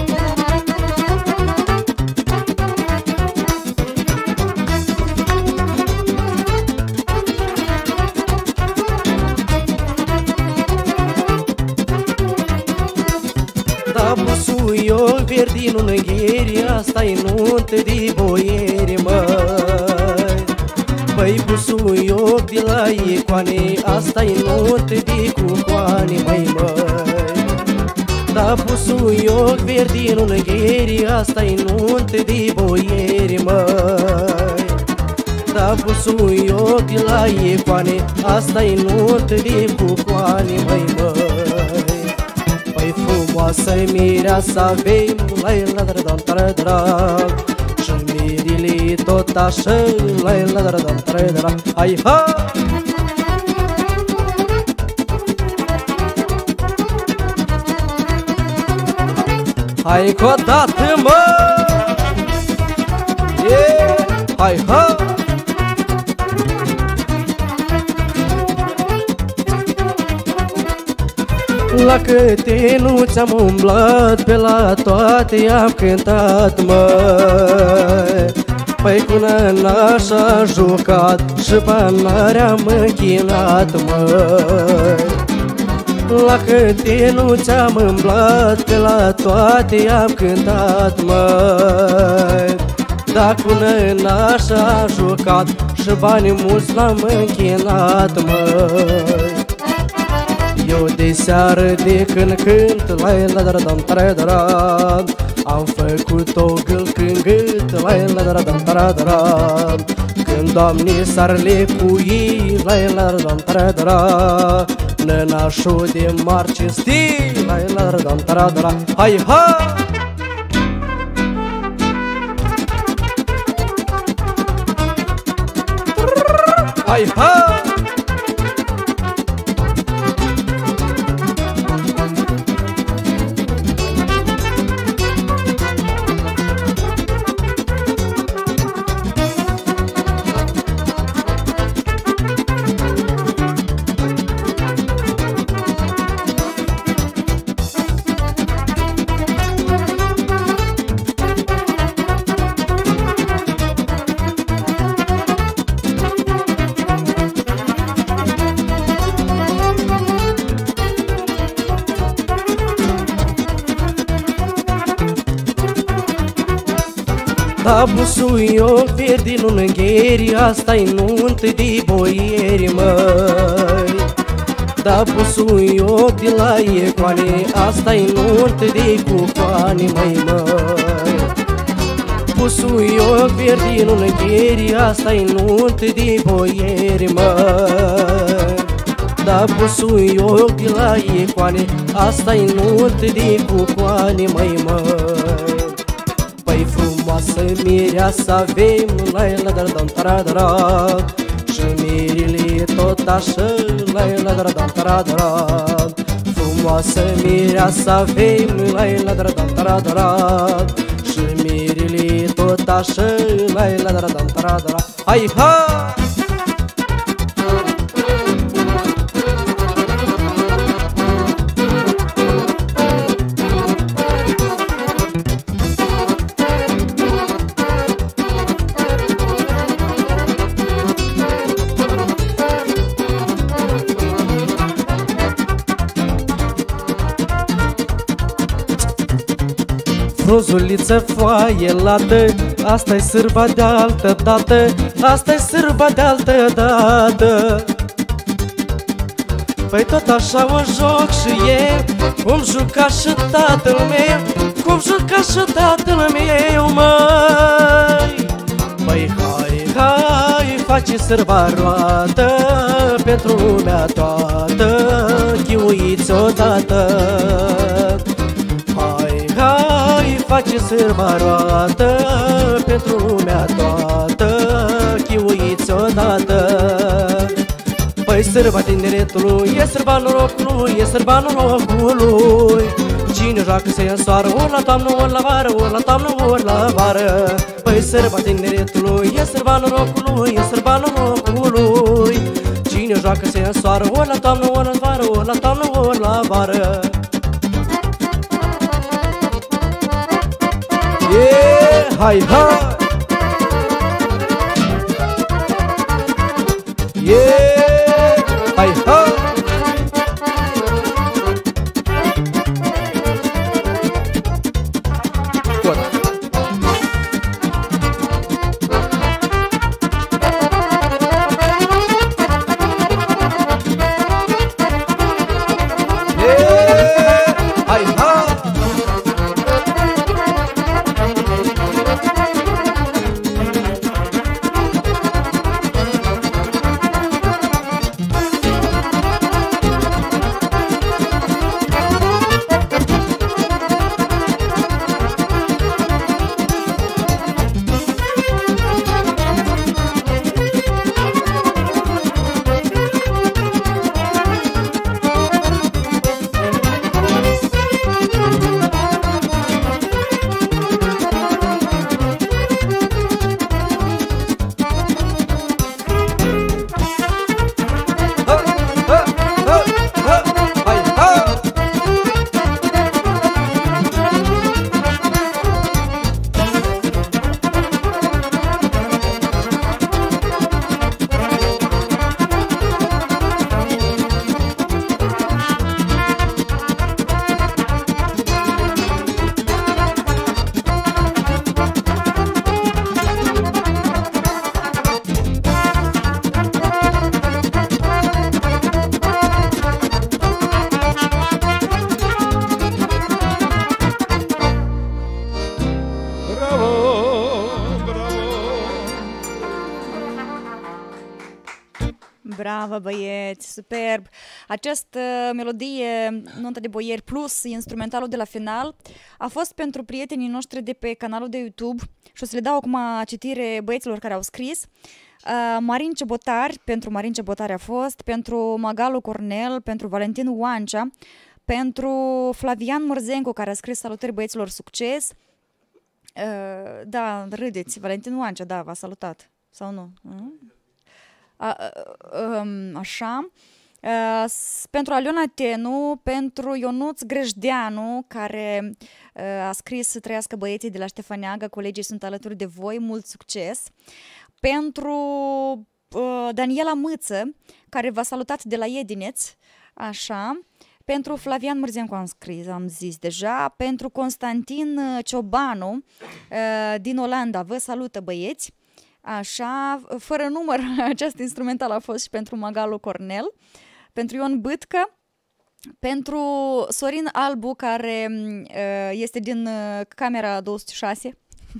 Da, busuioc verde din ungheri, asta-i nuntă de boieri, măi. Păi busuioc de la icoane, asta-i nuntă de cucoane, măi, măi. Da, busuioc verde din ungheri, asta-i nuntă de boieri, măi. Da, busuioc de la icoane, asta-i nuntă de cucoane, măi, măi. Păi frumoasă-i mireasa avem, la-i la-da-da-da-da-da, și mirile tot așa, la-i la-da-da-da-da-da, hai, ha! Hai că-o dată, mă! Yeah! Hai, ha! La câte nu ți-am umblat, pe la toate am cântat, măi. Păi cu nănașa jucat și panarea-am închinat, măi. La câte nu ți-am umblat, pe la toate am cântat, măi. Da, cu nănașa jucat și banii mulți l-am închinat, măi. Eu de seară de când cânt, la la da da da da, am făcut-o gâlc în gât, la la da da da da. Când doamne s-ar lecui, la la da da da, nănașul de mari cinstii, la la da da da, hai ha! Hai ha! La busuioc verde nu îngheri, asta-i nuntă de boieri, măi. Da busuioc de la Ecoane, asta-i nuntă de cucoane, măi, măi. Busuioc verde nu îngheri, asta-i nuntă de boieri, măi. Da busuioc de la Ecoane, asta-i nuntă de cucoane, măi, măi. Păi frumoasă mireasă avem, la la da da da da da, și mirile tot așa, la la da da da da da. Frumoasă mireasă avem, la la da da da da da, și mirile tot așa, la la da da da da da. Hai ha! Frunzuliță foaie lată, asta-i sârba de altă dată, asta-i sârba de altă dată. Păi tot așa o joc și eu, cum juca și tatăl meu, cum juca și tatăl meu, măi. Păi hai, hai, face sârba roată, pentru lumea toată, chiuiți odată. Hai, hai, face sârba roată, pentru lumea toată, chiuiți odată. Păi sârba tineretului, e sârba norocului, e sârba norocului. Cine joacă se însoară, ori la toamnă, ori la vară, ori la toamnă, ori la vară. Păi sârba tineretului, e sârba norocului, e sârba norocului. Cine joacă se însoară, ori la toamnă, ori la vară, ori la toamnă, ori la vară. Yeah, hai, hai! Yeah, hai, hai! Bravo, băieți, superb! Această melodie, Nunta de Boieri plus instrumentalul de la final, a fost pentru prietenii noștri de pe canalul de YouTube și o să le dau acum citire băieților care au scris. Uh, Marin Cebotar, pentru Marin Cebotar a fost, pentru Magalu Cornel, pentru Valentin Oancea, pentru Flavian Mărzencu, care a scris salutări băieților, succes. Uh, da, râdeți, Valentin Oancea, da, v-a salutat, sau nu? Uh? A, um, așa, uh, pentru Aliona Tenu, pentru Ionuț Grăjdeanu, care uh, a scris să trăiască băieții de la Ștefăneagă, colegii sunt alături de voi, mult succes, pentru uh, Daniela Mâță, care v-a salutat de la Iedineț, așa, Pentru Flavian Mărzencu am scris, am zis deja. Pentru Constantin Ciobanu din Olanda, vă salută băieți. Așa, fără număr, acest instrumental a fost și pentru Magalu Cornel. Pentru Ion Bâtcă. Pentru Sorin Albu, care este din camera două sute șase.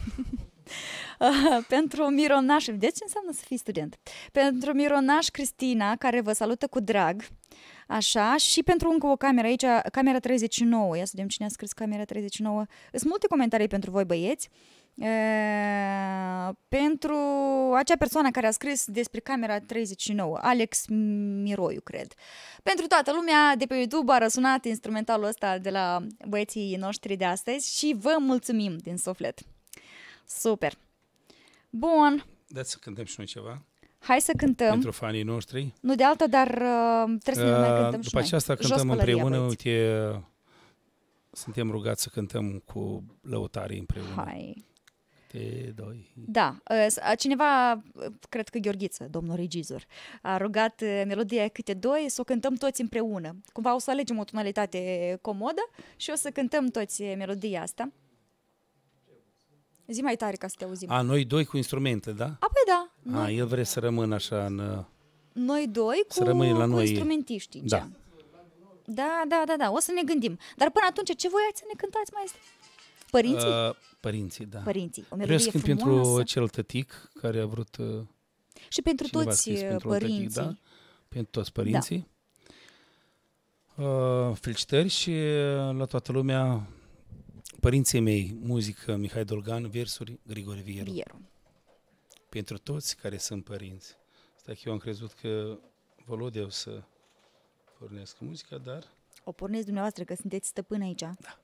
Pentru Mironaș, vedeți ce înseamnă să fii student? Pentru Mironaș Cristina, care vă salută cu drag. Așa, și pentru încă o cameră aici, camera treizeci și nouă. Ia să vedem cine a scris camera treizeci și nouă. Sunt multe comentarii pentru voi, băieți. E, pentru acea persoană care a scris despre camera treizeci și nouă, Alex Miroiu, cred. Pentru toată lumea de pe YouTube a răsunat instrumentalul ăsta de la băieții noștri de astăzi și vă mulțumim din suflet. Super! Bun! Dați să cântăm și noi ceva. Hai să cântăm. Pentru fanii noștri. Nu de alta, dar uh, trebuie să ne mai cântăm După și noi. aceasta Jos cântăm pălăria, împreună. băieți. Uite, suntem rugați să cântăm cu lăutarii împreună. Hai. Te doi. Da, uh, cineva, uh, cred că Gheorghiță, domnul regizor, a rugat uh, melodia câte doi să o cântăm toți împreună. Cumva o să alegem o tonalitate comodă și o să cântăm toți melodia asta. Zi mai tare ca să te auzim. A, noi doi cu instrumente, da? Apoi da. A, Noi, el vrea să rămână așa în... noi doi Să cu, rămâi la cu noi. instrumentiștii. Da. gen. Da, da, da, da, o să ne gândim. Dar până atunci, ce voiați să ne cântați, maestre? Părinții? Uh, părinții, da. Părinții. O Vreau melodie să cânt frumoasă. pentru cel tătic care a vrut... Uh, Și pentru cineva a toți scris pentru un părinții. tătic, da? Pentru toți părinții. Da. Uh, felicitări și uh, la toată lumea, părinții mei, muzică Mihai Dolgan, versuri Grigore Vieru. Vieru. Pentru toți care sunt părinți. Stai că eu am crezut că Volodea o să pornesc muzica, dar... O pornesc dumneavoastră, că sunteți stăpâni aici. Da.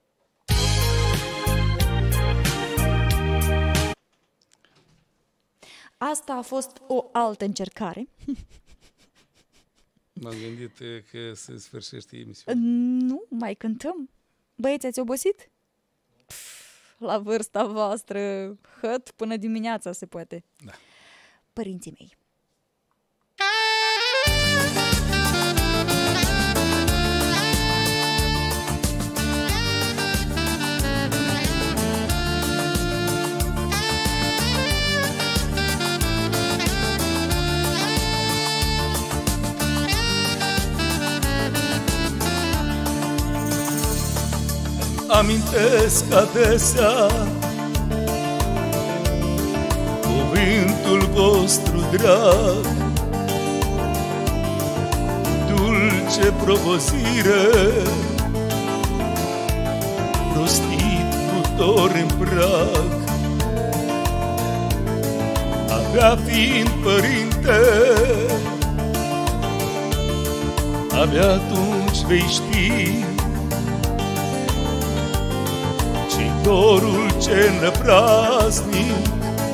Asta a fost o altă încercare. M-am gândit că se sfârșește emisiunea. Nu, mai cântăm. Băieți, ați obosit? Pff, la vârsta voastră, hăt până dimineața se poate. Da. Părinții mei. Amintesc adesea cuvântul vostru drag, dulce provozire, rostit cu dor în prag. Abia fiind părinte, abia atunci vei ști dorul ce năpraznic,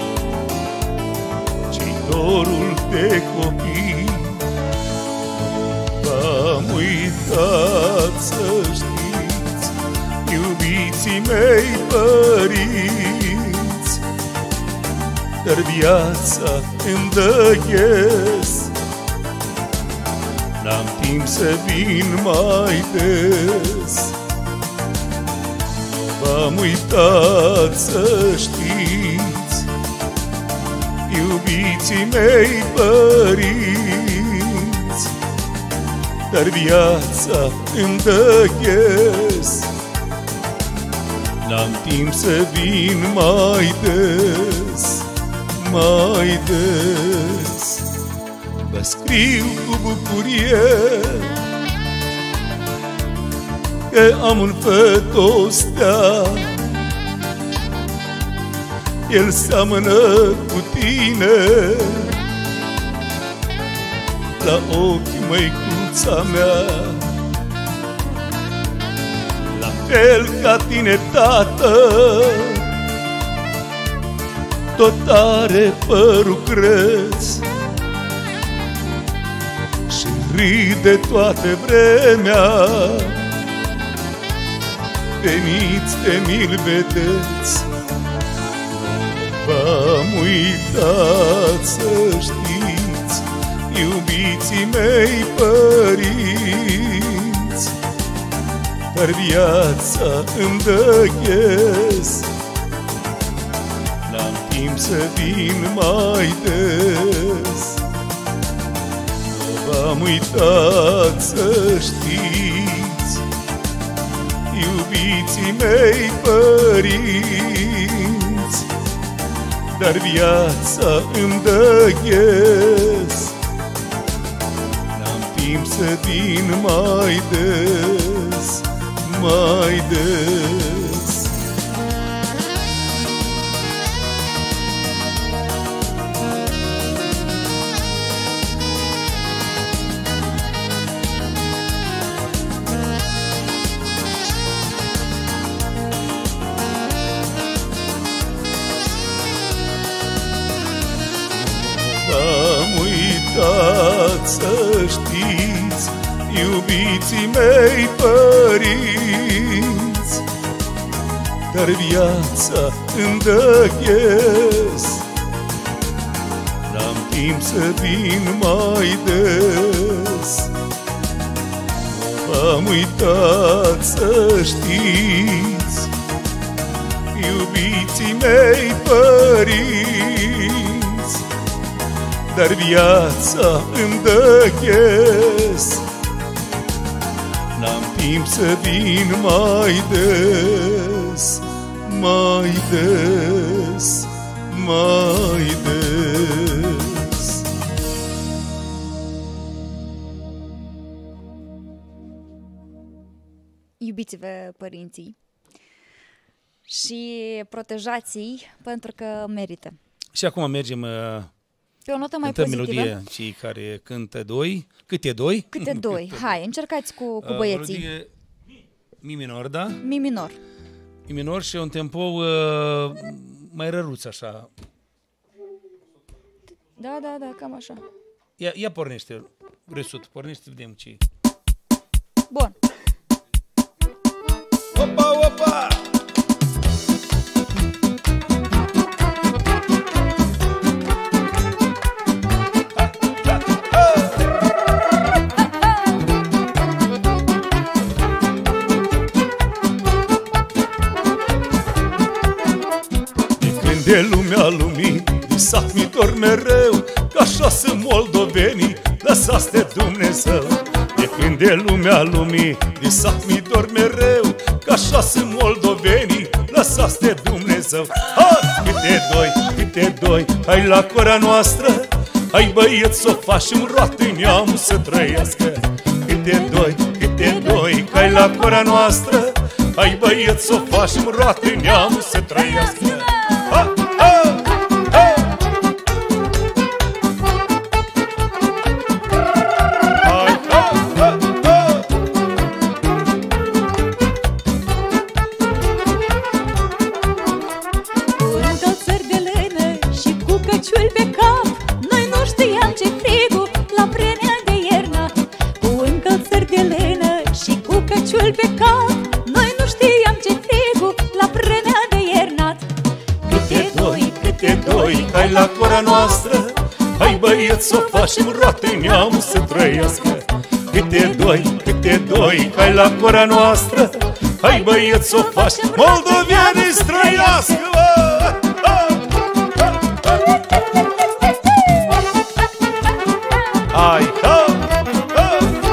ci dorul de copii. V-am uitat, să știți, iubiții mei părinți, dar viața îmi dă ghes, n-am timp să vin mai des. V-am uitat, să știți, iubiții mei părinți, dar viața îmi dă ghes, n-am timp să vin mai des, mai des. Vă scriu cu bucurie că am un fătostea, el seamănă cu tine, la ochi măicuța mea. La fel ca tine, tată, tot are părul creț și râde toată vremea. Veniți de mi-l vedeți, v-am uitat, să știți, iubiții mei părinți, dar viața îmi dă ghes. N-am timp să vin mai des. Nu v-am uitat, să știți, iubiții mei părinți, dar viața îmi dă ghes. N-am timp să vin mai des, mai des. V-am uitat, să știți, iubiții mei părinți, dar viața îmi dă ghes. N-am timp să vin mai des. V-am uitat, să știți, iubiții mei părinți, dar viața îmi dă ghes. N-am timp să vin mai des, mai des, mai des. Iubiți-vă părinții și protejați-i pentru că merită. Și acum mergem uh, pe o notă mai cântăm pozitivă. melodie, cei care cântă doi. Câte doi? Câte doi? Hai, încercați cu, cu băieții. Uh, melodie mi minor, da? Mi minor. Mi minor și un tempo uh, mai răruț așa. Da, da, da, cam așa. Ia, ia pornește, Resut, pornește, vedem ce. Bun. Opa, opa! De lumea lumii, visat mi dor mereu, că așa sunt moldovenii, lăsați de Dumnezeu. De când de lumea lumii, visat mi dor mereu, că așa sunt moldovenii, lăsați de Dumnezeu. Hai, câte doi, câte doi, hai la cora noastră, hai băieți să o facem roată în neamul să trăiască. Câte doi, câte doi, hai la cora noastră, hai băieți să o facem roată în neamul să trăiască. Ha, ha, ha. Hai, ha, ha, ha. Cu încălțări de lână și cu căciuli pe cap, noi nu știam ce frigul la vremea de iernă. Cu încălțări de lână și cu căciuli pe cap, noi nu știam ce frigul la vremea de iernat. Câte doi, câte doi, hai la cora noastră, hai băieți să o facem roată în neamul să trăiască. Câte doi, câte doi, hai la cora noastră, hai băieți să o facem moldovianii să trăiască. Hai, ha, ha.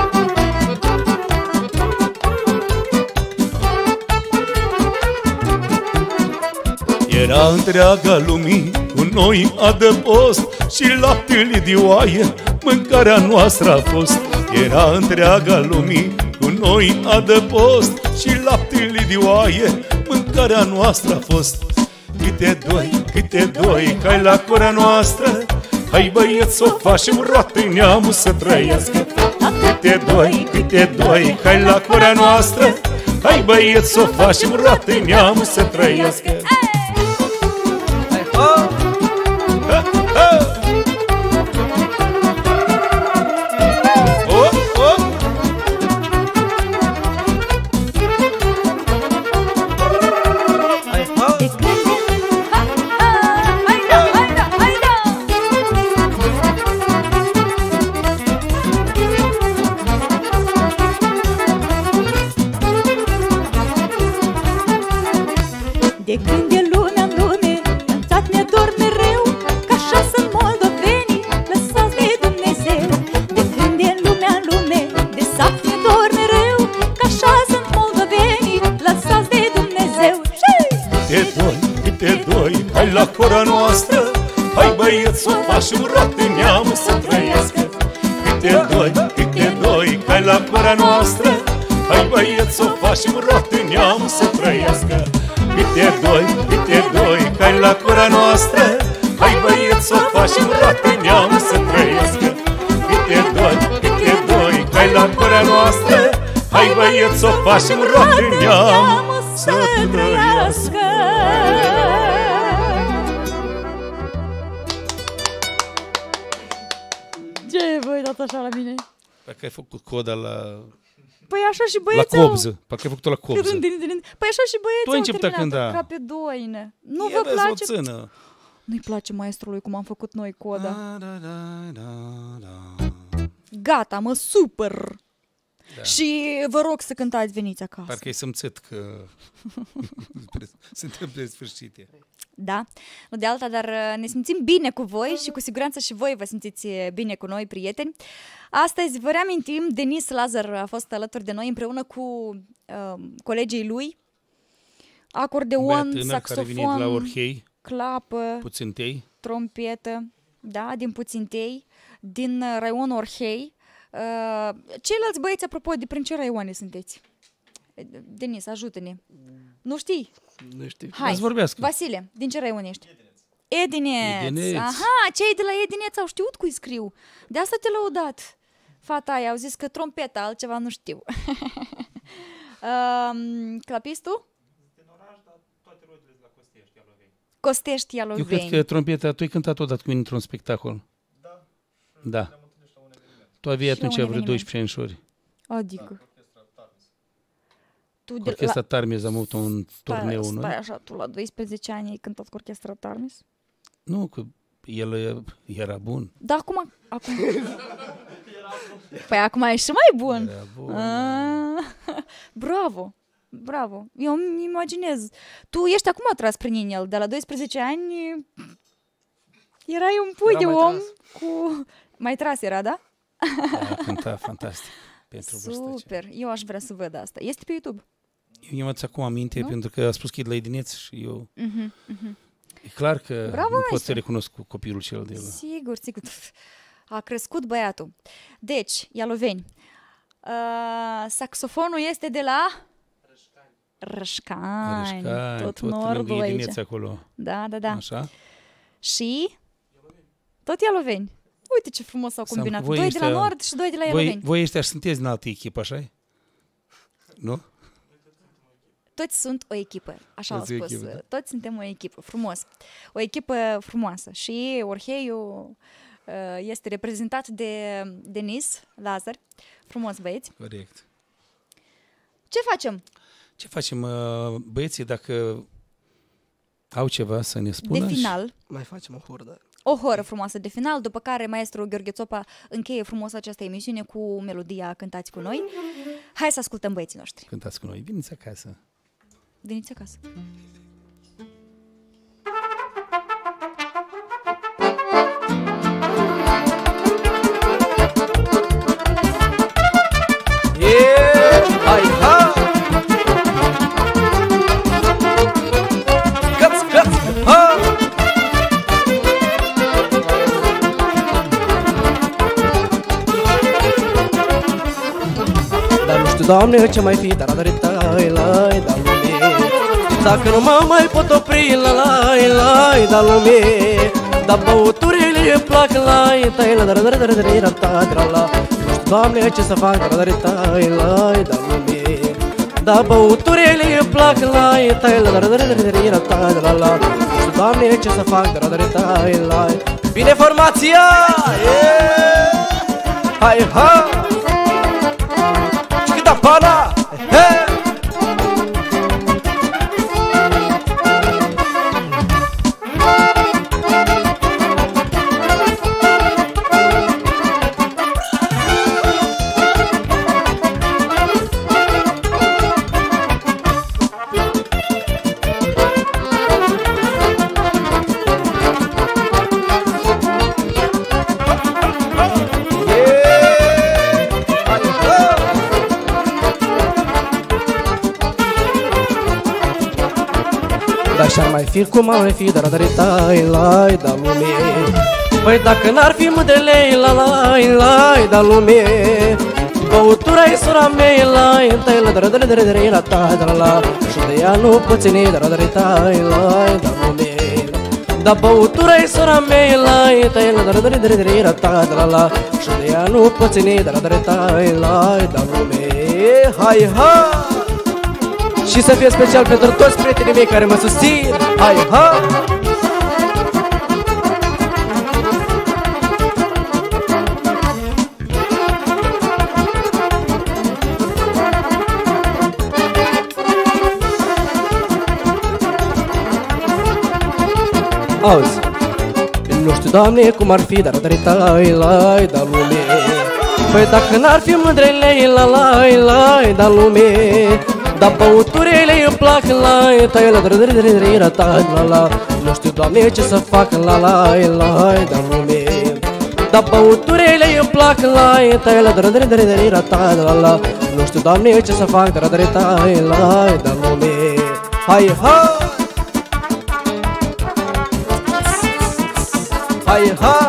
Era întreaga lumii cu noi adăpost și laptele de oaie mâncarea noastră a fost. Era întreaga lumii cu noi adăpost și laptele de oaie mâncarea noastră a fost. Câte doi, câte doi, hai la cora noastră, hai băieți să o facem roată în neamul să trăiască. Câte doi, câte doi, hai la cora noastră, hai băieți să o facem roată în neamul să trăiască. Ha! Ha, ha. Oh, oh. Hai, ha! De când ha, ha, hai da, hai da, hai da. De când e lumea în lume, în țat ne dor mereu, că așa sunt moldovenii, lăsați de Dumnezeu. De când e lumea în lume, de sat ne dor mereu, că așa sunt moldovenii, lăsați de Dumnezeu. Câte doi, câte doi, hai la cora noastră, hai băieți să o facem roate neam să trăiască. Câte doi, câte doi, hai la cora noastră, hai băieți să o facem roate neam să trăiască. Câte doi, câte doi, hai la cora noastră, hai băieți să o facem roate neam să trăiască. Câte doi, câte doi, hai la cora noastră, hai băieți să o facem roate neam să trăiască. Ce voi dat așa la mine? Parcă ai făcut coda la, Păi așa și la băieții au... cobză. Parcă ai făcut-o la cobză. Păi așa și băieții Tu ai au început terminat când, da. ca pe doine. Nu Ia vă vezi o place? țână. Nu-i place maestrului cum am făcut noi coda. Da, da, da, da, da. Gata, mă supăr. Da. Și vă rog să cântați, veniți acasă. Parcă ai simțit că suntem pe sfârșite. Da, nu de alta, dar uh, ne simțim bine cu voi și cu siguranță și voi vă simțiți bine cu noi, prieteni. Astăzi vă reamintim, Denis Lazar a fost alături de noi împreună cu uh, colegii lui. Acordeon, Tânăr care a venit saxofon, la Orhei, clapă, puțin tei. trompetă, da, din Puțintei, din uh, raionul Orhei. Uh, ceilalți băieți, apropo, de prin ce raioane sunteți? Denis, ajută-ne. Nu știi? Nu știu. Hai, Ați vorbească. Vasile, din ce raion ești? Edineț. Edineț. Aha, cei de la Edineț au știut cui scriu. De asta te lăudat. Fata aia, au zis că trompeta, altceva nu știu. um, clapistul? Din oraș, dar toate rodele la Costești, Ialoveni. Costești, Ialoveni. Eu cred că trompeta, tu ai cântat odată cu mine într-un spectacol. Da. Da. Tu aveai Și la atunci un vreo eveniment. doisprezece anișori. Adică. Tu Cu orchestra Tarmes am avut un turneu, stai, nu? stai așa, tu la doisprezece ani ai cântat cu orchestra Tarmes? Nu, că el era bun. Da, acum... acum... Păi acum e și mai bun. Era bun. Ah, bravo, bravo. Eu îmi imaginez. Tu ești acum atras prin inel. De la doisprezece ani erai un pui Era de mai om tras. cu... Mai tras era, da? Da, cânta fantastic. Pentru vârsta aceea. Super. Eu aș vrea să văd asta. Este pe YouTube. Eu mi-am adus acum aminte, Nu? pentru că a spus că e de la Edineț și eu... Mhm, mhm. E clar că Bravo, nu pot maestru. să recunosc cu copilul cel de la... Sigur, sigur. A crescut băiatul. Deci, Ialoveni. Uh, saxofonul este de la... Rășcani. Rășcani, Tot, tot nordul lângă aici. Edineț acolo. Da, da, da. Așa? Și... Tot Ialoveni. Uite ce frumos au Sam, combinat. voi Doi de la ăștia- nord și doi de la Voi, Ialoveni. voi ăștia sunteți în altă echipă, așa Nu? Toți sunt o echipă, așa au Toți o spus. echipă, da. Toți suntem o echipă, frumos. O echipă frumoasă. Și Orheiul uh, este reprezentat de Denis Lazar. Frumos, băieți. Corect. Ce facem? Ce facem, uh, băieții, dacă au ceva să ne spună? De final, Mai facem o hordă. o horă frumoasă de final, după care maestru Gheorghe Țopa încheie frumos această emisiune cu melodia Cântați cu noi. Hai să ascultăm băieții noștri. Cântați cu noi, veniți acasă. Veniți acasă. Yeah! Hai, ha! Găț, găț, ha! Dar nu știu, Doamne, ce mai fi, dar adăritai, lai, da lume. Dacă nu mă mai pot opri, la, lai, lai, da lume. Dar băuturile îmi plac, lai, tai, la, dar, dar, dar, dar, dar, dar, dar, la. Nu știu, Doamne, ce să fac, dar adăritai, lai, da lume. Dar băuturile îmi plac, lai, tai, la, dar, dar, dar, dar, dar, dar, dar, la. Nu știu, Doamne, ce să fac, dar adăritai, lai. Bine formația! Yeah! Hai, ha! Da pana! Hey! Dar și-ar mai fi cum ar mai fi, dar dar lai da lume. Păi dacă n-ar fi mândrele, la lai lai da lume. Băutura-i sora mea, lai întâi la dar dar dar dar la ta dar la. Și de ea nu poți ni dar dar tai lai da lume. Da băutura-i sora mea, lai întâi la dar dar dar dar la ta dar la. Și de ea nu poți ni dar dar tai lai da lume. Hai hai! Și să fie special pentru toți prietenii mei care mă susțin. Hai, hai! Auzi, nu știu, Doamne, cum ar fi, dar dar tai lai da lume. Păi dacă n-ar fi mândrele, la lai lai da lume. Dar băuturile îmi plac, la tai la dr dr dr la ta la la. Nu știu, Doamne, ce să fac, la la la da lume. Dar băuturile îmi plac, la tai la dr dr dr la ta la la. Nu știu, Doamne, ce să fac, dr dr tai la da lume. Hai hai! Hai hai!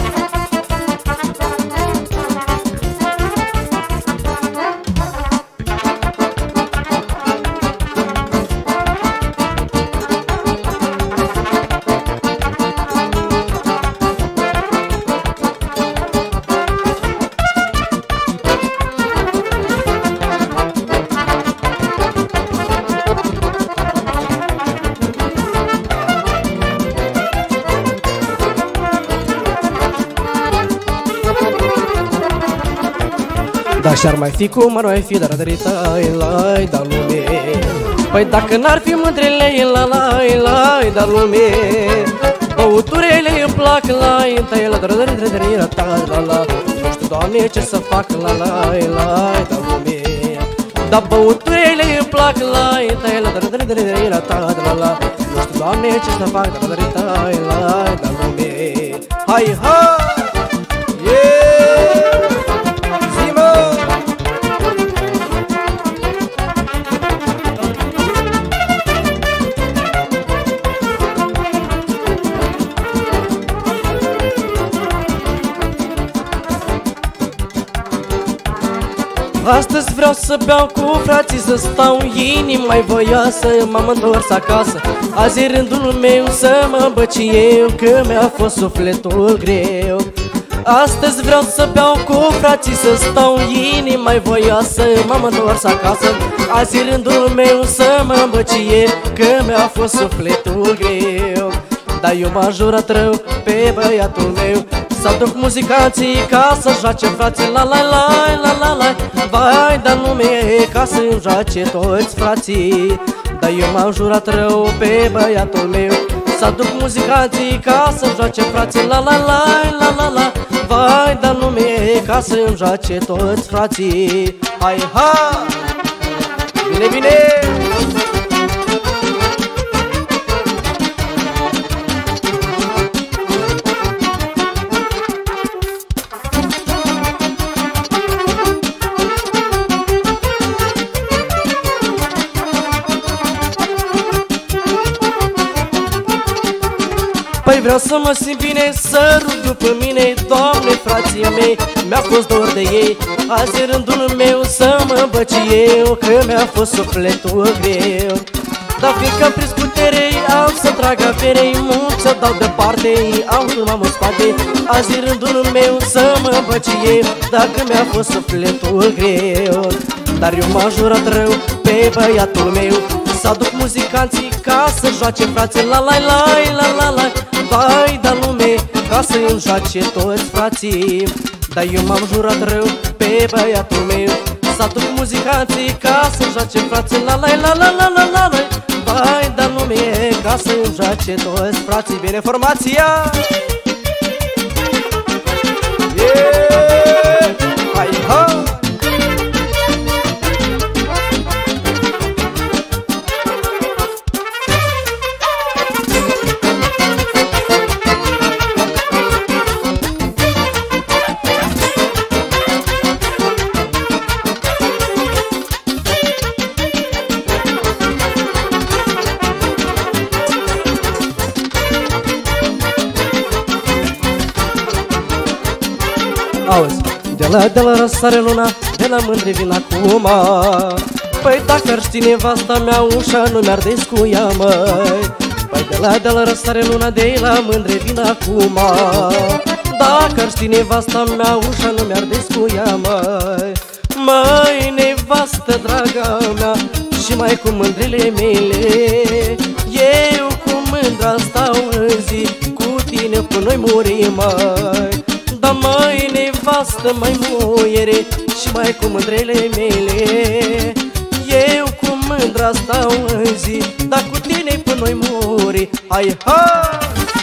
Dar și-ar mai fi cum ar mai fi, dar dar tai lai da lume. Păi dacă n-ar fi mândrele, la lai lai da lume. Băuturile îmi plac, lai tai la dar dar dar la ta la la. Nu știu, Doamne, ce să fac, la lai lai da lume. Dar băuturile îmi plac, lai tai la dar dar dar la ta la la. Nu știu, Doamne, ce să fac, dar dar tai lai da lume. Hai hai! Astăzi vreau să beau cu frații, să stau inima-i voioasă. M-am întors acasă, azi e rândul meu să mă băci eu, că mi-a fost sufletul greu. Astăzi vreau să beau cu frații, să stau inima-i voioasă. M-am întors acasă, azi e rândul meu să mă băci eu, că mi-a fost sufletul greu. Dar eu m-am jurat rău pe băiatul meu, să aduc muzicanții ca să joace frații, la la la la la la. Vai, dar nume ca să-mi joace toți frații. Dar eu m-am jurat rău pe băiatul meu, să aduc muzicanții ca să joace frații, la la la la la la. Vai, dar nume ca să-mi joace toți frații. Hai, hai! Bine, bine! Păi vreau să mă simt bine, să rug după mine, Doamne, frații mei, mi-a fost dor de ei. Azi e rândul meu să mă băci eu, că mi-a fost sufletul greu. Dar fiindcă am prins putere, am să trag averei, mulți să dau departe, am cum am în spate. Azi e rândul meu să mă băci eu, dacă mi-a fost sufletul greu. Dar eu m-am jurat rău pe băiatul meu, să aduc muzicanții ca să joace frații, la la la la la la. Vai, dar lume ca să-mi joace toți frații. Dar eu m-am jurat rău pe băiatul meu, să aduc muzicanții ca să joace frații, la la la la la la la la. Vai, dar lume ca să-mi joace toți frații. Bine formația! Yeah! Hai, hai! Auzi, de la, de la răsare luna, de la mândre vin acum. Păi dacă ar ști nevasta mea, ușa nu mi-ar descuia, măi. Păi de la, de la răsare luna, de la mândre vin acum. Dacă ar ști nevasta mea, ușa nu mi-ar descuia, măi. Măi, nevastă draga mea, și mai cu mândrele mele, eu cu mândra stau în zi, cu tine cu noi murim, măi. Da, măi, nevastă, mai muiere, și mai cu mândrele mele, eu cu mândra stau în zi, dar cu tine cu noi muri. Hai, hai!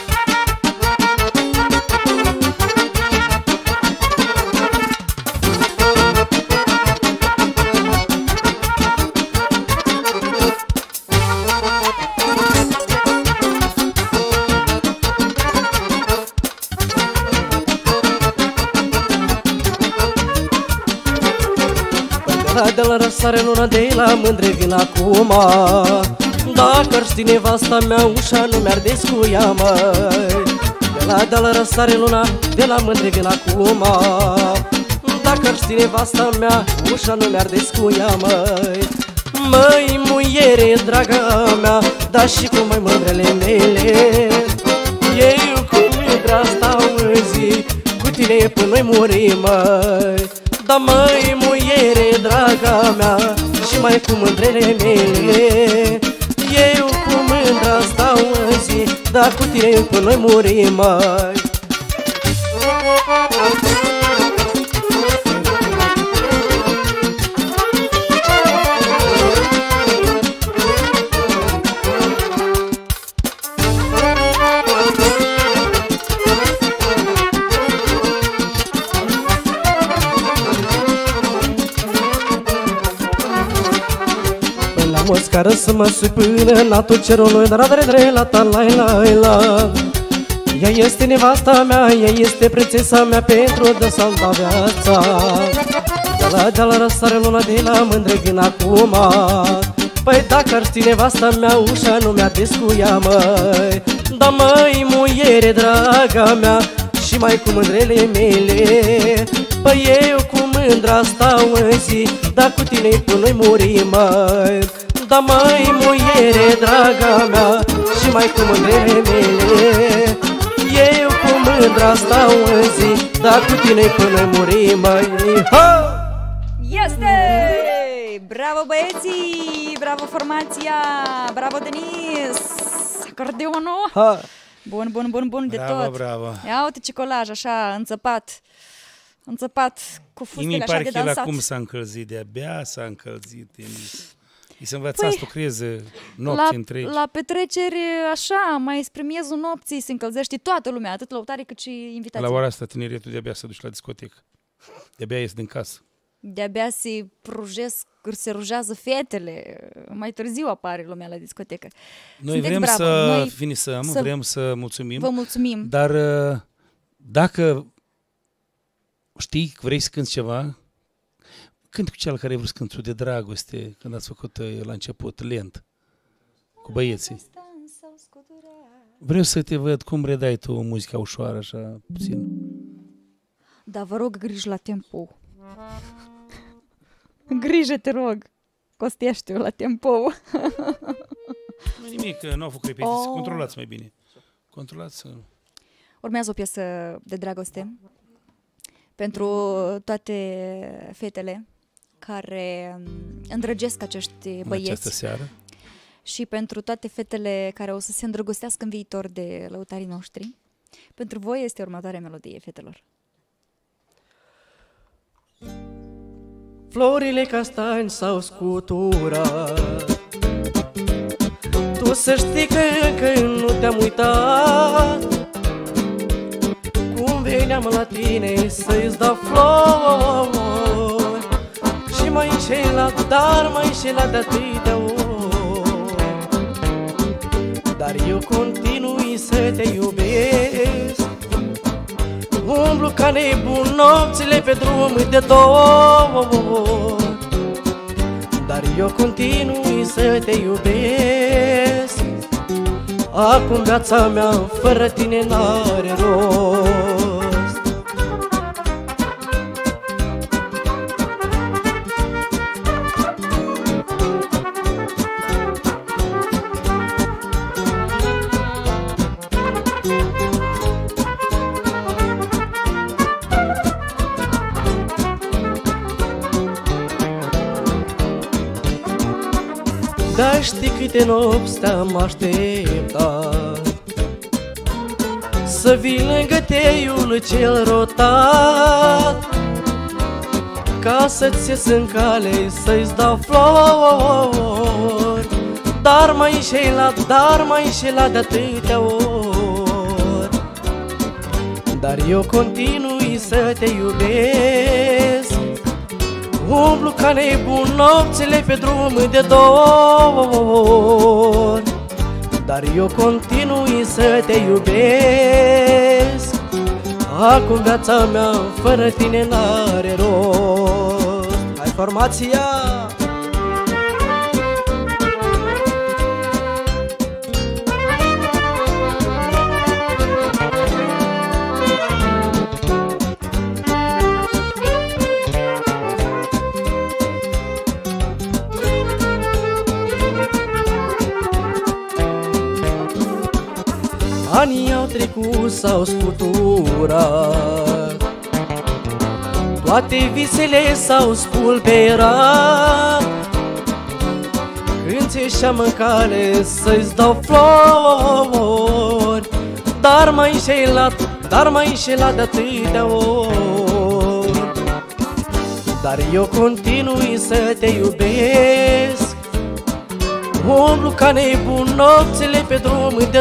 De la răsare luna, de la mândre vin acum. Dacă ar ști nevasta mea, ușa nu mi-ar descuia, măi. De la, de la răsare luna, de la mândre vin acum. Dacă ar ști nevasta mea, ușa nu mi-ar descuia, măi. Măi, muiere, draga mea, dar și cu mai mândrele mele, eu cu mândra stau în zi, cu tine până noi murim, măi. Da, măi, muiere, draga mea, și mai cu mândrele mele, eu cu mândra stau în zi, dar cu tine până noi murim, măi. Moscară să mă sui până în atul cerului, dar adre dre la ta la la la. Ea este nevasta mea, ea este prințesa mea, pentru de să-mi dau viața. De la, de la răsare luna, de la mândre vin acum. Păi dacă ar ști nevasta mea, ușa nu mi-ar descuia, măi. Da, măi, muiere, draga mea, și mai cu mândrele mele, păi eu cu mândra stau în zi, dar cu tine până noi murim, măi. Da, măi, muiere, draga mea, și mai cu mândrele mele, eu cu mândra stau în zi, dar cu tine până murim, măi. Ha! Este! Bravo băieții! Bravo formația! Bravo Denis! Acordeonul! Ha! Bun, bun, bun, bun de Bravo, tot! bravo! Ia uite ce colaj, așa, înțăpat! Înțăpat cu fustele Mi așa pare de că el dansat. acum s-a încălzit, de-abia s-a încălzit. I se învăța Păi, să lucreze nopți La, întregi. la petreceri, așa, mai spre miezul nopții se încălzește toată lumea, atât lăutare cât și invitații. La ora asta tineretul de-abia se duce la discotecă. De-abia ies din casă. De-abia se prujesc, se rujează fetele, mai târziu apare lumea la discotecă. Noi Sunteți vrem bravo. să Noi finisăm, să- vrem să mulțumim, Vă mulțumim. dar uh, dacă știi că vrei să cânti ceva, cânti cu cel care ai vrut să cânti de dragoste, când ați făcut uh, la început, lent, cu băieții. Vreau să te văd cum redai tu muzica ușoară, așa, puțin. Dar vă rog grijă la tempo. Grijă, te rog. Costește la tempo. Nu nimic, nu au făcut repetiții, Oh. controlați mai bine. Controlați. uh, Urmează o piesă de dragoste pentru toate fetele care mm, îndrăgesc acești în băieți această seară. și pentru toate fetele care o să se îndrăgostească în viitor de lăutarii noștri. Pentru voi este următoarea melodie, fetelor. Florile castani s-au scuturat, tu să știi că încă nu te-am uitat. Cum veneam la tine să-ți dau flori, și mai înșelat, dar mai înșelat de atâtea ori. Dar eu continui să te iubesc, umblu ca nebun nopțile pe drum de dor. Dar eu continui să te iubesc, acum viața mea fără tine n-are rost. câte nopți te-am așteptat să vii lângă teiul cel rotat, ca să-ți ies în cale, să-ți dau flori. Dar m-ai înșelat, dar m-ai înșelat de atâtea ori. Dar eu continui să te iubesc, umblu ca nebun nopțile pe drum de dor. Dar eu continui să te iubesc, acum viața mea fără tine n-are rost. Hai formația! Anii au trecut, s-au scuturat, toate visele s-au spulberat. Când ți-eșeam în cale să-ți dau flori, dar m-ai înșelat, dar m-ai înșelat de atâtea ori. Dar eu continui să te iubesc, umblu ca nebun nopțile pe drum de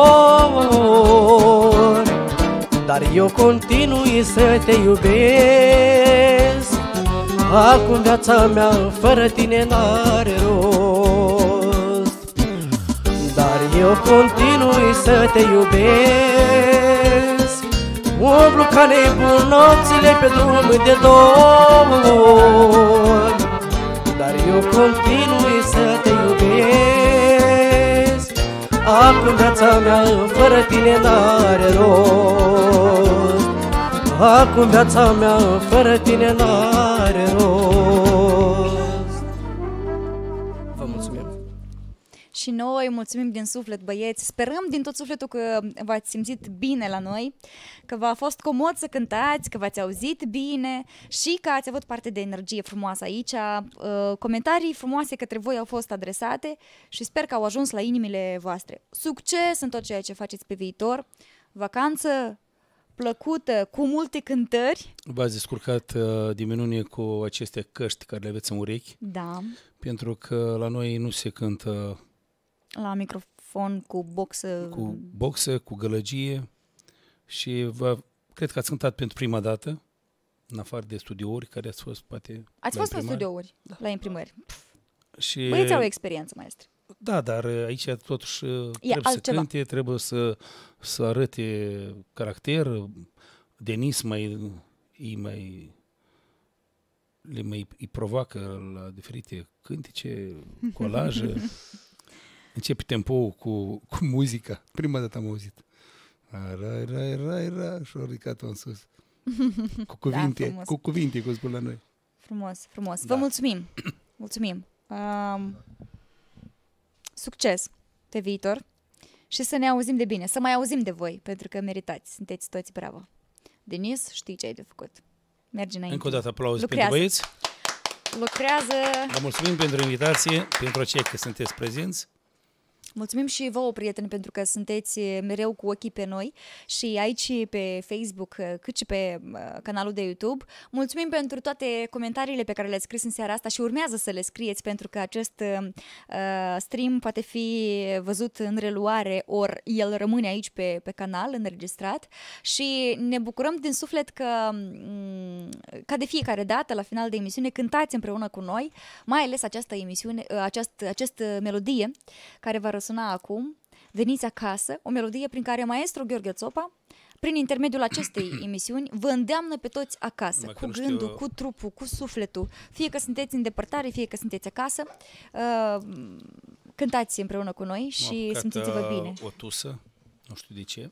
dor. Dar eu continui să te iubesc, acum viața mea fără tine n-are rost. Dar eu continui să te iubesc, umblu ca nebun nopțile pe drum de dor. Dar eu continui să te iubesc, acum viața mea fără tine n-are rost. Acum viața mea fără tine n-are rost. Vă mulțumim. Și noi mulțumim din suflet, băieți. Sperăm din tot sufletul că v-ați simțit bine la noi, că v-a fost comod să cântați, că v-ați auzit bine și că ați avut parte de energie frumoasă aici. Comentarii frumoase către voi au fost adresate și sper că au ajuns la inimile voastre. Succes în tot ceea ce faceți pe viitor, vacanță plăcută, cu multe cântări. V-ați descurcat uh, de minune cu aceste căști care le aveți în urechi, Da, pentru că la noi nu se cântă la microfon cu boxă. cu boxă, cu gălăgie și vă, cred că ați cântat pentru prima dată, în afară de studiouri care ați fost poate Ați la fost în imprimare. studiouri, da. La imprimări. Și Băieți au experiență, maestre. da, dar aici totuși trebuie altceva. să cânte, trebuie să, să arate caracter. Denis mai, îi mai, le mai îi provoacă la diferite cântece, colaje. Începe tempo cu, cu muzica. Prima dată am auzit. Rai, rai, rai, rai, și-o ridicat-o în sus. Cu cuvinte, frumos. cu cuvinte, cum spun la noi. Frumos, frumos. Da. Vă mulțumim. Mulțumim. Um, succes pe viitor și să ne auzim de bine, să mai auzim de voi, pentru că meritați, sunteți toți bravo. Denis, știi ce ai de făcut. Mergi înainte. Încă o dată aplauze Lucrează. pentru băieți. Lucrează. Vă mulțumim pentru invitație, pentru aceia că sunteți prezenți. Mulțumim și vouă, prieteni, pentru că sunteți mereu cu ochii pe noi și aici pe Facebook, cât și pe canalul de YouTube. Mulțumim pentru toate comentariile pe care le-ați scris în seara asta și urmează să le scrieți, pentru că acest uh, stream poate fi văzut în reluare, ori el rămâne aici pe, pe canal, înregistrat, și ne bucurăm din suflet că, ca de fiecare dată, la final de emisiune, cântați împreună cu noi, mai ales această emisiune, această, această melodie care va răsuna acum, Veniți acasă, o melodie prin care maestru Gheorghe Țopa, prin intermediul acestei emisiuni, vă îndeamnă pe toți acasă, Dacă cu nu gândul, știu- cu trupul, cu sufletul, fie că sunteți în depărtare, fie că sunteți acasă, uh, cântați împreună cu noi M-a și apucat, simțiți-vă uh, bine. o tusă, nu știu de ce.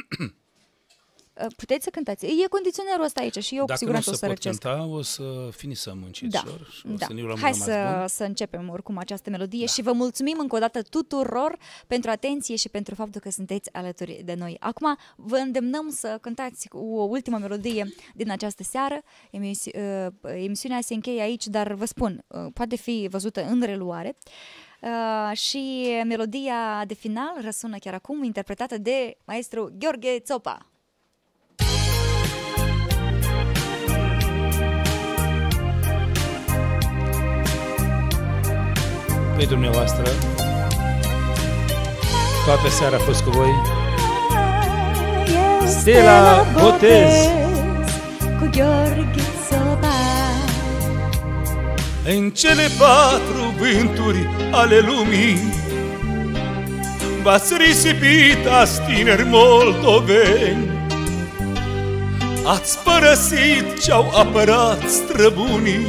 Uh, Puteți să cântați. E condiționerul ăsta aici și eu cu Dacă nu siguranță o se să pot răcesc. cânta, o să finisăm încetșor și o Da. să ne luăm Hai rămas să, bun. să începem oricum această melodie și vă mulțumim încă o dată tuturor pentru atenție și pentru faptul că sunteți alături de noi. Acum vă îndemnăm să cântați cu o ultimă melodie din această seară. Emisi- uh, emisiunea se încheie aici, dar vă spun, uh, poate fi văzută în reluare. Uh, și melodia de final răsună chiar acum, interpretată de maestru Gheorghe Țopa. Pentru dumneavoastră, toată seara a fost cu voi Stella Botez cu Gheorghe Țopa. În cele patru vânturi ale lumii v-ați risipit azi tineri moldoveni, ați părăsit ce-au apărat străbunii,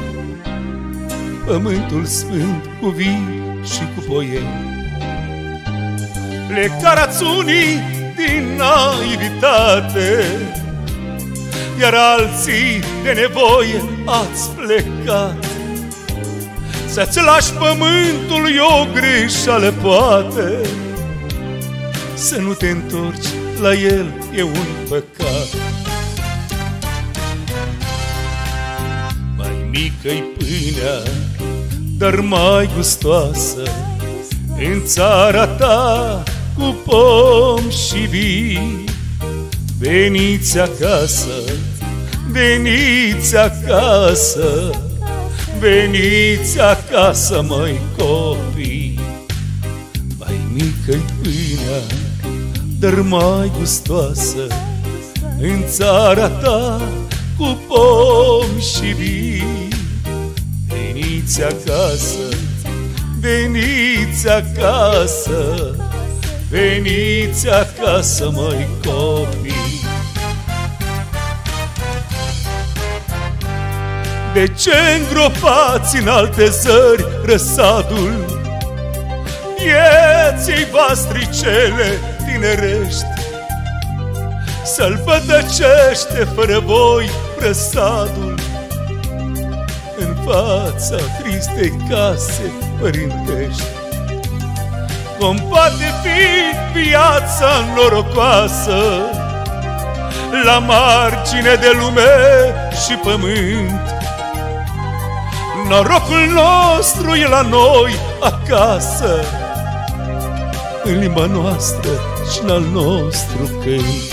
pământul sfânt cu vii și cu poieni. Plecarați unii din naivitate, iar alții de nevoie ați plecat. Să-ți lași pământul e o greșeală, poate, să nu te întorci la el e un păcat. Mai mică-i pâinea, dar mai gustoasă, în țara ta cu pom și vii. Veniți acasă, veniți acasă, veniți acasă, măi copii. Mai mică-i pâinea, dar mai gustoasă, în țara ta cu pom și vii. Veniți acasă, veniți acasă, veniți acasă, măi copii. De ce îngropați în alte țări răsadul vieții voastre cele tinerești? Să-l bătăcește fără voi răsadul în fața tristei case părintești. Cum poate fi viața norocoasă la margine de lume și pământ? Norocul nostru e la noi acasă, în limba noastră și în al nostru cânt.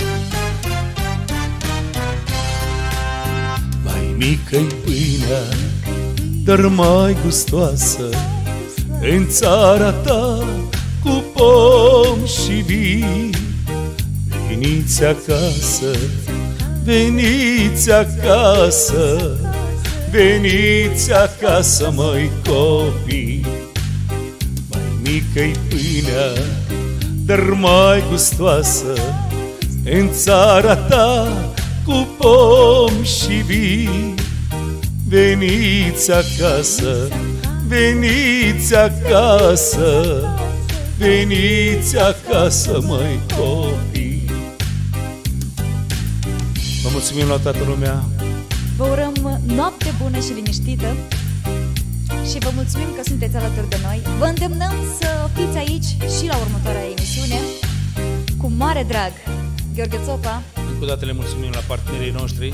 Mai mică-i pâinea, dar mai gustoasă, în țara ta cu pom și vii. Veniți acasă, veniți acasă, veniți acasă, măi copii. Mai mică-i pâinea, dar mai gustoasă, în țara ta cu pom și vii. Veniți acasă, veniți acasă, veniți acasă, măi copii. Vă mulțumim la toată lumea. Vă urăm noapte bună și liniștită și vă mulțumim că sunteți alături de noi. Vă îndemnăm să fiți aici și la următoarea emisiune. Cu mare drag, Gheorghe Țopa. Încă o dată le mulțumim la partenerii noștri.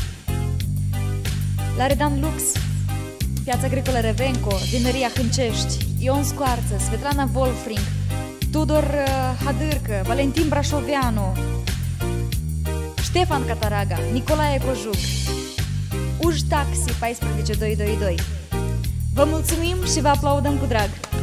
La Redan Lux, Piața Agricolă Revenco, Vineria Hâncești, Ion Scoarță, Svetlana Wolfring, Tudor Hadârcă, Valentin Brașoveanu, Ștefan Cataraga, Nicolae Cojuc, Uj Taxi paisprezece doi doi doi. Vă mulțumim și vă aplaudăm cu drag!